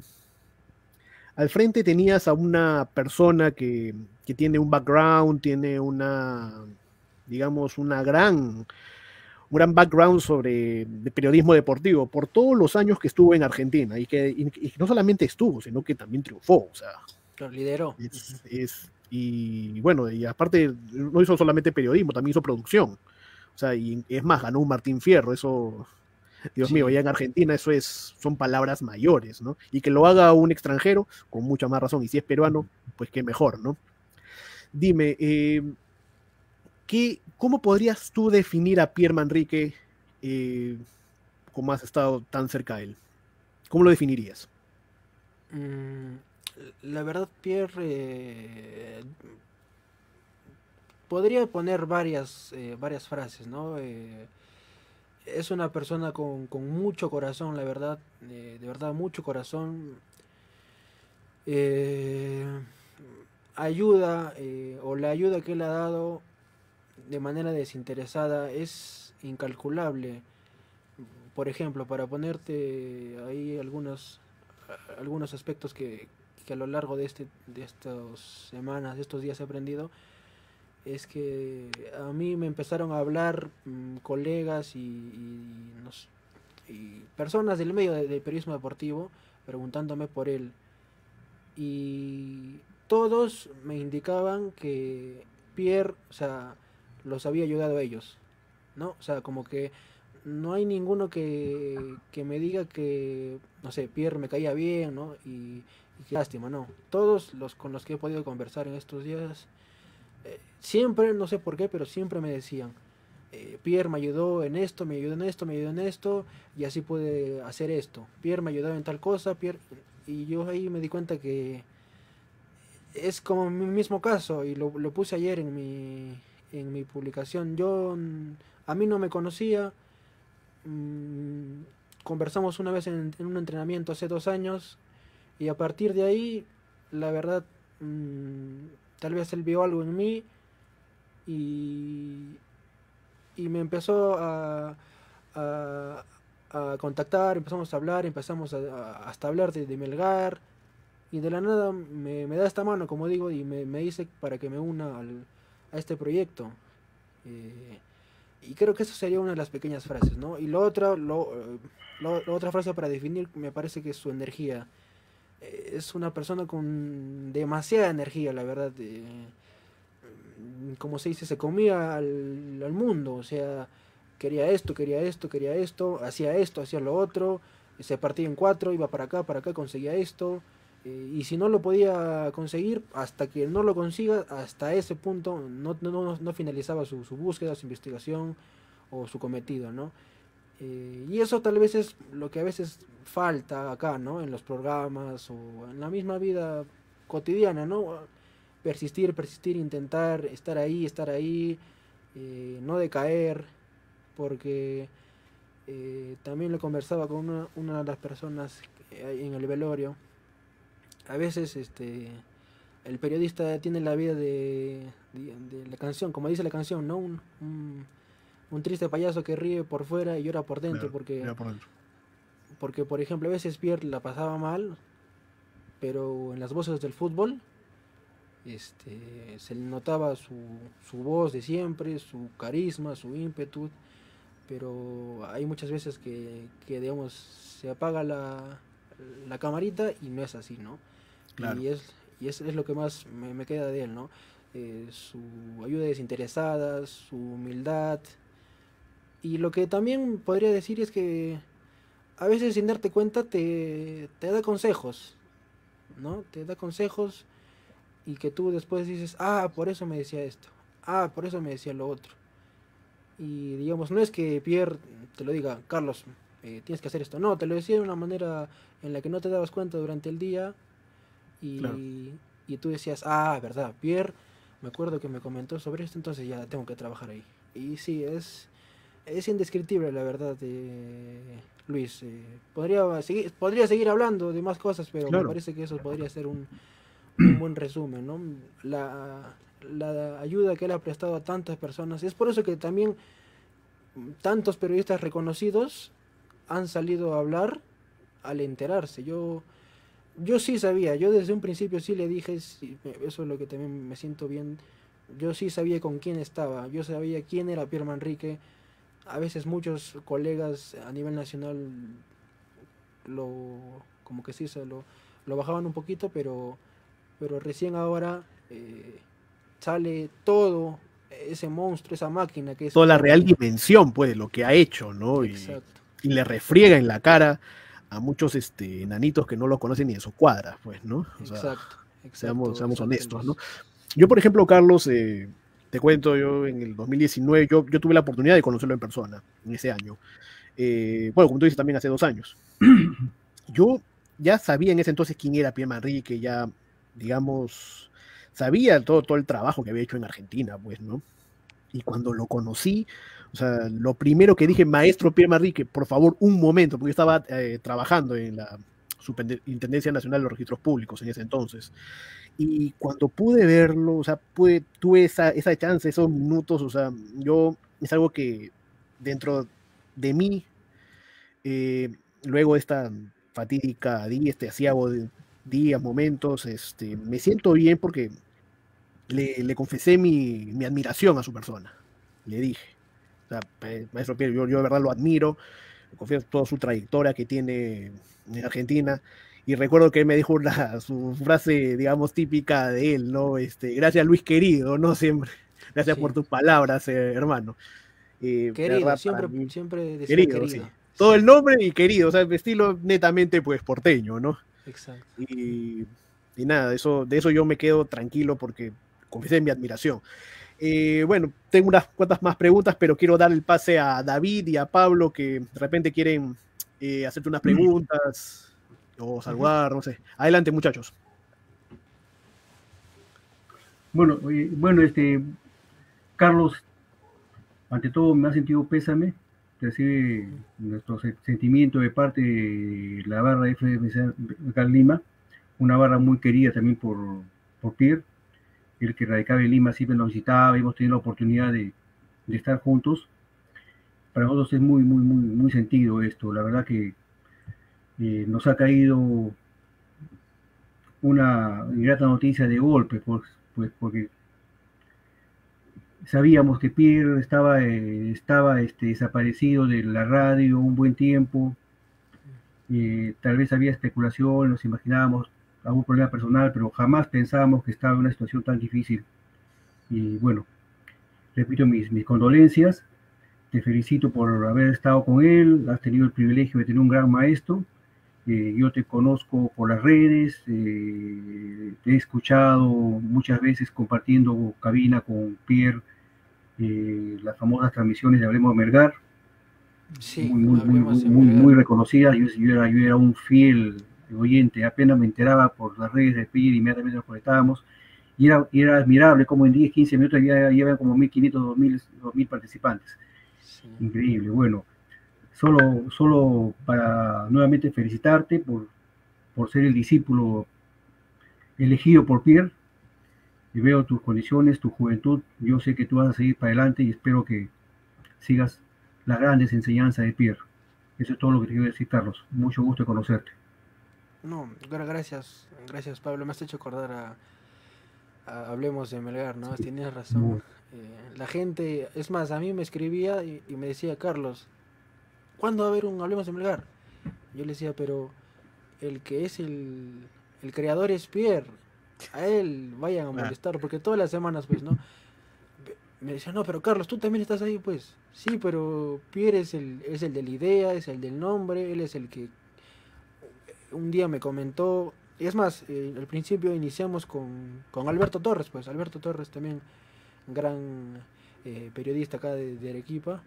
al frente tenías a una persona que, que tiene un background, tiene una, digamos, una gran, un gran background sobre de periodismo deportivo, por todos los años que estuvo en Argentina, y que y, y no solamente estuvo, sino que también triunfó, o sea. Lo lideró. Es, es, y bueno, y aparte no hizo solamente periodismo, también hizo producción. O sea, y es más, ganó un Martín Fierro, eso, Dios sí. mío, allá en Argentina eso es, son palabras mayores, ¿no? Y que lo haga un extranjero, con mucha más razón, y si es peruano, pues qué mejor, ¿no? Dime, eh, ¿qué, ¿cómo podrías tú definir a Pierre Manrique eh, como has estado tan cerca de él? ¿Cómo lo definirías? Mm. La verdad, Pierre, eh, podría poner varias, eh, varias frases, ¿no? Eh, es una persona con, con mucho corazón, la verdad, eh, de verdad, mucho corazón. Eh, ayuda, eh, o la ayuda que él ha dado de manera desinteresada es incalculable. Por ejemplo, para ponerte ahí algunos, algunos aspectos que, que a lo largo de, este, de estas semanas, de estos días he aprendido, es que a mí me empezaron a hablar mmm, colegas y, y, nos, y personas del medio del de periodismo deportivo preguntándome por él, y todos me indicaban que Pierre, o sea, los había ayudado a ellos, ¿no? O sea, como que no hay ninguno que, que me diga que, no sé, Pierre me caía bien, ¿no? Y, y qué lástima, ¿no? Todos los con los que he podido conversar en estos días, Eh, siempre, no sé por qué, pero siempre me decían, eh, Pierre me ayudó en esto, me ayudó en esto, me ayudó en esto, y así pude hacer esto. Pierre me ayudó en tal cosa, Pierre... Y yo ahí me di cuenta que es como mi mismo caso, y lo, lo puse ayer en mi, en mi publicación. Yo, a mí no me conocía, mmm, conversamos una vez en, en un entrenamiento hace dos años, y a partir de ahí, la verdad... Mmm, tal vez él vio algo en mí y, y me empezó a, a, a contactar, empezamos a hablar, empezamos a, a, hasta hablar de, de Melgar, y de la nada me, me da esta mano, como digo, y me, me dice para que me una al, a este proyecto. Eh, y creo que eso sería una de las pequeñas frases, ¿no? Y lo otra, lo, lo, la otra frase para definir me parece que es su energía. Es una persona con demasiada energía, la verdad. Eh, como se dice, se comía al, al mundo. O sea, quería esto, quería esto, quería esto, hacía esto, hacía lo otro, se partía en cuatro, iba para acá, para acá, conseguía esto. Eh, y si no lo podía conseguir, hasta que no lo consiga, hasta ese punto no, no, no finalizaba su, su búsqueda, su investigación o su cometido, ¿no? Eh, y eso tal vez es lo que a veces falta acá, ¿no? En los programas o en la misma vida cotidiana, ¿no? Persistir, persistir, intentar estar ahí, estar ahí, eh, no decaer, porque eh, también lo conversaba con una, una de las personas en el velorio. A veces este el periodista tiene la vida de, de, de la canción, como dice la canción, ¿no? Un, un, un triste payaso que ríe por fuera y llora por dentro, claro, porque, por dentro. porque por ejemplo a veces Pierre la pasaba mal, pero en las voces del fútbol este, se le notaba su, su voz de siempre, su carisma, su ímpetu, pero hay muchas veces que, que digamos, se apaga la, la camarita y no es así, ¿no? Claro. Y es, y es, es lo que más me, me queda de él, ¿no? Eh, su ayuda desinteresada, su humildad. Y lo que también podría decir es que a veces sin darte cuenta te, te da consejos, ¿no? Te da consejos y que tú después dices, ah, por eso me decía esto, ah, por eso me decía lo otro. Y digamos, no es que Pierre te lo diga, Carlos, eh, tienes que hacer esto. No, te lo decía de una manera en la que no te dabas cuenta durante el día y, claro. y tú decías, ah, verdad, Pierre, me acuerdo que me comentó sobre esto, entonces ya tengo que trabajar ahí. Y sí, es... Es indescriptible, la verdad, eh, Luis. Eh, podría, seguir, podría seguir hablando de más cosas, pero claro. me parece que eso podría ser un, un buen resumen, ¿no? La, la ayuda que él ha prestado a tantas personas. Es por eso que también tantos periodistas reconocidos han salido a hablar al enterarse. Yo, yo sí sabía, yo desde un principio sí le dije, sí, eso es lo que también me siento bien. Yo sí sabía con quién estaba, yo sabía quién era Pierre Manrique. A veces muchos colegas a nivel nacional lo, como que sí, se lo, lo bajaban un poquito, pero, pero recién ahora eh, sale todo ese monstruo, esa máquina que es... Toda la real dimensión, pues, de lo que ha hecho, ¿no? Y, y le refriega en la cara a muchos este, enanitos que no lo conocen ni en sus cuadras, pues, ¿no? O sea, exacto, exacto. Seamos, seamos honestos, ¿no? Yo, por ejemplo, Carlos... Eh, Te cuento, yo en el dos mil diecinueve, yo, yo tuve la oportunidad de conocerlo en persona, en ese año. Eh, bueno, como tú dices, también hace dos años. Yo ya sabía en ese entonces quién era Pierre Manrique, ya, digamos, sabía todo, todo el trabajo que había hecho en Argentina, pues, ¿no? y cuando lo conocí, o sea, lo primero que dije, maestro Pierre Manrique, por favor, un momento, porque estaba eh, trabajando en la Superintendencia Nacional de los Registros Públicos en ese entonces. Y cuando pude verlo, o sea, pude, tuve esa, esa chance, esos minutos, o sea, yo, es algo que dentro de mí, eh, luego de esta fatídica día, este asiago de días, momentos, este, me siento bien porque le, le confesé mi, mi admiración a su persona. Le dije, o sea, maestro Pierre, yo, yo de verdad lo admiro, confío en toda su trayectoria que tiene en Argentina. Y recuerdo que él me dijo una, su frase, digamos, típica de él, ¿no? Este, gracias Luis querido, ¿no? Siempre, gracias sí. por tus palabras, eh, hermano. Eh, querido, verdad, siempre, mí, siempre decía querido, querido. Sí. Todo el nombre y querido, o sea, estilo netamente, pues, porteño, ¿no? Exacto. Y, y nada, eso, de eso yo me quedo tranquilo porque confesé mi admiración. Eh, bueno, tengo unas cuantas más preguntas, pero quiero dar el pase a David y a Pablo que de repente quieren eh, hacerte unas preguntas o saludar, no sé. Adelante, muchachos. Bueno, eh, bueno, este, Carlos, ante todo me ha sentido pésame, recibe nuestro sentimiento de parte de la barra F B C Lima, una barra muy querida también por, por Pierre, el que radicaba en Lima siempre nos visitaba, hemos tenido la oportunidad de, de estar juntos. Para nosotros es muy, muy, muy, muy sentido esto, la verdad que Eh, nos ha caído una grata noticia de golpe, pues, pues porque sabíamos que Pierre estaba, eh, estaba este, desaparecido de la radio un buen tiempo, eh, tal vez había especulación, nos imaginábamos algún problema personal, pero jamás pensábamos que estaba en una situación tan difícil. Y bueno, repito mis, mis condolencias, te felicito por haber estado con él, has tenido el privilegio de tener un gran maestro. Eh, yo te conozco por las redes, eh, te he escuchado muchas veces compartiendo cabina con Pierre, eh, las famosas transmisiones de Hablemos de Melgar, sí, muy, muy, muy, muy, muy, muy reconocidas. Yo, yo, era, yo era un fiel oyente, apenas me enteraba por las redes de Pierre, inmediatamente nos conectábamos, y era, y era admirable como en diez, quince minutos ya llevan como mil quinientos, dos mil participantes. Sí. Increíble, bueno. Solo, solo para nuevamente felicitarte por, por ser el discípulo elegido por Pierre. Y veo tus condiciones, tu juventud. Yo sé que tú vas a seguir para adelante y espero que sigas las grandes enseñanzas de Pierre. Eso es todo lo que te quiero decir, Carlos. Mucho gusto de conocerte. No, gracias, gracias Pablo. Me has hecho acordar a, a Hablemos de Melgar, ¿no? Sí. Tienes razón. No. Eh, la gente, es más, a mí me escribía y, y me decía, Carlos, ¿cuándo va a haber un Hablemos de Melgar? Yo le decía, pero el que es el, el creador es Pierre. A él vayan a molestar, porque todas las semanas, pues, ¿no? Me decía, no, pero Carlos, tú también estás ahí, pues. Sí, pero Pierre es el, es el de la idea, es el del nombre, él es el que un día me comentó. Y es más, eh, al principio iniciamos con, con Alberto Torres, pues. Alberto Torres también, gran eh, periodista acá de, de Arequipa.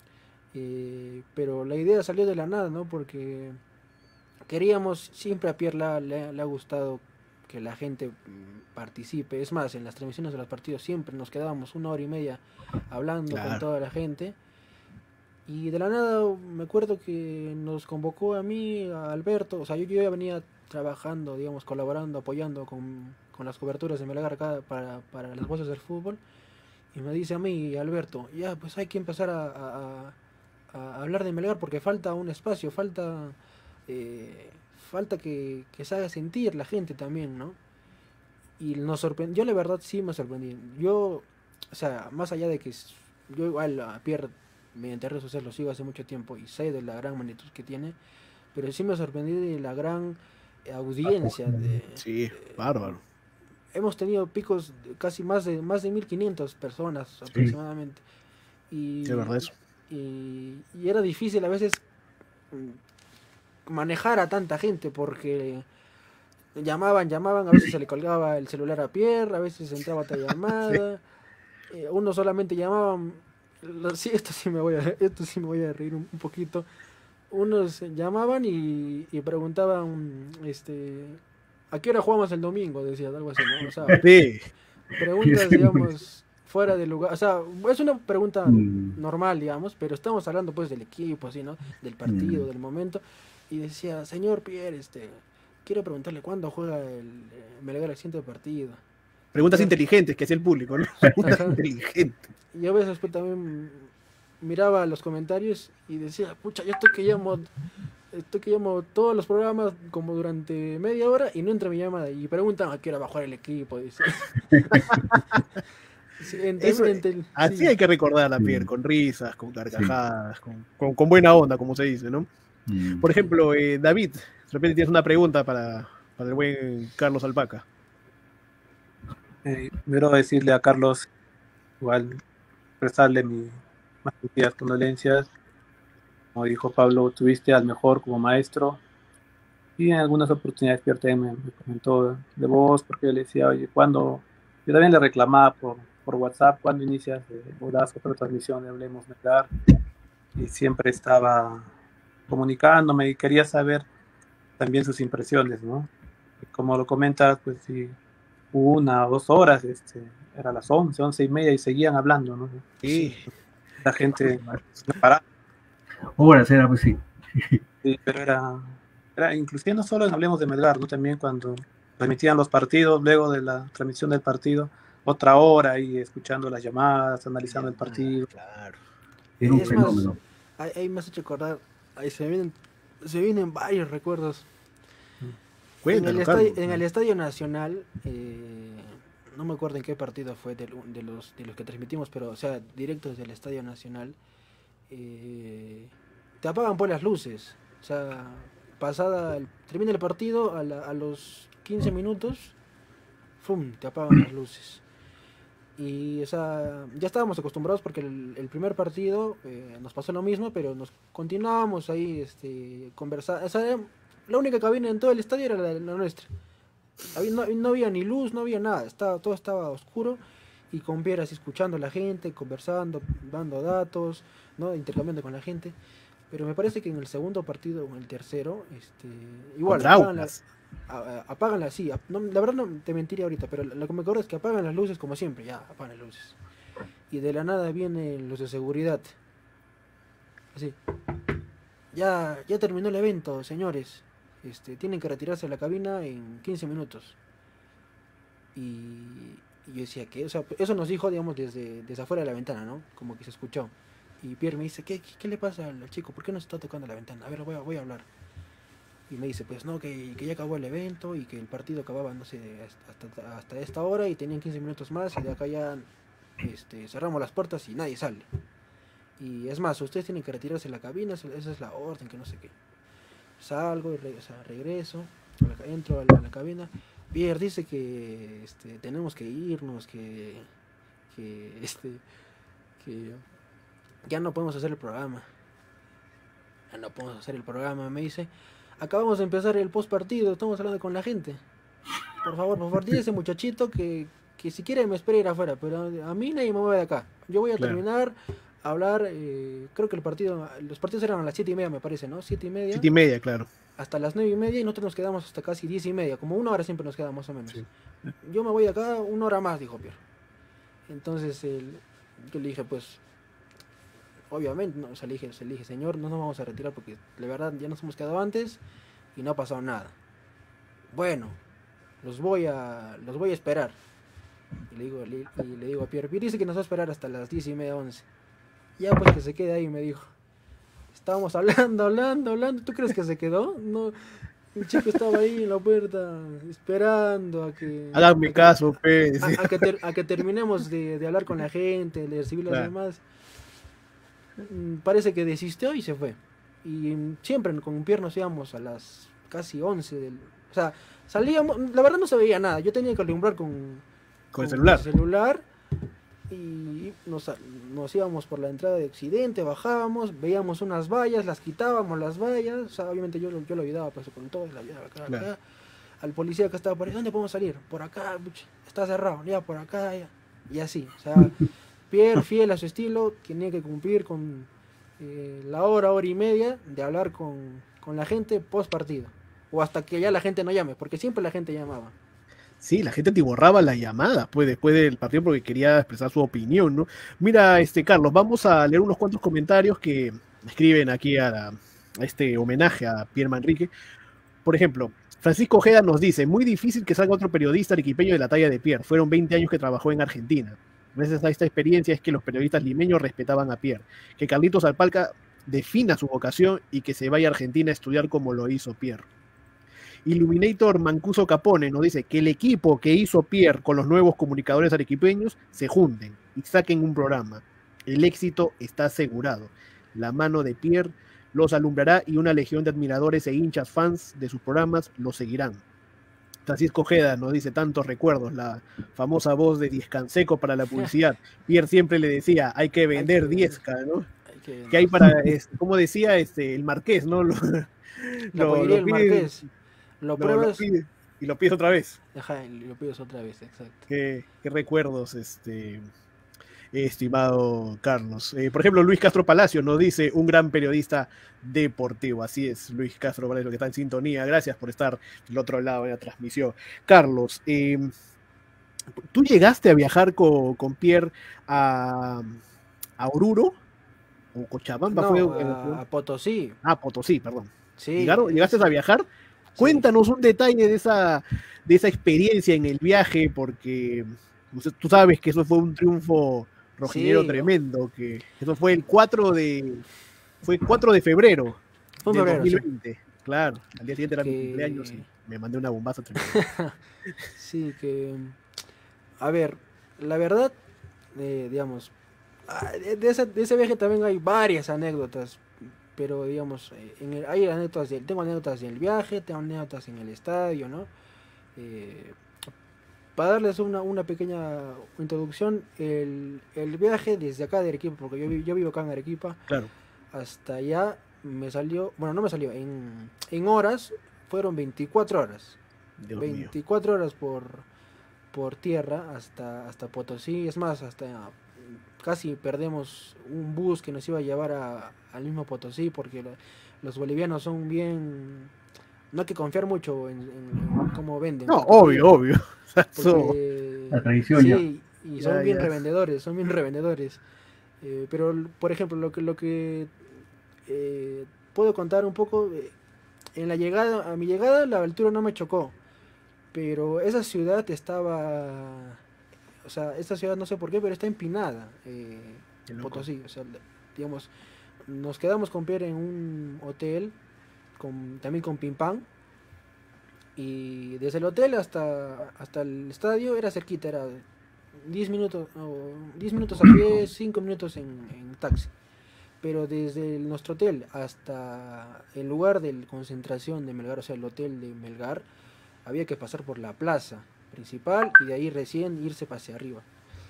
Eh, pero la idea salió de la nada, ¿no? Porque queríamos, siempre a Pierre la, le, le ha gustado que la gente participe. Es más, en las transmisiones de los partidos siempre nos quedábamos una hora y media hablando claro. con toda la gente. Y de la nada me acuerdo que nos convocó a mí, a Alberto. O sea, yo, yo ya venía trabajando, digamos, colaborando, apoyando con, con las coberturas de Melgar acá para, para las voces del fútbol. Y me dice a mí, Alberto, ya, pues hay que empezar a... a a hablar de Melgar porque falta un espacio, falta eh, falta que, que se haga sentir la gente también, ¿no? Y nos sorprendió, yo la verdad sí me sorprendí. Yo, o sea, más allá de que yo igual a Pierre mediante redes sociales lo sigo hace mucho tiempo y sé de la gran magnitud que tiene, pero sí me sorprendí de la gran audiencia. De, sí, bárbaro. Eh, hemos tenido picos de casi más de más de mil quinientas personas aproximadamente. Sí. Y, sí, verdad eso. Y, y era difícil a veces manejar a tanta gente porque llamaban, llamaban, a veces se le colgaba el celular a Pierre, a veces entraba otra llamada, sí. eh, uno solamente llamaban, sí, esto sí me voy a, esto sí me voy a reír un, un poquito, unos llamaban y, y preguntaban, este, ¿a qué hora jugamos el domingo? Decía algo así, ¿no? O sea, sí. preguntas, digamos, fuera de lugar. O sea, es una pregunta Mm. normal, digamos, pero estamos hablando pues del equipo, así, ¿no? Del partido, Mm. del momento. Y decía, señor Pierre, este, quiero preguntarle cuándo juega el eh, Melgar el siguiente partido. Preguntas Yo- inteligentes que hacía el público, ¿no? Preguntas Ajá. inteligentes. Y yo a veces pues, también miraba los comentarios y decía, pucha, yo estoy que llamo, estoy que llamo todos los programas como durante media hora y no entra mi llamada. Y preguntan a qué hora va a jugar el equipo, dice. Sí, ente- Eso, ente- así sí. hay que recordar a Pierre, con risas, con carcajadas, con, con- con buena onda, como se dice, ¿no? Mm. Por ejemplo, eh, David, de repente tienes una pregunta para, para el buen Carlos Alpaca. Eh, primero decirle a Carlos, igual, prestarle mis más sentidas condolencias. Como dijo Pablo, tuviste al mejor como maestro. Y en algunas oportunidades Pierre también me, me comentó de vos, porque yo le decía, oye, ¿cuándo? Yo también le reclamaba por, por WhatsApp, ¿cuándo inicias eh, o das otra transmisión de Hablemos Melgar? Y siempre estaba comunicándome y quería saber también sus impresiones, ¿no? Y como lo comentas, pues sí, una o dos horas, este, era las once, once y media y seguían hablando, ¿no? Sí. La gente no paraba. Horas era, pues sí. Sí, pero era, era, inclusive no solo en Hablemos de Melgar, ¿no? También cuando transmitían los partidos, luego de la transmisión del partido, otra hora ahí escuchando las llamadas, analizando el partido. Claro. Era un Es más, fenómeno. ahí, ahí me has hecho acordar, ahí se vienen, se vienen varios recuerdos. En Cuéntalo, el, estadio, Carlos. en el Estadio Nacional, eh, no me acuerdo en qué partido fue de, de los, de los que transmitimos, pero o sea, directo desde el Estadio Nacional, eh, te apagan por las luces. O sea, pasada, el- termina el partido, a, la- a los quince minutos, ¡fum!, te apagan las luces. Y, o sea, ya estábamos acostumbrados porque el, el primer partido eh, nos pasó lo mismo, pero nos continuábamos ahí este, conversando. O sea, la única cabina en todo el estadio era la, la nuestra. Había- no, no había ni luz, no había nada, estaba, todo estaba oscuro y con Pierre así escuchando a la gente, conversando, dando datos, ¿no? Intercambiando con la gente. Pero me parece que en el segundo partido o en el tercero, este, igual, Contra apagan, la, Aucas. a- a- apagan la, sí, ap- no, la verdad no te mentiría ahorita, pero lo que me acuerdo es que apagan las luces como siempre, ya, apagan las luces. Y de la nada vienen los de seguridad. Así. Ya, ya terminó el evento, señores. Este, tienen que retirarse de la cabina en quince minutos. Y, y yo decía que, o sea, eso nos dijo, digamos, desde, desde afuera de la ventana, ¿no? Como que se escuchó. Y Pierre me dice, ¿qué, qué, qué le pasa al chico? ¿Por qué no se está tocando la ventana? A ver, voy a, voy a hablar. Y me dice, pues no, que, que ya acabó el evento y que el partido acababa, no sé, hasta, hasta esta hora y tenían quince minutos más y de acá ya este, cerramos las puertas y nadie sale. Y es más, ustedes tienen que retirarse de la cabina, esa esa es la orden, que no sé qué. Salgo y re- o sea, regreso, a la ca- entro a la, a la cabina. Pierre dice que este, tenemos que irnos, que, que, este, que ya no podemos hacer el programa. Ya no podemos hacer el programa, me dice. Acabamos de empezar el post partido, estamos hablando con la gente. Por favor, por favor, dile a ese muchachito que, que si quiere me espere ir afuera, pero a mí nadie me mueve de acá. Yo voy a Claro. terminar a hablar, eh, creo que el partido, los partidos eran a las siete y media, me parece, ¿no? Siete y media. Siete y media, claro. Hasta las nueve y media y nosotros nos quedamos hasta casi diez y media, como una hora siempre nos queda más o menos. Sí. Yo me voy acá una hora más, dijo Pierre. Entonces el- yo le dije, pues, obviamente, no, o sea, le dije, se le dije, señor, no nos vamos a retirar porque de verdad ya nos hemos quedado antes y no ha pasado nada. Bueno, los voy a, los voy a esperar. Y le digo, le, y le digo a Pierre, Pierre dice que nos va a esperar hasta las diez y media, once. Ya pues que se quede ahí, me dijo. Estábamos hablando, hablando, hablando. ¿Tú crees que se quedó? No. El chico estaba ahí en la puerta esperando a que... Háganme a que- caso, pe. a, a que ter- a que terminemos de, de hablar con la gente, de recibir las Claro. demás. Mm, Parece que desistió y se fue. Y mm, siempre con Pierre nos íbamos a las casi once del... O sea, salíamos... La verdad no se veía nada. Yo tenía que alumbrar con... Con el celular. celular y nos, nos íbamos por la entrada de Occidente, bajábamos, veíamos unas vallas, las quitábamos las vallas, o sea, obviamente yo, lo- yo lo ayudaba pues, con todo, le ayudaba acá, acá. Claro. Al policía que estaba por ahí, ¿dónde podemos salir? Por acá, puch, está cerrado, ya por acá, ya. Y así, o sea, Pierre, fiel a su estilo, tenía que cumplir con eh, la hora, hora y media de hablar con, con la gente post partido, o hasta que ya la gente no llame, porque siempre la gente llamaba. Sí, la gente te borraba la llamada pues, después del partido porque quería expresar su opinión, ¿no? Mira, este Carlos, vamos a leer unos cuantos comentarios que escriben aquí a, la, a este homenaje a Pierre Manrique. Por ejemplo, Francisco Ojeda nos dice, muy difícil que salga otro periodista arequipeño de la talla de Pierre. Fueron veinte años que trabajó en Argentina. Gracias a esta experiencia es que los periodistas limeños respetaban a Pierre. Que Carlitos Alpalca defina su vocación y que se vaya a Argentina a estudiar como lo hizo Pierre. Illuminator Mancuso Capone nos dice que el equipo que hizo Pierre con los nuevos comunicadores arequipeños se junten y saquen un programa. El éxito está asegurado. La mano de Pierre los alumbrará y una legión de admiradores e hinchas fans de sus programas los seguirán. Francisco Ojeda nos dice tantos recuerdos, la famosa voz de Diez Canseco para la publicidad. Pierre siempre le decía, hay que vender Diezca, ¿no? Hay que, que hay para, es, como decía este, el Marqués, ¿no? Lo, lo, lo, el Marqués. Lo pruebas lo pide, y lo pides otra vez. Ajá, y lo pides otra vez, exacto. Qué, qué recuerdos, este, estimado Carlos. Eh, por ejemplo, Luis Castro Palacio nos dice, un gran periodista deportivo. Así es, Luis Castro Palacio, que está en sintonía. Gracias por estar del otro lado de la transmisión. Carlos, eh, ¿tú llegaste a viajar con, con Pierre a, a Oruro? ¿O Cochabamba? No, fue, a, a Potosí. Ah, Potosí, perdón. Sí. ¿Llegaron, ¿Llegaste a viajar? Cuéntanos un detalle de esa, de esa experiencia en el viaje, porque tú sabes que eso fue un triunfo rojinegro sí, tremendo, que eso fue el cuatro de fue cuatro de febrero de febrero, dos mil veinte. Sí. Claro, al día siguiente era que... mi cumpleaños y me mandé una bombaza tremenda. Sí, que a ver, la verdad, eh, digamos, de ese, de ese viaje también hay varias anécdotas. Pero digamos, en el, hay anécdotas de, tengo anécdotas del viaje, tengo anécdotas en el estadio, ¿no? Eh, para darles una, una pequeña introducción, el, el viaje desde acá de Arequipa, porque yo, yo vivo acá en Arequipa, claro, hasta allá me salió, bueno, no me salió, en, en horas fueron veinticuatro horas. Dios veinticuatro mío. horas por, por tierra hasta, hasta Potosí, es más, hasta casi perdemos un bus que nos iba a llevar a, al mismo Potosí, porque la, los bolivianos son bien, no hay que confiar mucho en, en, en cómo venden. No, obvio, obvio. Porque, la tradición sí, ya. Y son ya, bien ya. revendedores, son bien revendedores. Eh, pero, por ejemplo, lo que, lo que eh, puedo contar un poco, eh, en la llegada, a mi llegada la altura no me chocó, pero esa ciudad estaba... O sea, esta ciudad no sé por qué, pero está empinada, eh, Potosí. O sea, digamos, nos quedamos con Pierre en un hotel, con, también con Pimpán, y desde el hotel hasta, hasta el estadio era cerquita, era diez minutos, o diez minutos a pie, cinco minutos en, en taxi. Pero desde el, nuestro hotel hasta el lugar de concentración de Melgar, o sea, el hotel de Melgar, había que pasar por la plaza principal y de ahí recién irse hacia arriba.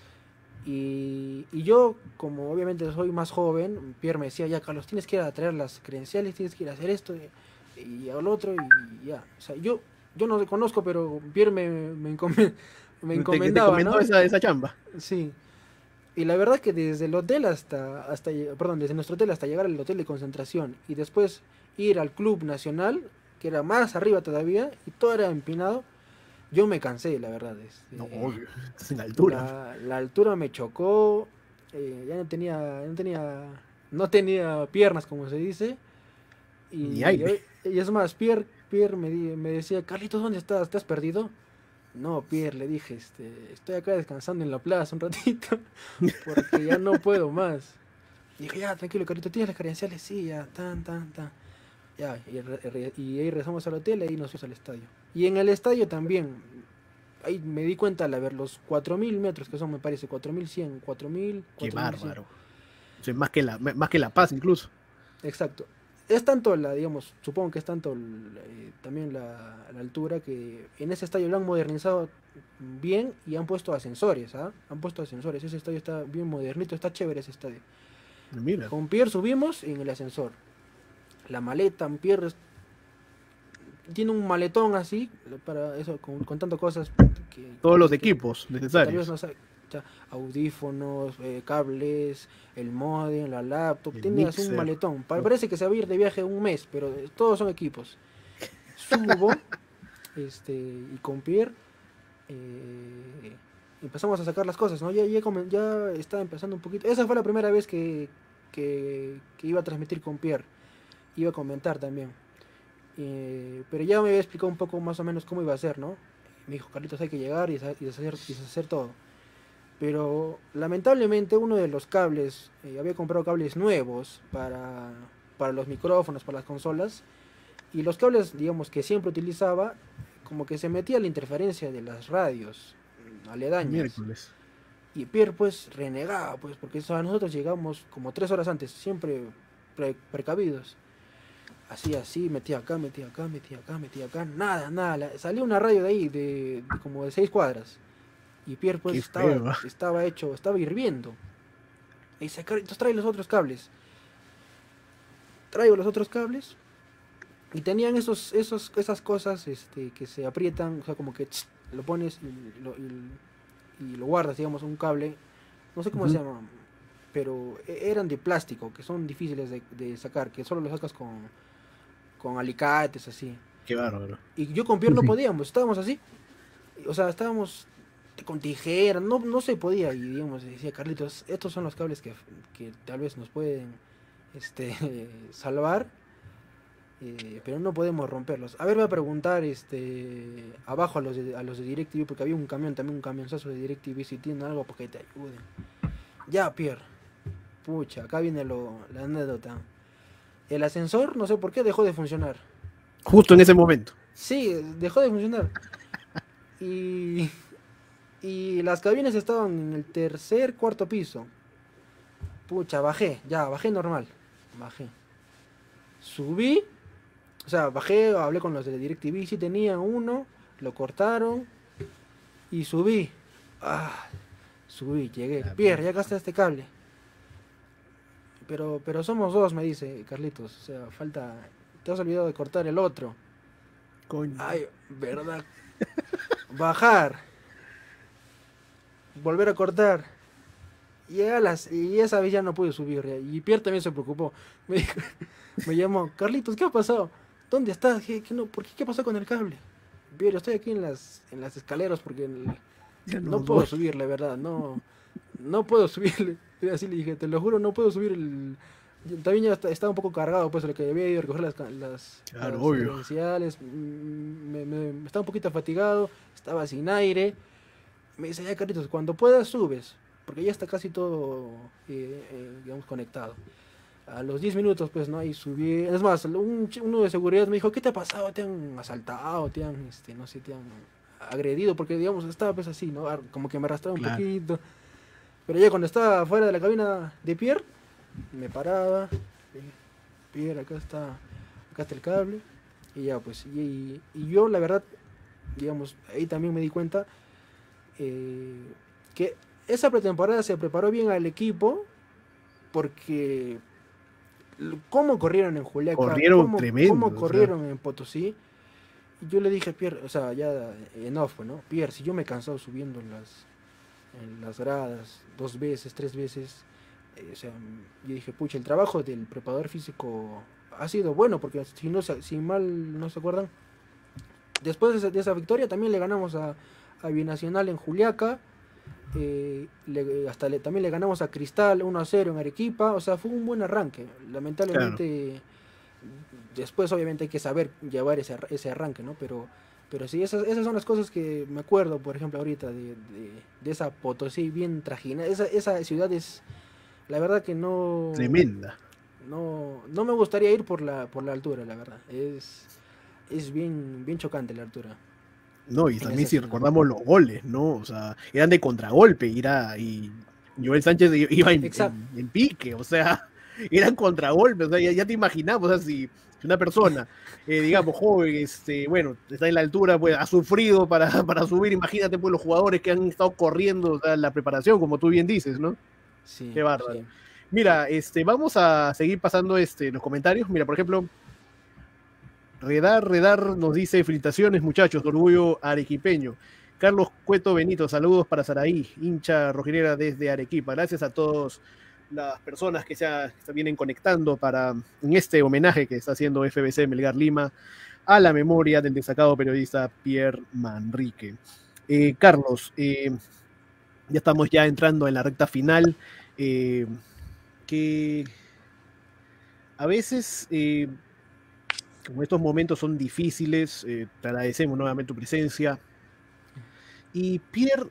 Y, y yo, como obviamente soy más joven, Pierre me decía, ya Carlos, tienes que ir a traer las credenciales, tienes que ir a hacer esto y, y al otro y ya. O sea, yo, yo no lo conozco, pero Pierre me, me, encomendaba, me encomendaba, te, te ¿no? esa, esa chamba. Sí. Y la verdad que desde el hotel hasta, hasta, perdón, desde nuestro hotel hasta llegar al hotel de concentración y después ir al Club Nacional, que era más arriba todavía, y todo era empinado, yo me cansé, la verdad. Es, no, eh, obvio, estás en altura. La, la altura me chocó, eh, ya no tenía, no tenía, no tenía piernas, como se dice. Y, Ni aire. y, y es más, Pierre, Pierre me, di, me decía, Carlitos, ¿dónde estás? ¿Te has perdido? No, Pierre, le dije, este, estoy acá descansando en la plaza un ratito, porque ya no puedo más. Y dije, ya, tranquilo, Carlitos, ¿tienes las credenciales? Sí, ya, tan, tan, tan. Ya, y, re, y ahí regresamos al hotel y ahí nos fuimos al estadio. Y en el estadio también, ahí me di cuenta al ver los cuatro mil metros, que son, me parece, cuatro mil cien, cuatro mil... Qué bárbaro. O sea, más, que la, más que La Paz incluso. Exacto. Es tanto la, digamos, supongo que es tanto eh, también la, la altura, que en ese estadio lo han modernizado bien y han puesto ascensores, ¿ah? Han puesto ascensores, ese estadio está bien modernito, está chévere ese estadio. Mira. Con Pierre subimos en el ascensor. La maleta, Pierre tiene un maletón así, para eso, con, con tantas cosas. Que, Todos que, los que, equipos que, necesarios. Que tal vez no sabe, o sea, audífonos, eh, cables, el modem, la laptop, el tiene mixer. un maletón. Parece que se va a ir de viaje un mes, pero todos son equipos. Subo, este, y con Pierre, eh, empezamos a sacar las cosas, ¿no? Ya, ya, comen- ya estaba empezando un poquito. Esa fue la primera vez que, que, que iba a transmitir con Pierre. Iba a comentar también. Eh, pero ya me había explicado un poco más o menos cómo iba a ser, ¿no? Me dijo, Carlitos, hay que llegar y desha- y deshacer, y deshacer todo. Pero lamentablemente uno de los cables, eh, había comprado cables nuevos para, para los micrófonos, para las consolas, y los cables, digamos, que siempre utilizaba, como que se metía la interferencia de las radios mm, aledañas. Miércoles. Y Pierre pues renegaba, pues, porque eso, a nosotros llegamos como tres horas antes, siempre pre- precavidos. Así, así, metía acá, metía acá, metía acá, metía acá, nada, nada. la- Salió una radio de ahí, de, de como de seis cuadras. Y Pierre pues Qué estaba, feo, ¿ah? estaba hecho, estaba hirviendo. Y dice, Carlitos, trae los otros cables. Traigo los otros cables. Y tenían esos, esos, esas cosas este, que se aprietan, o sea, como que tss, lo pones y lo, y, y lo guardas, digamos, un cable. No sé cómo se Ujú. llama, pero e- eran de plástico, que son difíciles de, de sacar, que solo los sacas con, con alicates, así. Qué bárbaro. Y yo con Pierre no Sí. podíamos, estábamos así. O sea, estábamos con tijeras, no, no se podía. Y digamos, decía Carlitos, estos son los cables que, que tal vez nos pueden este, salvar, eh, pero no podemos romperlos. A ver, voy a preguntar este, abajo a los de, a los de DirecTV, porque había un camión, también un camionzazo de DirecTV, si tienen algo para que te ayuden. Ya, Pierre. Pucha, acá viene lo, la anécdota. El ascensor, no sé por qué, dejó de funcionar. Justo en ese momento. Sí, dejó de funcionar. Y, y las cabinas estaban en el tercer, cuarto piso. Pucha, bajé, ya, bajé normal. Bajé. Subí, o sea, bajé, hablé con los de DirecTV, sí tenían uno, lo cortaron y subí. Ah, subí, llegué. Pierre, ya gasté este cable. Pero, pero somos dos, me dice Carlitos. O sea, falta. Te has olvidado de cortar el otro. Coño. Ay, verdad. Bajar. Volver a cortar. Y, a las, y esa vez ya no pude subir. ya. Y Pierre también se preocupó. Me, dijo- me llamó, Carlitos, ¿qué ha pasado? ¿Dónde estás? ¿Qué, qué no, ¿Por qué? ¿Qué pasó con el cable? Pierre, estoy aquí en las, en las escaleras porque el- Ya no, no puedo voy. subir, la verdad. No, no puedo subir. Y así le dije, te lo juro, no puedo subir el... yo también ya está- estaba un poco cargado, pues, lo que había ido a recoger las, ca- las, Claro, las obvio. credenciales. mm, Me, me- me estaba un poquito fatigado, estaba sin aire. Me dice, ya, Carlitos, cuando puedas subes, porque ya está casi todo, eh, eh, digamos, conectado. A los diez minutos, pues, ¿no? Ahí subí. Es más, un ch- uno de seguridad me dijo, ¿qué te ha pasado? ¿Te han asaltado? ¿Te han, este, no sé, te han agredido? Porque, digamos, estaba, pues, así, ¿no? Ar- Como que me arrastraba un Claro. poquito. Pero ya cuando estaba fuera de la cabina de Pierre, me paraba. eh, Pierre, acá está, acá está el cable. Y ya, pues, y, y yo, la verdad, digamos, ahí también me di cuenta eh, que esa pretemporada se preparó bien al equipo porque l- cómo corrieron en Juliaca, Corrieron cómo, tremendo, cómo o sea. corrieron en Potosí. Y yo le dije a Pierre, o sea, ya en off, ¿no? Pierre, si yo me he cansado subiendo en las, en las gradas dos veces, tres veces, eh, o sea, yo dije, pucha, el trabajo del preparador físico ha sido bueno, porque si no se- si mal no se acuerdan, después de esa, de esa victoria también le ganamos a, a Binacional en Juliaca, eh, le- hasta le- también le ganamos a Cristal uno a cero en Arequipa, o sea, fue un buen arranque. Lamentablemente, después obviamente hay que saber llevar ese, arra- ese arranque, ¿no? Pero, pero sí, esas, esas son las cosas que me acuerdo, por ejemplo, ahorita de, de, de esa Potosí bien trajina. Esa, esa ciudad es, la verdad que no... Tremenda. No, no me gustaría ir por la, por la altura, la verdad. Es, es bien, bien chocante la altura. No, y En también esa si ciudad. recordamos los goles, ¿no? O sea, eran de contragolpe, y era, y Joel Sánchez iba en, Exacto. en- en pique, o sea, eran contragolpes, o sea, ya, ya te imaginamos, o sea, si si una persona, eh, digamos, joven, este, bueno, está en la altura, pues ha sufrido para, para subir, imagínate, pues los jugadores que han estado corriendo, o sea, la preparación, como tú bien dices, ¿no? Sí, Qué bárbaro. sí. Mira, este, vamos a seguir pasando este, los comentarios. Mira, por ejemplo, Redar, Redar nos dice, felicitaciones muchachos, de orgullo arequipeño. Carlos Cueto Benito, saludos para Saraí, hincha rojinera desde Arequipa. Gracias a todas las personas que se, ha- que se vienen conectando para en este homenaje que está haciendo F B C Melgar Lima a la memoria del destacado periodista Pierre Manrique. Eh, Carlos, eh, ya estamos ya entrando en la recta final, eh, que a veces, eh, como estos momentos son difíciles, eh, te agradecemos nuevamente tu presencia. Y Pierre,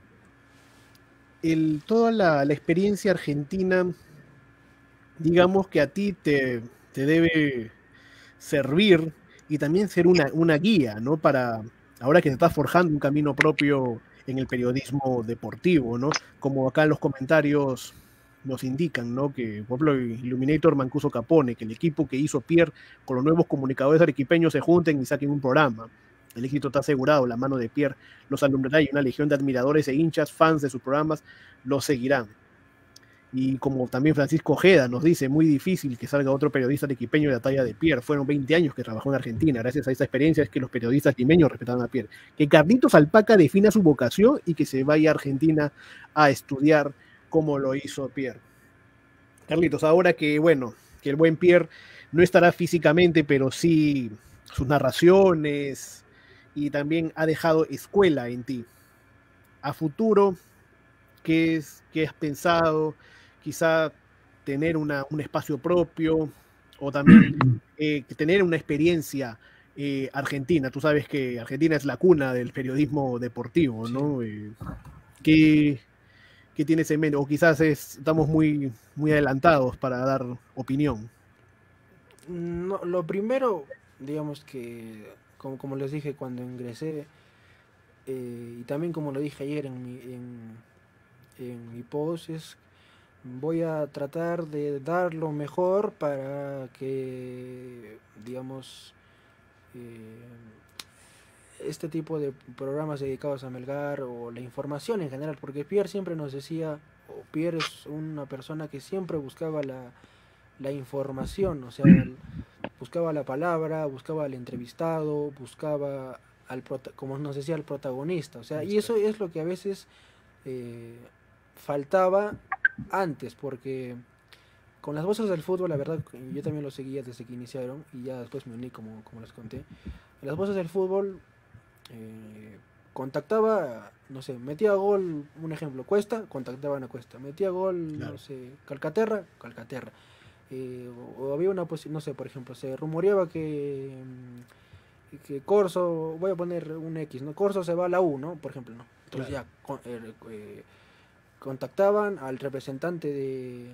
el, toda la, la experiencia argentina, digamos que a ti te, te debe servir y también ser una, una guía, ¿no? Para, ahora que te estás forjando un camino propio en el periodismo deportivo, ¿no? Como acá en los comentarios nos indican, ¿no? Que, por ejemplo, Illuminator Mancuso Capone, que el equipo que hizo Pierre con los nuevos comunicadores arequipeños se junten y saquen un programa. El éxito está asegurado, la mano de Pierre los alumbrará y una legión de admiradores e hinchas, fans de sus programas, los seguirán. Y como también Francisco Ojeda nos dice, muy difícil que salga otro periodista arequipeño de la talla de Pierre. Fueron veinte años que trabajó en Argentina. Gracias a esa experiencia es que los periodistas limeños respetaban a Pierre. Que Carlitos Alpaca defina su vocación y que se vaya a Argentina a estudiar como lo hizo Pierre. Carlitos, ahora que, bueno, que el buen Pierre no estará físicamente, pero sí sus narraciones y también ha dejado escuela en ti. A futuro, ¿qué, es, qué has pensado? Quizá tener una, un espacio propio o también eh, tener una experiencia eh, argentina. Tú sabes que Argentina es la cuna del periodismo deportivo, ¿no? Sí. Eh, ¿qué, ¿Qué tienes en mente? O quizás es, estamos muy, muy adelantados para dar opinión. No, lo primero, digamos que, como, como les dije cuando ingresé, eh, y también como lo dije ayer en mi, en, en mi post, es voy a tratar de dar lo mejor para que, digamos, eh, este tipo de programas dedicados a Melgar o la información en general, porque Pierre siempre nos decía, o Pierre es una persona que siempre buscaba la, la información, o sea, el, buscaba la palabra, buscaba al entrevistado, buscaba al prota como nos decía, al protagonista, o sea, y eso es lo que a veces eh, faltaba antes, porque con las voces del fútbol, la verdad, yo también lo seguía desde que iniciaron y ya después me uní, como, como les conté. Las voces del fútbol eh, contactaba, no sé, metía gol, un ejemplo, Cuesta, contactaban a Cuesta, metía gol, claro. no sé, Calcaterra, Calcaterra. Eh, o, o había una posibilidad, no sé, por ejemplo, se rumoreaba que, que Corso, voy a poner un X, ¿no? Corso se va a la U, ¿no? Por ejemplo, ¿no? Entonces claro. ya con, eh, eh, contactaban al representante de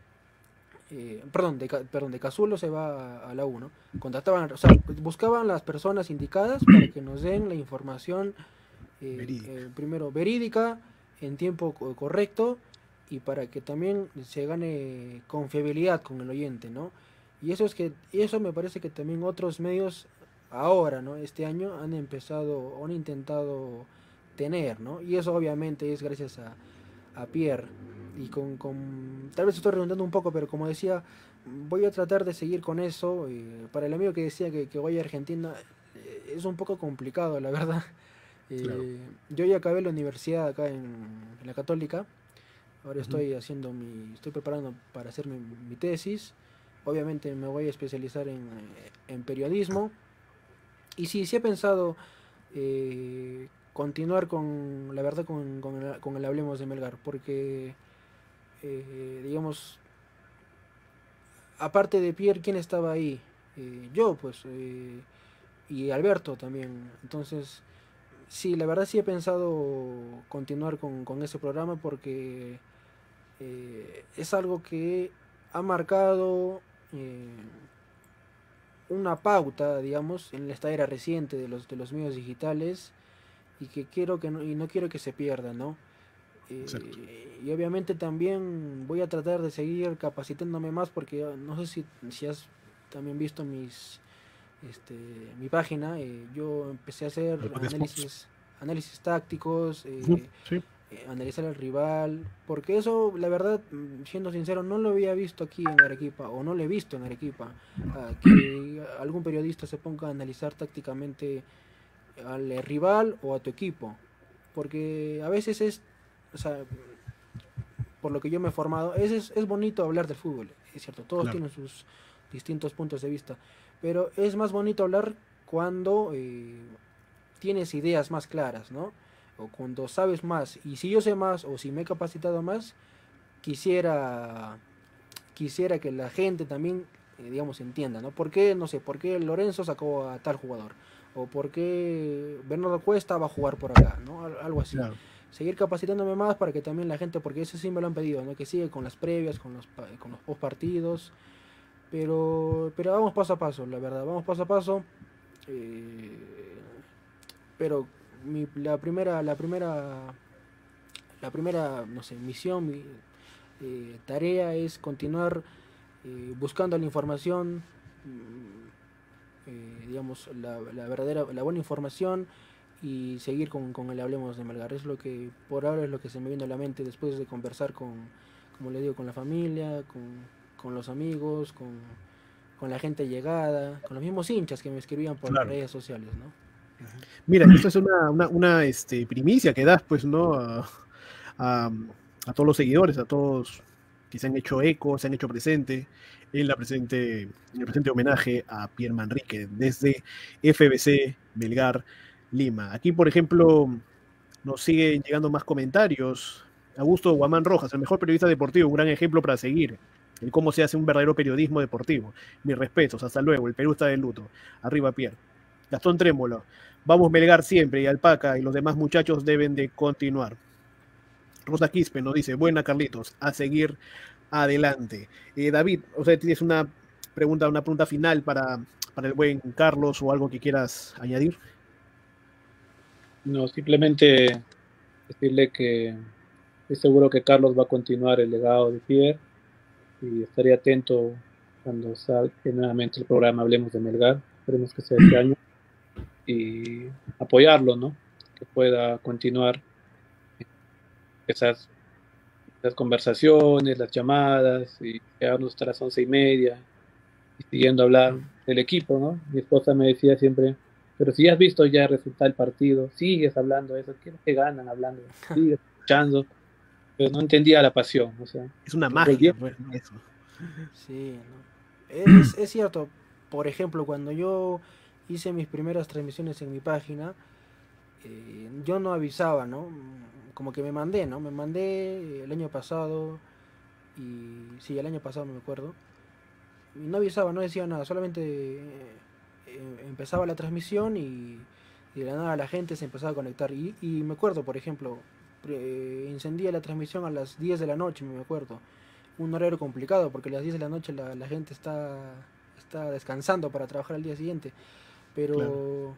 eh, perdón, de perdón, de Casulo se va a, a la U, ¿no? Contactaban, o sea, buscaban las personas indicadas para que nos den la información eh, verídica. Eh, primero verídica, en tiempo correcto y para que también se gane confiabilidad con el oyente, ¿no? Y eso es que eso me parece que también otros medios ahora, ¿no? Este año han empezado, han intentado tener, ¿no? Y eso obviamente es gracias a a Pierre y con, con tal vez estoy redundando un poco, pero como decía, voy a tratar de seguir con eso. Eh, para el amigo que decía que, que vaya a Argentina, eh, es un poco complicado, la verdad. Eh, claro. Yo ya acabé la universidad acá en, en la Católica, ahora uh-huh. estoy haciendo mi, estoy preparando para hacer mi, mi tesis. Obviamente me voy a especializar en, en periodismo y sí, sí he pensado eh, continuar con, la verdad, con, con, el, con el Hablemos de Melgar, porque, eh, digamos, aparte de Pierre, ¿quién estaba ahí? Eh, yo, pues, eh, y Alberto también. Entonces, sí, la verdad sí he pensado continuar con, con ese programa porque eh, es algo que ha marcado eh, una pauta, digamos, en esta era reciente de los, de los medios digitales, y que quiero que no, y no quiero que se pierda, ¿no? Eh, y obviamente también voy a tratar de seguir capacitándome más porque no sé si, si has también visto mis este mi página, eh, yo empecé a hacer análisis análisis tácticos, eh, uh, sí. eh, analizar al rival, porque eso, la verdad, siendo sincero, no lo había visto aquí en Arequipa, o no lo he visto en Arequipa, uh, que algún periodista se ponga a analizar tácticamente al rival o a tu equipo, porque a veces es, o sea, por lo que yo me he formado, es, es, es bonito hablar del fútbol, es cierto, todos claro. tienen sus distintos puntos de vista, pero es más bonito hablar cuando eh, tienes ideas más claras, ¿no? o cuando sabes más, y si yo sé más o si me he capacitado más, quisiera quisiera que la gente también, eh, digamos, entienda, ¿no? ¿Por qué, no sé, por qué Lorenzo sacó a tal jugador? O por qué Bernardo Cuesta va a jugar por acá, ¿no? Algo así. Claro. Seguir capacitándome más para que también la gente, porque eso sí me lo han pedido, ¿no? Que siga con las previas, con los, con los post partidos, pero, pero vamos paso a paso, la verdad, vamos paso a paso. Eh, pero mi, la primera, la primera, la primera, no sé, misión, mi eh, tarea es continuar eh, buscando la información, eh, digamos, la, la verdadera, la buena información, y seguir con, con el Hablemos de Melgar. Es lo que por ahora es lo que se me viene a la mente después de conversar con, como le digo, con la familia, con, con los amigos, con, con la gente llegada, con los mismos hinchas que me escribían por claro. las redes sociales, ¿no? Mira, esto es una, una, una este, primicia que das, pues, ¿no? A, a, a todos los seguidores, a todos que se han hecho eco, se han hecho presente en, la presente, en el presente homenaje a Pierre Manrique desde F B C Melgar Lima. Aquí, por ejemplo, nos siguen llegando más comentarios. Augusto Guamán Rojas, el mejor periodista deportivo, un gran ejemplo para seguir en cómo se hace un verdadero periodismo deportivo. Mis respetos, hasta luego, el Perú está de luto. Arriba Pierre. Gastón Trémolo, vamos Melgar siempre, y Alpaca y los demás muchachos deben de continuar. Rosa Quispe nos dice, buena Carlitos, a seguir adelante. Eh, David, o sea, tienes una pregunta, una pregunta final para, para el buen Carlos o algo que quieras añadir. No, simplemente decirle que estoy seguro que Carlos va a continuar el legado de Pierre y estaré atento cuando salga nuevamente el programa Hablemos de Melgar. Esperemos que sea este año y apoyarlo, ¿no? Que pueda continuar esas, esas conversaciones, las llamadas y quedarnos hasta las once y media y siguiendo a hablar del equipo, ¿no? Mi esposa me decía siempre, pero si has visto ya el resultado del partido, sigues hablando de eso, ¿qué es que ganan hablando? Sigues escuchando, pero no entendía la pasión, o sea. Es una magia, pues, eso. Sí, ¿no? es, es cierto, por ejemplo, cuando yo hice mis primeras transmisiones en mi página, eh, yo no avisaba, ¿no? Como que me mandé, ¿no? Me mandé el año pasado, y sí, el año pasado me acuerdo, y no avisaba, no decía nada, solamente... Eh, empezaba la transmisión y, y de la nada la gente se empezaba a conectar y, y me acuerdo, por ejemplo, eh, encendía la transmisión a las diez de la noche, me acuerdo, un horario complicado porque a las diez de la noche la, la gente está, está descansando para trabajar al día siguiente, pero claro.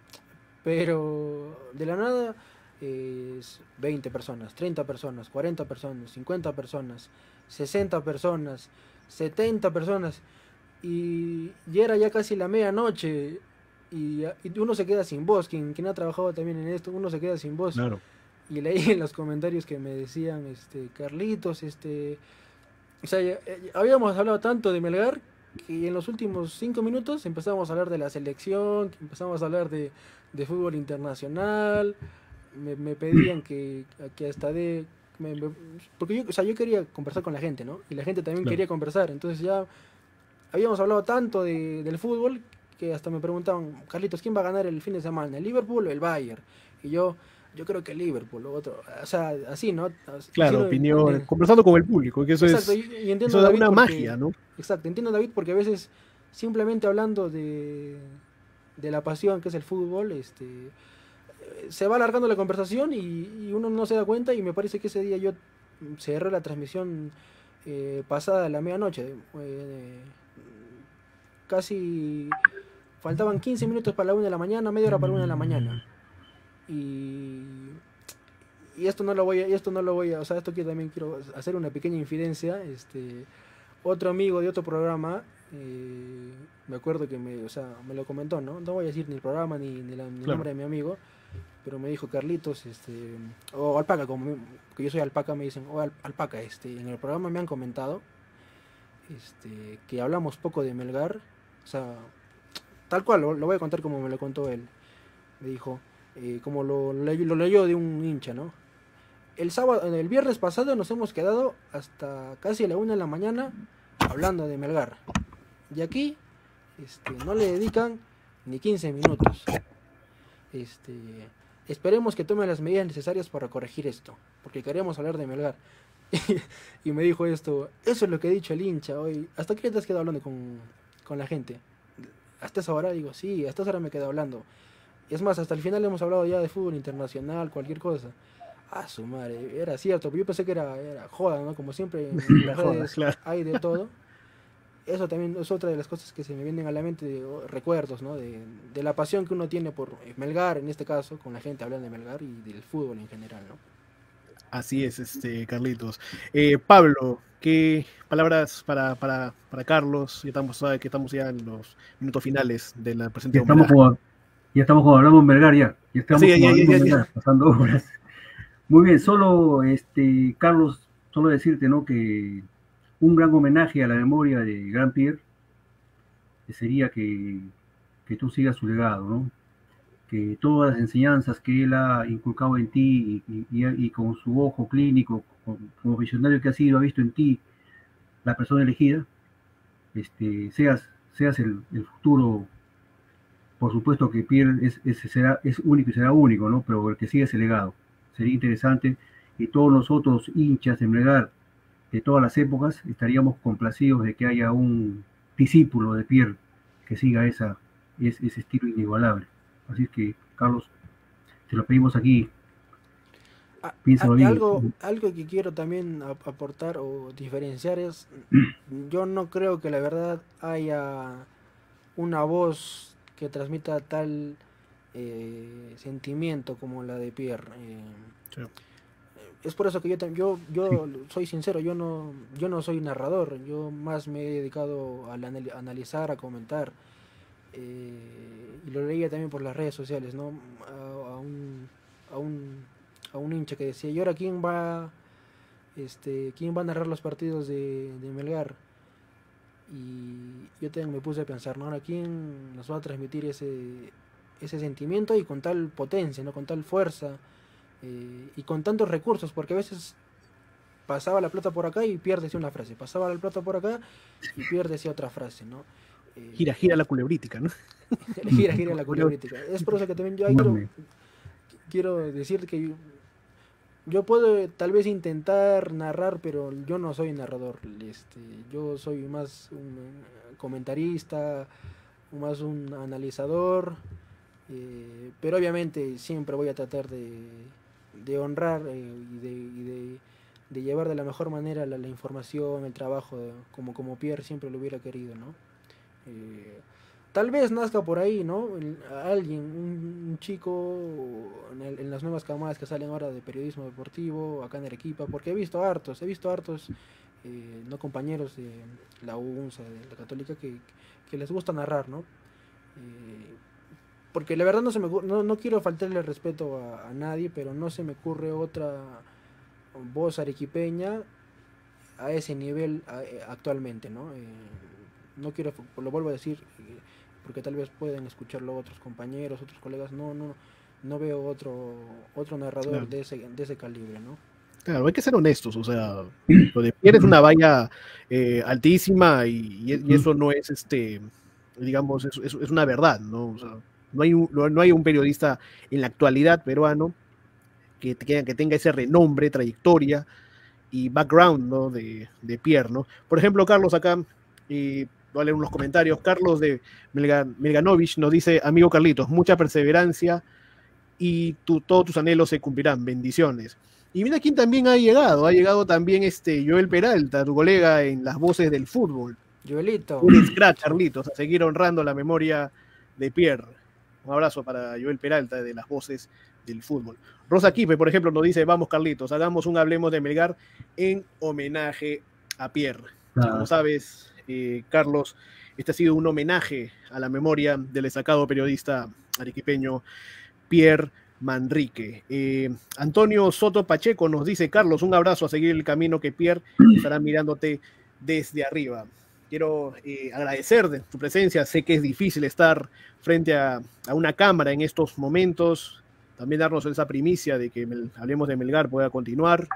pero de la nada eh, veinte personas, treinta personas, cuarenta personas, cincuenta personas, sesenta personas, setenta personas. Y, y era ya casi la medianoche y, y uno se queda sin voz, quien, quien ha trabajado también en esto, uno se queda sin voz. Claro. Y leí en los comentarios que me decían, este, Carlitos, este, o sea, ya, ya, habíamos hablado tanto de Melgar que en los últimos cinco minutos empezamos a hablar de la selección, empezamos a hablar de, de fútbol internacional, me, me pedían que, que hasta de... Me, me, porque yo, o sea, yo quería conversar con la gente, ¿no? Y la gente también claro. quería conversar, entonces ya... Habíamos hablado tanto de, del fútbol que hasta me preguntaban, Carlitos, ¿quién va a ganar el fin de semana? ¿El Liverpool o el Bayern? Y yo, yo creo que el Liverpool o otro. O sea, así, ¿no? Claro, así opinión, no, conversando con el público, que eso exacto, es, y, y entiendo eso da David una porque, magia, ¿no? Exacto, entiendo David porque a veces simplemente hablando de, de la pasión que es el fútbol, este se va alargando la conversación y, y uno no se da cuenta y me parece que ese día yo cerré la transmisión eh, pasada de la medianoche. Eh, casi faltaban quince minutos para la una de la mañana, media hora para la una de la mañana. Y, y esto no lo voy a, y esto no lo voy a, o sea, esto que también quiero hacer una pequeña infidencia. Este, otro amigo de otro programa, eh, me acuerdo que me, o sea, me lo comentó, ¿no? No voy a decir ni el programa ni, ni, la, ni el claro. nombre de mi amigo, pero me dijo Carlitos, este, o Alpaca, como me, que yo soy Alpaca, me dicen, o oh, Alpaca, este, en el programa me han comentado, este, que hablamos poco de Melgar. O sea, tal cual, lo, lo voy a contar como me lo contó él. Me dijo, eh, como lo, lo, lo leyó de un hincha, ¿no? El sábado, el viernes pasado nos hemos quedado hasta casi a la una de la mañana hablando de Melgar. Y aquí, este, no le dedican ni quince minutos. Este, esperemos que tomen las medidas necesarias para corregir esto, porque queremos hablar de Melgar. Y me dijo esto, eso es lo que ha dicho el hincha hoy. ¿Hasta qué te has quedado hablando con, con la gente? ¿Hasta esa hora? Digo, sí, hasta esa hora me quedé hablando. Es más, hasta el final hemos hablado ya de fútbol internacional, cualquier cosa. Ah, su madre, era cierto, pero yo pensé que era, era joda, ¿no? Como siempre en las Joda, redes claro. hay de todo. Eso también es otra de las cosas que se me vienen a la mente, de, o recuerdos, ¿no? De, de la pasión que uno tiene por Melgar, en este caso, con la gente hablando de Melgar y del fútbol en general, ¿no? Así es, este Carlitos. Eh, Pablo, ¿qué palabras para, para, para Carlos? Ya estamos, sabe que estamos ya en los minutos finales de la Ya presentación. estamos como, ya estamos como hablamos en Melgar ya. Ya estamos Sí, como ya, ya, hablamos ya, en ya. Melgar, pasando horas. Muy bien, solo este Carlos, solo decirte, ¿no? Que un gran homenaje a la memoria de Gran Pierre sería que, que tú sigas su legado, ¿no? Que todas las enseñanzas que él ha inculcado en ti y, y, y con su ojo clínico, con, como visionario que ha sido, ha visto en ti la persona elegida, este, seas, seas el, el futuro. Por supuesto que Pierre es, es, será, es único y será único, ¿no? Pero el que siga ese legado. Sería interesante, y todos nosotros, hinchas de Melgar, de todas las épocas, estaríamos complacidos de que haya un discípulo de Pierre que siga esa, ese, ese estilo inigualable. Así es que, Carlos, te lo pedimos aquí. Ah, Piénsalo ah, bien. algo, algo que quiero también ap- aportar o diferenciar es, yo no creo que la verdad haya una voz que transmita tal eh, sentimiento como la de Pierre. Eh, Sí. es por eso que yo tam- yo yo soy sincero, yo no yo no soy narrador, yo más me he dedicado a la anal- analizar, a comentar. Eh, y lo leía también por las redes sociales, ¿no? A, a un a un a un hincha que decía, ¿y ahora quién va este quién va a narrar los partidos de, de Melgar? Y yo también me puse a pensar, ¿no? Ahora quién nos va a transmitir ese ese sentimiento y con tal potencia, ¿no? Con tal fuerza. Eh, y con tantos recursos, porque a veces pasaba la pelota por acá y pierdes una frase, pasaba la pelota por acá y pierdes otra frase, ¿no? Eh, Gira, gira la culebrítica, ¿no? gira, gira la culebrítica. Es por eso que también yo ahí quiero, quiero decir que yo, yo puedo tal vez intentar narrar, pero yo no soy narrador. Este, yo soy más un comentarista, más un analizador, eh, pero obviamente siempre voy a tratar de de honrar eh, y, de, y de, de llevar de la mejor manera la, la información, el trabajo, de, como, como Pierre siempre lo hubiera querido, ¿no? Eh, tal vez nazca por ahí, ¿no? El, alguien, un, un chico en, el, en las nuevas camadas que salen ahora de periodismo deportivo, acá en Arequipa, porque he visto hartos, he visto hartos, eh, no compañeros de la U N S A, de la Católica, que, que les gusta narrar, ¿no? Eh, porque la verdad no se me no, no quiero faltarle el respeto a, a nadie, pero no se me ocurre otra voz arequipeña a ese nivel a, a, actualmente, ¿no? Eh, no quiero, lo vuelvo a decir, eh, porque tal vez pueden escucharlo otros compañeros, otros colegas, no, no, no veo otro, otro narrador Claro. de ese, de ese calibre, ¿no? Claro, hay que ser honestos, o sea, lo de Pierre es una valla eh, altísima y, y, y eso no es, este, digamos, es, es, es una verdad, ¿no? O sea, no hay, un, no hay un periodista en la actualidad peruano que, que, que tenga ese renombre, trayectoria y background, ¿no? de, de Pierre, ¿no? Por ejemplo, Carlos acá, y voy a leer unos comentarios, Carlos de Melgan, Melganovich nos dice, amigo Carlitos, mucha perseverancia y tu, todos tus anhelos se cumplirán, bendiciones. Y mira quién también ha llegado, ha llegado también este Joel Peralta, tu colega en las voces del fútbol. Joelito. Un scratch, Carlitos, a seguir honrando la memoria de Pierre. Un abrazo para Joel Peralta de las voces del fútbol. Rosa Quipe, por ejemplo, nos dice, vamos Carlitos, hagamos un Hablemos de Melgar en homenaje a Pierre. Claro. Como sabes, eh, Carlos, este ha sido un homenaje a la memoria del destacado periodista arequipeño Pierre Manrique. Eh, Antonio Soto Pacheco nos dice, Carlos, un abrazo a seguir el camino que Pierre estará mirándote desde arriba. Quiero eh, agradecer de tu presencia, sé que es difícil estar frente a, a una cámara en estos momentos, también darnos esa primicia de que Mel, Hablemos de Melgar pueda continuar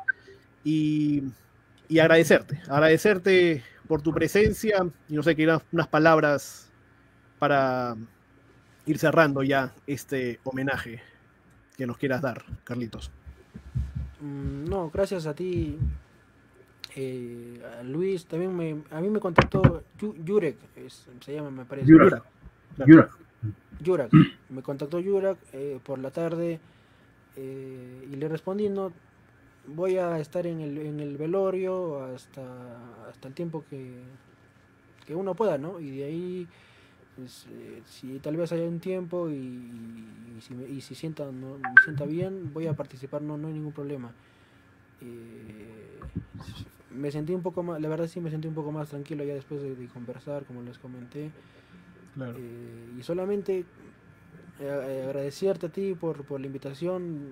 y, y agradecerte, agradecerte por tu presencia y no sé, que unas, unas palabras para ir cerrando ya este homenaje. que nos quieras dar, Carlitos. Mm, no, gracias a ti, eh, a Luis. También me, a mí me contactó Yu- Jurek, es- se llama, me parece. Yurak. Yurak. Yurak. Me contactó Yurak eh, por la tarde eh, y le respondí, no, voy a estar en el, en el velorio hasta, hasta el tiempo que, que uno pueda, ¿no? Y de ahí, pues, eh, si tal vez haya un tiempo y, y si, me, y si sienta, no, me sienta bien, voy a participar, no, no hay ningún problema. Eh, me sentí un poco más, la verdad sí me sentí un poco más tranquilo ya después de, de conversar, como les comenté. Claro. Eh, y solamente eh, agradecerte a ti por, por la invitación.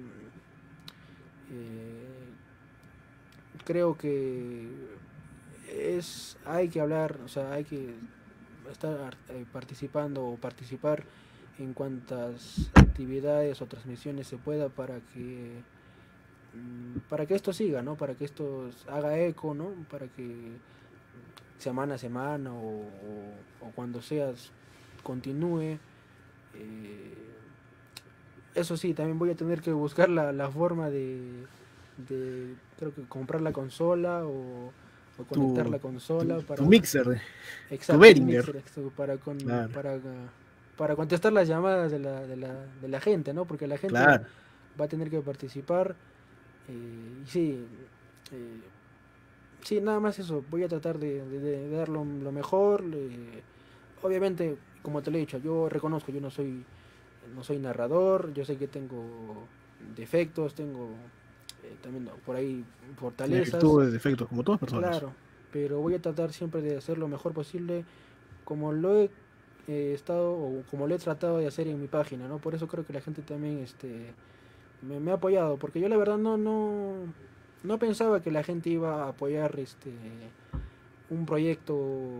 Eh, creo que es hay que hablar, o sea, hay que estar eh, participando o participar en cuantas actividades o transmisiones se pueda para que mm, para que esto siga, ¿no? Para que esto haga eco, ¿no? Para que semana a semana o, o, o cuando seas continúe. Eh, eso sí, también voy a tener que buscar la, la forma de, de creo que comprar la consola o, o conectar Tu- la consola tu- para tu mixer, exacto, tu un Behringer. mixer, exacto, para con, Claro. para para contestar las llamadas de la, de la, de la gente, ¿no? Porque la gente Claro. va a tener que participar. Eh, y sí, eh, sí, nada más eso. Voy a tratar de, de, de dar lo, lo mejor. eh, obviamente, como te lo he dicho, yo reconozco, yo no soy no soy narrador, yo sé que tengo defectos, tengo eh, también no, por ahí fortalezas. Virtudes, defectos, como todas personas. Claro, pero voy a tratar siempre de hacer lo mejor posible, como lo he eh, estado o como lo he tratado de hacer en mi página, ¿no? Por eso creo que la gente también este me, me ha apoyado, porque yo la verdad no no no pensaba que la gente iba a apoyar este un proyecto,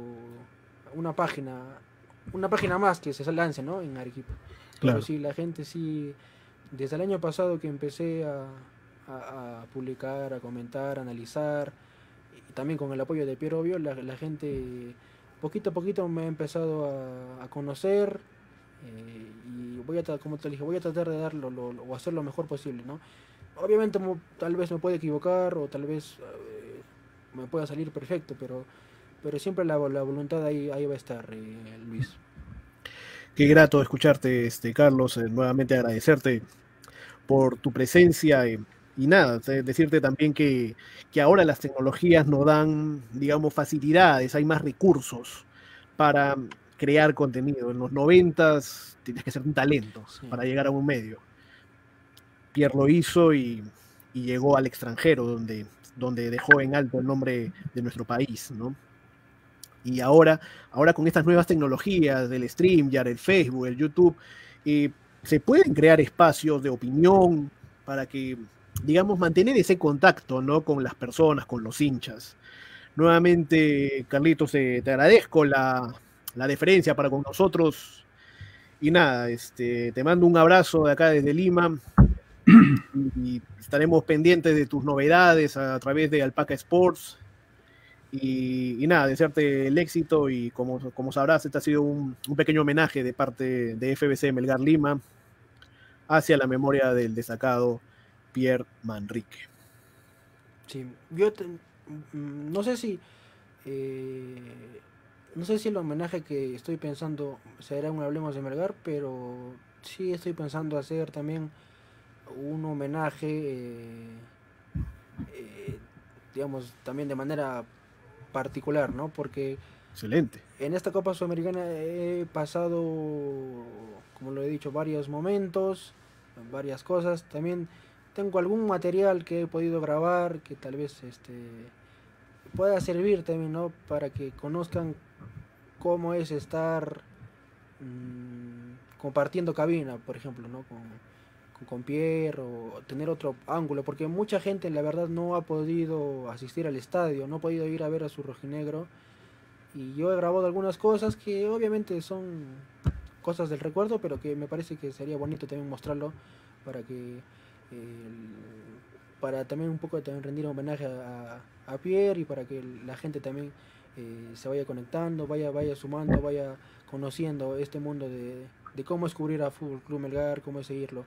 una página, una página más que se lance, ¿no? En Arequipa. Claro. Pero sí, la gente sí, desde el año pasado que empecé a, a, a publicar, a comentar, a analizar, y también con el apoyo de Piero Obvio, la, la gente poquito a poquito me ha empezado a, a conocer, eh, y voy a, tra- como te dije, voy a tratar de darlo lo, lo- o hacer lo mejor posible, ¿no? Obviamente mo- tal vez me pueda equivocar o tal vez eh, me pueda salir perfecto, pero, pero siempre la, la voluntad ahí, ahí va a estar, eh, Luis. Qué grato escucharte, este, Carlos. eh, nuevamente agradecerte por tu presencia eh, y nada, te- decirte también que, que ahora las tecnologías nos dan, digamos, facilidades, hay más recursos para crear contenido. En los noventas tienes que ser un talento Sí. para llegar a un medio. Pierre lo hizo y, y llegó al extranjero, donde, donde dejó en alto el nombre de nuestro país, ¿no? Y ahora, ahora con estas nuevas tecnologías del StreamYard, el Facebook, el YouTube, eh, se pueden crear espacios de opinión para que, digamos, mantener ese contacto, ¿no? Con las personas, con los hinchas. Nuevamente, Carlitos, eh, te agradezco la, la deferencia para con nosotros. Y nada, este, te mando un abrazo de acá desde Lima. Y estaremos pendientes de tus novedades a, a través de Alpaca Sports. Y, y nada, desearte el éxito y como, como sabrás, este ha sido un, un pequeño homenaje de parte de F B C Melgar Lima hacia la memoria del destacado Pierre Manrique. Sí, yo te- mm, no sé si eh, no sé si el homenaje que estoy pensando será un Hablemos de Melgar, pero sí estoy pensando hacer también un homenaje, eh, eh, digamos, también de manera particular, ¿no? Porque Excelente. en esta Copa Sudamericana he pasado, como lo he dicho, varios momentos, varias cosas. También tengo algún material que he podido grabar que tal vez este pueda servir también, ¿no? Para que conozcan cómo es estar mmm, compartiendo cabina, por ejemplo, ¿no? Con, con, con Pierre o tener otro ángulo, porque mucha gente la verdad no ha podido asistir al estadio, no ha podido ir a ver a su rojinegro. Y yo he grabado algunas cosas que obviamente son cosas del recuerdo, pero que me parece que sería bonito también mostrarlo para que eh, para también un poco también rendir homenaje a, a, a Pierre y para que la gente también eh, se vaya conectando, vaya vaya sumando, vaya conociendo este mundo de, de cómo es cubrir a Fútbol Club Melgar, cómo es seguirlo.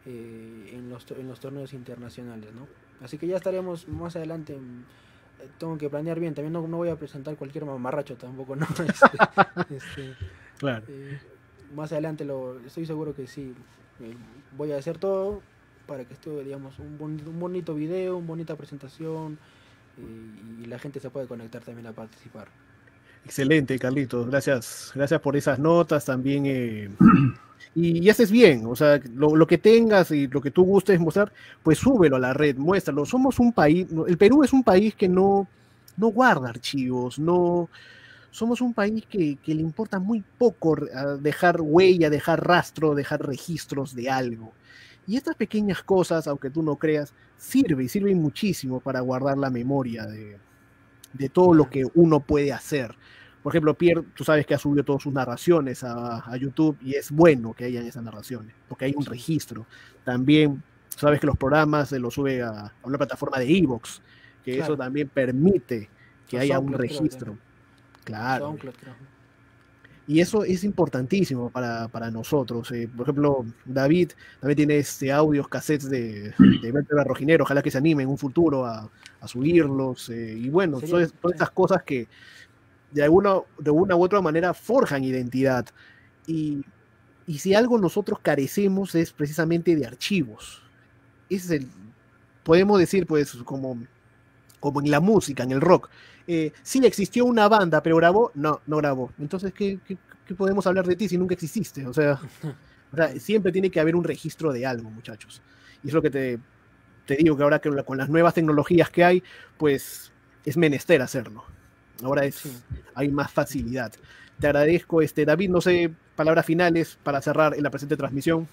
eh, en, los, en los torneos internacionales, ¿no? Así que ya estaremos más adelante. Eh, tengo que planear bien, también no, no voy a presentar cualquier mamarracho tampoco, ¿no? Este, este, claro. Eh, más adelante lo estoy seguro que sí, eh, voy a hacer todo para que esté, digamos, un, bon, un bonito video, una bonita presentación, eh, y la gente se puede conectar también a participar. Excelente, Carlitos, gracias, gracias por esas notas también. Eh, y, y haces bien, o sea, lo, lo que tengas y lo que tú gustes mostrar, pues súbelo a la red, muéstralo. Somos un país, el Perú es un país que no, no guarda archivos, no, somos un país que, que le importa muy poco dejar huella, dejar rastro, dejar registros de algo. Y estas pequeñas cosas, aunque tú no creas, sirven, sirven muchísimo para guardar la memoria de, de todo lo que uno puede hacer. Por ejemplo, Pierre, tú sabes que ha subido todas sus narraciones a, a YouTube y es bueno que hayan esas narraciones, porque hay un registro. También, sabes que los programas se los sube a, a una plataforma de iVoox, que claro, eso también permite que haya un registro. Claro. SoundCloud, creo. Y eso es importantísimo para, para nosotros. Eh, por ejemplo, David también tiene este audios, cassettes de, de Vértebra Rojinegro. Ojalá que se anime en un futuro a, a subirlos. Eh, y bueno, son todas estas cosas que de alguna, de una u otra manera forjan identidad. Y, y si algo nosotros carecemos es precisamente de archivos. Ese es el, podemos decir, pues, como, como en la música, en el rock. Eh, sí existió una banda, pero grabó, no, no grabó. Entonces, ¿qué, qué, qué podemos hablar de ti si nunca exististe? O sea, o sea, siempre tiene que haber un registro de algo, muchachos. Y es lo que te, te digo, que ahora que con las nuevas tecnologías que hay, pues es menester hacerlo. Ahora es, sí, hay más facilidad. Te agradezco, este, David, no sé, palabras finales para cerrar en la presente transmisión.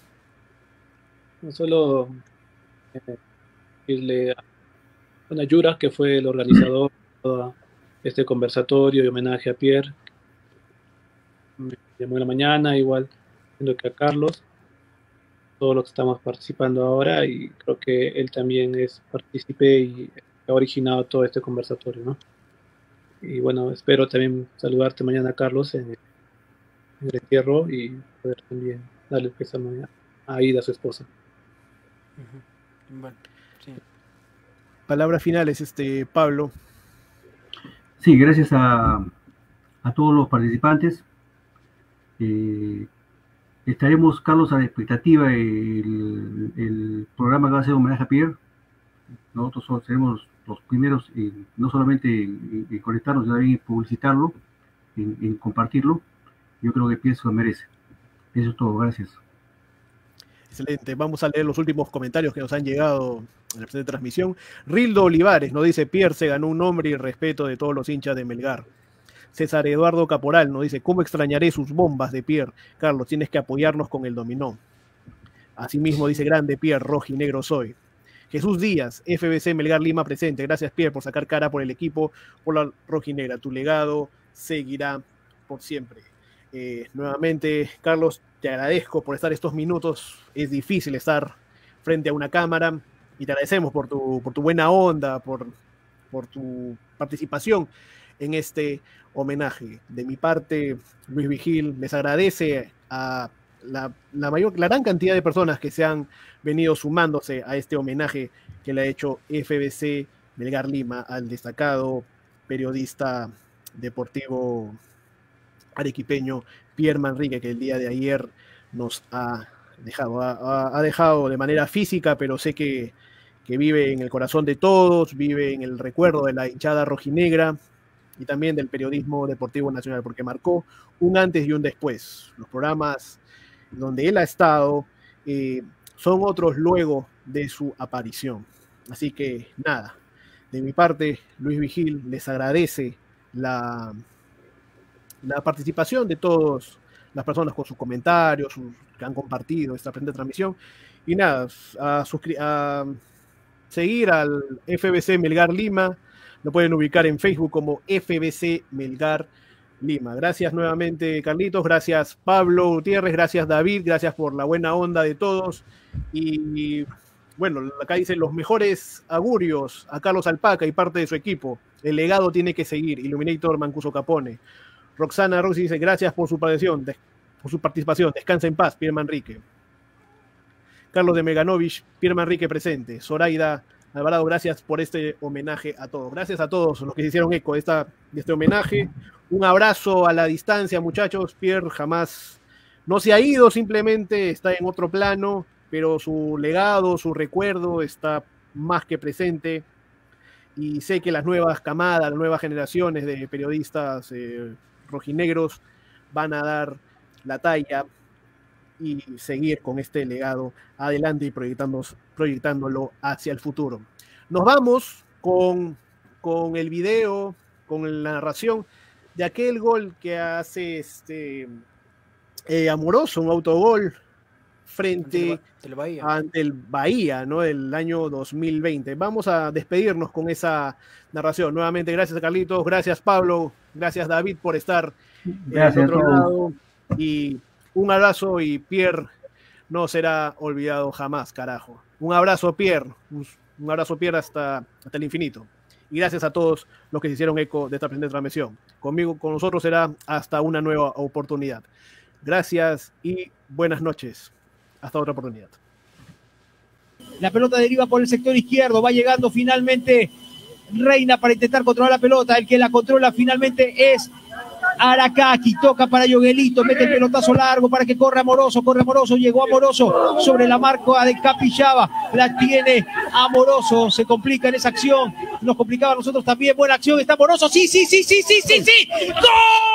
No solo eh, irle a Ana Yura, que fue el organizador de todo este conversatorio y homenaje a Pierre. Me llamó en la mañana, igual que a Carlos, todos los que estamos participando ahora, y creo que él también es partícipe y ha originado todo este conversatorio, ¿no? Y bueno, espero también saludarte mañana, Carlos, en el, en el entierro, y poder también darle el pésame a Aida, su esposa. Uh-huh. Bueno, sí. Palabras finales, este, Pablo. Sí, gracias a, a todos los participantes. Eh, estaremos, Carlos, a la expectativa. El, el programa que va a ser homenaje a Pierre. Nosotros seremos los primeros, en, no solamente en, en conectarnos, sino también en publicitarlo, en, en compartirlo. Yo creo que Pierre se lo merece. Eso es todo, gracias. Excelente, vamos a leer los últimos comentarios que nos han llegado en la presente transmisión. Rildo Olivares nos dice: Pierre se ganó un nombre y respeto de todos los hinchas de Melgar. César Eduardo Caporal nos dice: ¿cómo extrañaré sus bombas de Pierre? Carlos, tienes que apoyarnos con el dominó. Asimismo dice: grande Pierre, rojinegro soy. Jesús Díaz, F B C Melgar Lima presente. Gracias, Pierre, por sacar cara por el equipo, por la rojinegra. Tu legado seguirá por siempre. Eh, nuevamente, Carlos, te agradezco por estar estos minutos. Es difícil estar frente a una cámara y te agradecemos por tu, por tu buena onda, por, por tu participación en este homenaje. De mi parte, Luis Vigil les agradece a la, la, mayor, la gran cantidad de personas que se han venido sumándose a este homenaje que le ha hecho F B C Melgar Lima al destacado periodista deportivo arequipeño Pierre Manrique, que el día de ayer nos ha dejado, ha, ha dejado de manera física, pero sé que, que vive en el corazón de todos, vive en el recuerdo de la hinchada rojinegra y también del periodismo deportivo nacional, porque marcó un antes y un después. Los programas donde él ha estado eh, son otros luego de su aparición. Así que nada, de mi parte, Luis Vigil les agradece la, la participación de todas las personas con sus comentarios, sus, que han compartido esta presente transmisión. Y nada, a, a seguir al F B C Melgar Lima. Lo pueden ubicar en Facebook como F B C Melgar Lima. Gracias nuevamente, Carlitos. Gracias, Pablo Gutiérrez. Gracias, David. Gracias por la buena onda de todos. Y bueno, acá dice los mejores augurios a Carlos Alpaca y parte de su equipo. El legado tiene que seguir. Illuminator Mancuso Capone. Roxana Rossi dice: gracias por su participación. Por su participación. Descansa en paz, Pierre Manrique. Carlos de Meganovich, Pierre Manrique presente, Zoraida Alvarado, gracias por este homenaje a todos. Gracias a todos los que se hicieron eco de, esta, de este homenaje. Un abrazo a la distancia, muchachos. Pierre jamás no se ha ido, simplemente está en otro plano, pero su legado, su recuerdo está más que presente. Y sé que las nuevas camadas, las nuevas generaciones de periodistas eh, rojinegros van a dar la talla y seguir con este legado adelante y proyectándolo hacia el futuro. Nos vamos con, con el video, con la narración de aquel gol que hace este eh, Amoroso, un autogol frente ante el Bahía, ante el Bahía, ¿no? El año dos mil veinte. Vamos a despedirnos con esa narración. Nuevamente, gracias a Carlitos, gracias Pablo, gracias David por estar gracias, del otro lado. Y un abrazo, y Pierre no será olvidado jamás, carajo. Un abrazo, Pierre. Un, un abrazo, Pierre, hasta, hasta el infinito. Y gracias a todos los que se hicieron eco de esta presente transmisión. Conmigo, con nosotros será hasta una nueva oportunidad. Gracias y buenas noches. Hasta otra oportunidad. La pelota deriva por el sector izquierdo. Va llegando finalmente Reina para intentar controlar la pelota. El que la controla finalmente es Aracaki, toca para Yoguelito, mete el pelotazo largo para que corra Amoroso, corre Amoroso, llegó Amoroso sobre la marca de Capixaba, la tiene Amoroso, se complica en esa acción, nos complicaba a nosotros también, buena acción, está Amoroso, sí, sí, sí, sí, sí, sí, sí, ¡gol!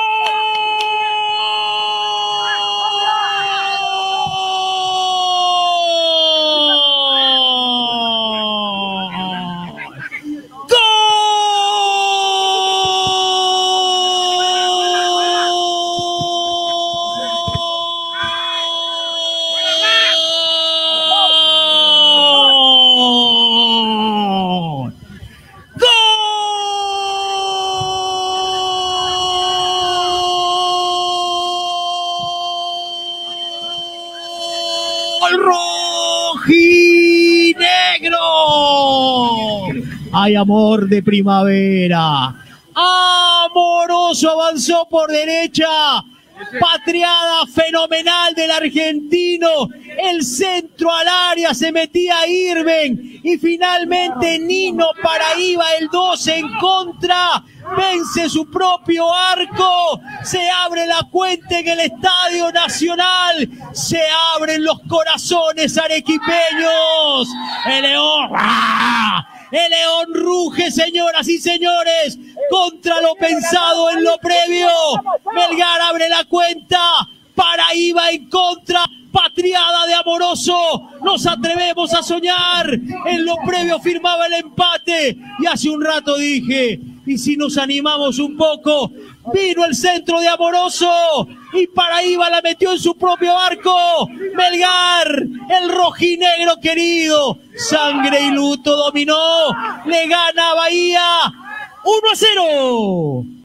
Hay amor de primavera. Amoroso avanzó por derecha. Patriada fenomenal del argentino. El centro al área, se metía Irving. Y finalmente Nino Paraíba, el dos en contra. Vence su propio arco. Se abre la cuenta en el Estadio Nacional. Se abren los corazones arequipeños. El León. ¡Ah! El León ruge, señoras y señores, contra lo pensado en lo previo. Melgar abre la cuenta, Paraíba en contra, patriada de Amoroso. Nos atrevemos a soñar, en lo previo firmaba el empate. Y hace un rato dije, y si nos animamos un poco, vino el centro de Amoroso y Paraíba la metió en su propio arco. Melgar, el rojinegro querido, sangre y luto dominó, le gana a Bahía uno a cero.